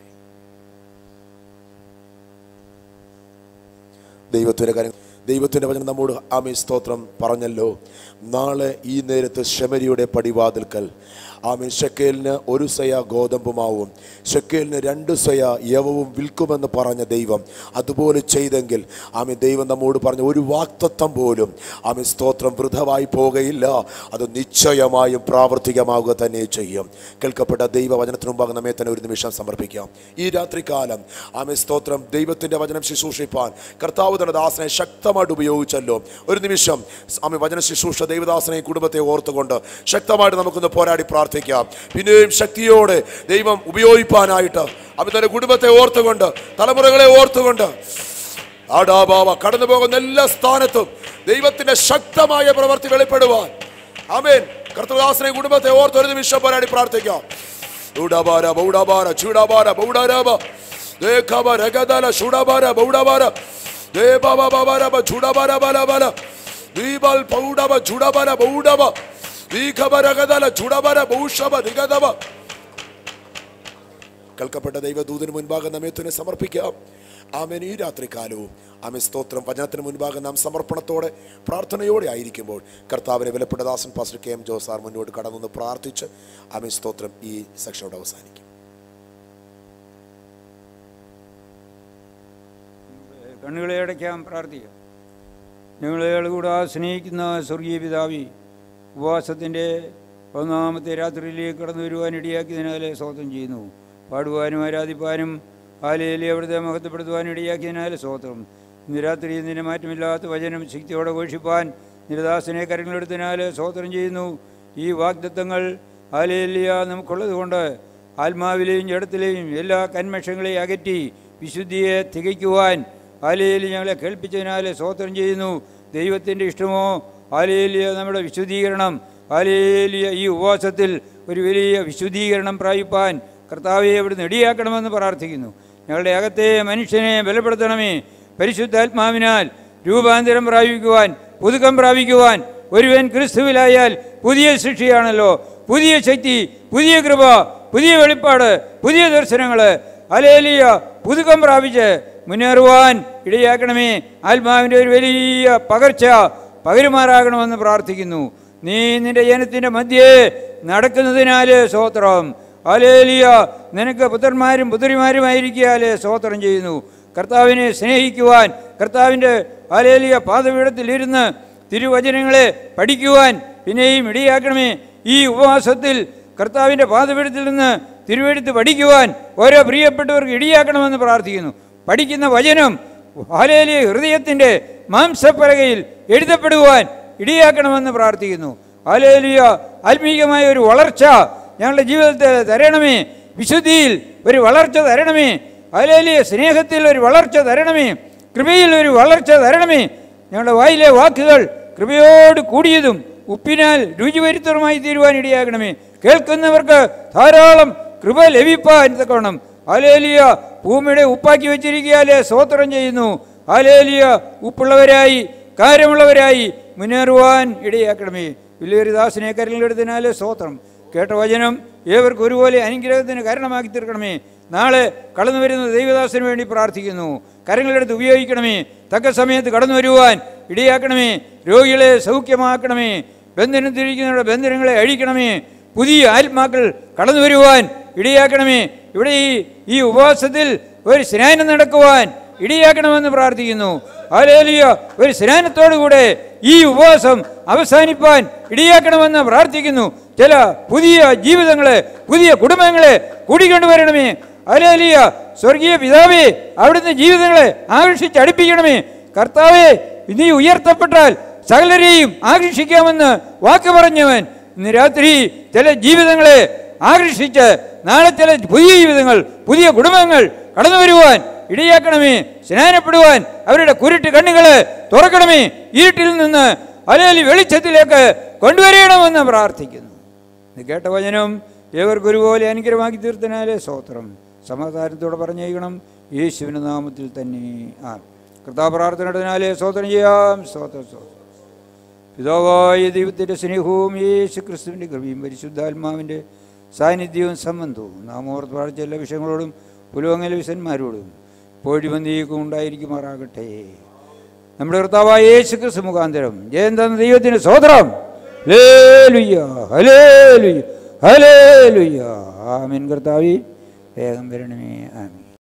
ദൈവത്തിൻ്റെ കാര്യം ദൈവത്തിൻ്റെ വചനം നമ്മോട് ആമേ സ്തോത്രം പറഞ്ഞല്ലോ. നാളെ ഈ നേരത്ത് ശമരിയുടെ പടിവാതിൽക്കൽ ആമേ ഷെക്കേലിന് ഒരു സയ ഗോതമ്പുമാവും ഷെക്കേലിന് രണ്ട് സയ യവവും വിൽക്കുമെന്ന് പറഞ്ഞ ദൈവം അതുപോലെ ചെയ്തെങ്കിൽ ആമേ ദൈവം നമ്മോട് പറഞ്ഞ ഒരു വാക്തത്വം പോലും ആമേ സ്തോത്രം വൃഥമായി പോകുകയില്ല. അത് നിശ്ചയമായും പ്രാവർത്തികമാവുക തന്നെ ചെയ്യും. കേൾക്കപ്പെട്ട ദൈവവചനത്തിന് മുമ്പാകെ നമ്മെ തന്നെ ഒരു നിമിഷം സമർപ്പിക്കാം. ഈ രാത്രികാലം ആമേ സ്തോത്രം ദൈവത്തിൻ്റെ വചനം ശുശ്രൂഷിപ്പാൻ കർത്താവ് തന്റെ ദാസനെ ശക്തമായിട്ട് ഉപയോഗിച്ചല്ലോ. ഒരു നിമിഷം ആമേ വചന ശുശ്രൂഷ ദൈവദാസനെ കുടുംബത്തെ ഓർത്തുകൊണ്ട് ശക്തമായിട്ട് നമുക്കൊന്ന് പോരാടി പ്രാർത്ഥിക്കാം. പിന്നെയും ശക്തിയോടെ ദൈവം ഉപയോഗിപ്പാനായിട്ട് അവൻ തന്റെ കുടുംബത്തെ ഓർത്തുകൊണ്ട് തലമുറകളെ ഓർത്തുകൊണ്ട് ആടാബാവ കടന്നു പോകുന്ന എല്ലാ സ്ഥാനത്തും ദൈവത്തിന്റെ ശക്തമായ പ്രവൃത്തി വെളിപ്പെടുവാൻ ആമേൻ കർത്തൃദാസനെ കുടുംബത്തെ ഓർത്ത് ഒരു നിമിഷം പോരാടി പ്രാർത്ഥിക്കാം. ഊടാബാര ബൗഡാബാര ചൂടാബാര ബൗഡാരാബ ദേഖബ രഗദല ചൂടാബാര ബൗഡാബാര ദേബബ ബബര ബ ചൂടാബാര ബല ബല ദീബൽ പൗഡബ ചൂടാബാര ബൗഡബ കേൾക്കപ്പെട്ട ദൈവദൂതന് മുൻപാകെ നമ്മെ തന്നെ സമർപ്പിക്കാം. ആമേൻ. ഈ രാത്രികാലവും ആമേ സ്തോത്രം വചനത്തിന് മുൻപാകെ നാം സമർപ്പണത്തോടെ പ്രാർത്ഥനയോടെ ആയിരിക്കുമ്പോൾ കർത്താവിനെ വിലപ്പെട്ട ദാസൻ പാസ്റ്റർ കെ എം ജോസാർ മുന്നോട്ട് കടന്നു പ്രാർത്ഥിച്ച് ആമേ സ്തോത്രം ഈ സെക്ഷനോട് അവസാനിക്കും. കണ്ണുകളെ അടയ്ക്കാം, പ്രാർത്ഥിക്കാം. ഞങ്ങളെ കൂടെ സ്നേഹിക്കുന്ന സ്വർഗീയ പിതാവി, ഉപവാസത്തിൻ്റെ ഒന്നാമത്തെ രാത്രിയിലേക്ക് കടന്നു വരുവാൻ ഇടയാക്കിയതിനാലെ സ്തോത്രം ചെയ്യുന്നു. പാടുവാനും ആരാധിപ്പാനും ഹാലേലൂയ അവിടുത്തെ മഹത്വപ്പെടുത്തുവാൻ ഇടയാക്കിയതിനാലെ സ്തോത്രം. ഇന്ന് രാത്രി നിന്റെ മാറ്റമില്ലാത്ത വചനം ശക്തിയോടെ ഘോഷിപ്പാൻ നിരദാസനെ കരങ്ങളെടുത്തതിനാൽ സ്തോത്രം ചെയ്യുന്നു. ഈ വാഗ്ദത്തങ്ങൾ ഹാലേലൂയ നമുക്കുള്ളത് കൊണ്ട് ആത്മാവിലെയും ജഡത്തിലെയും എല്ലാ കന്മഷങ്ങളെയും അകറ്റി വിശുദ്ധിയെ തികയ്ക്കുവാൻ ഹാലേലൂയ ഞങ്ങളെ കേൾപ്പിച്ചതിനാൽ സ്തോത്രം ചെയ്യുന്നു. ദൈവത്തിൻ്റെ ഇഷ്ടമോ ഹാലേലൂയ നമ്മുടെ വിശുദ്ധീകരണം. ഹാലേലൂയ ഈ ഉപവാസത്തിൽ ഒരു വലിയ വിശുദ്ധീകരണം പ്രാപിപ്പാൻ കർത്താവെ അവിടുന്ന് ഇടയാക്കണമെന്ന് പ്രാർത്ഥിക്കുന്നു. ഞങ്ങളുടെ അകത്തെ മനുഷ്യനെ ബലപ്പെടുത്തണമേ. പരിശുദ്ധാത്മാവിനാൽ രൂപാന്തരം പ്രാപിക്കുവാൻ, പുതുക്കം പ്രാപിക്കുവാൻ ഒരുവൻ ക്രിസ്തുവിലായാൽ പുതിയ സൃഷ്ടിയാണല്ലോ. പുതിയ ശക്തി, പുതിയ കൃപ, പുതിയ വെളിപ്പാട്, പുതിയ ദർശനങ്ങൾ ഹല്ലേലൂയ പുതുക്കം പ്രാപിച്ച് മുന്നേറുവാൻ ഇടയാക്കണമേ. ആത്മാവിൻ്റെ ഒരു വലിയ പകർച്ച പകരുമാറാകണമെന്ന് പ്രാർത്ഥിക്കുന്നു. നീ നിന്റെ ജനത്തിൻ്റെ മധ്യേ നടക്കുന്നതിനാൽ സ്തോത്രം. ഹല്ലേലൂയ നിനക്ക് പുത്രന്മാരും പുത്രിമാരുമായിരിക്കാൽ സ്തോത്രം ചെയ്യുന്നു. കർത്താവിനെ സ്നേഹിക്കുവാൻ, കർത്താവിൻ്റെ ഹല്ലേലൂയ പാദപീഠത്തിൽ ഇരുന്ന് തിരുവചനങ്ങളെ പഠിക്കുവാൻ പിന്നെയും ഇടയാക്കണമേ. ഈ ഉപവാസത്തിൽ കർത്താവിൻ്റെ പാദപീഠത്തിൽ നിന്ന് തിരുവെടുത്ത് പഠിക്കുവാൻ ഓരോ പ്രിയപ്പെട്ടവർക്ക് ഇടയാക്കണമെന്ന് പ്രാർത്ഥിക്കുന്നു. പഠിക്കുന്ന വചനം ഹല്ലേലൂയ ഹൃദയത്തിൻ്റെ മാംസപ്പലകയിൽ എഴുതപ്പെടുവാൻ ഇടയാക്കണമെന്ന് പ്രാർത്ഥിക്കുന്നു. ഹല്ലേലൂയ ആത്മീയമായ ഒരു വളർച്ച ഞങ്ങളുടെ ജീവിതത്തിൽ തരണമേ. വിശുദ്ധിയിൽ ഒരു വളർച്ച തരണമേ. ഹല്ലേലൂയ സ്നേഹത്തിൽ ഒരു വളർച്ച തരണമേ. കൃപയിൽ ഒരു വളർച്ച തരണമേ. ഞങ്ങളുടെ വായിലെ വാക്കുകൾ കൃപയോട് കൂടിയതും ഉപ്പിനാൽ രുചി വരുത്തതുമായി തീരുവാൻ ഇടയാക്കണമേ. കേൾക്കുന്നവർക്ക് ധാരാളം കൃപ ലഭിപ്പാൻ തക്കവണ്ണം ഹല്ലേലൂയ ഭൂമിയുടെ ഉപ്പാക്കി വെച്ചിരിക്കാലേ സ്തോത്രം ചെയ്യുന്നു. ഹല്ലേലൂയ ഉപ്പുള്ളവരായി കാര്യമുള്ളവരായി മുന്നേറുവാൻ ഇടയാക്കണമേ. വലിയൊരു ദാസനെ കരങ്ങളെടുത്തതിനാലേ സ്തോത്രം. കേട്ട വചനം ഏവർക്ക് ഒരുപോലെ അനുഗ്രഹത്തിന് കാരണമാക്കി തീർക്കണമേ. നാളെ കടന്നു വരുന്ന ദൈവദാസന് വേണ്ടി പ്രാർത്ഥിക്കുന്നു. കരങ്ങളെടുത്ത് ഉപയോഗിക്കണമേ. തക്ക സമയത്ത് കടന്നു വരുവാൻ ഇടയാക്കണമേ. രോഗികളെ സൗഖ്യമാക്കണമേ. ബന്ധനത്തിരിക്കുന്നവരുടെ ബന്ധനങ്ങളെ അഴിക്കണമേ. പുതിയ ആത്മാക്കൾ കടന്നു വരുവാൻ ഇടയാക്കണമേ. ഇവിടെ ഈ ഈ ഉപവാസത്തിൽ ഒരു സ്നാനം നടക്കുവാൻ ഇടയാക്കണമെന്ന് പ്രാർത്ഥിക്കുന്നു. ഹല്ലേലൂയ ഒരു സ്നാനത്തോടുകൂടെ ഈ ഉപവാസം അവസാനിപ്പാൻ ഇടയാക്കണമെന്ന് പ്രാർത്ഥിക്കുന്നു. ചില പുതിയ ജീവിതങ്ങളെ, പുതിയ കുടുംബങ്ങളെ കൂടിക്കൊണ്ടുവരണമേ. ഹല്ലേലൂയ സ്വർഗീയ പിതാവേ അവിടുന്ന് ജീവിതങ്ങളെ ആകർഷിച്ചടുപ്പിക്കണമേ. കർത്താവേ നീ ഉയർത്തപ്പെട്ടാൽ സകലരെയും ആകർഷിക്കാമെന്ന് വാക്ക് പറഞ്ഞവൻ ഇന്ന് രാത്രി ചില ജീവിതങ്ങളെ ആകർഷിച്ച് നാളെ ചില പുതിയ ജീവിതങ്ങൾ, പുതിയ കുടുംബങ്ങൾ കടന്നു വരുവാൻ ഇടയാക്കണമേ. സ്നാനപ്പെടുവാൻ അവരുടെ കുരുട്ട് കണ്ണുകളെ തുറക്കണമേ. ഇരുട്ടിൽ നിന്ന് ഹല്ലേലൂയ വെളിച്ചത്തിലേക്ക് കൊണ്ടുവരണമെന്ന് പ്രാർത്ഥിക്കുന്നു. ഇത് കേട്ട വചനം ഏവർക്കും ഒരുപോലെ അനുഗ്രഹമാക്കി തീർത്തനാലേ സ്തോത്രം. സമാധാനത്തോടെ പറഞ്ഞേക്കണം യേശുവിൻ്റെ നാമത്തിൽ തന്നെ. ആ കർത്താവ് പ്രാർത്ഥനയിടനാലേ സ്തോത്രം ചെയ്യാം. സ്തോത്രം സ്തോത്രം. പിതാവായ ദൈവത്തിൻ്റെ സ്നേഹവും യേശു ക്രിസ്തുവിൻ്റെ കൃപയും പരിശുദ്ധാത്മാവിൻ്റെ സാന്നിധ്യവും സംബന്ധവും നാം ഓർത്ത് പ്രാർത്ഥിച്ച എല്ലാ വിഷയങ്ങളോടും പുലുവങ്ങലെ വിശന്മാരോടും പോഴിബന്ധിക്കും ഉണ്ടായിരിക്കുമാറാകട്ടെ. നമ്മുടെ കർത്താവായ യേശു ക്രിസ്തു മുഖാന്തരം ജയം തന്ന ദൈവത്തിന് സ്തോത്രം. Hallelujah hallelujah hallelujah. ആമേൻ. കർത്താവേ വേഗം വരണമേ. ആമേൻ.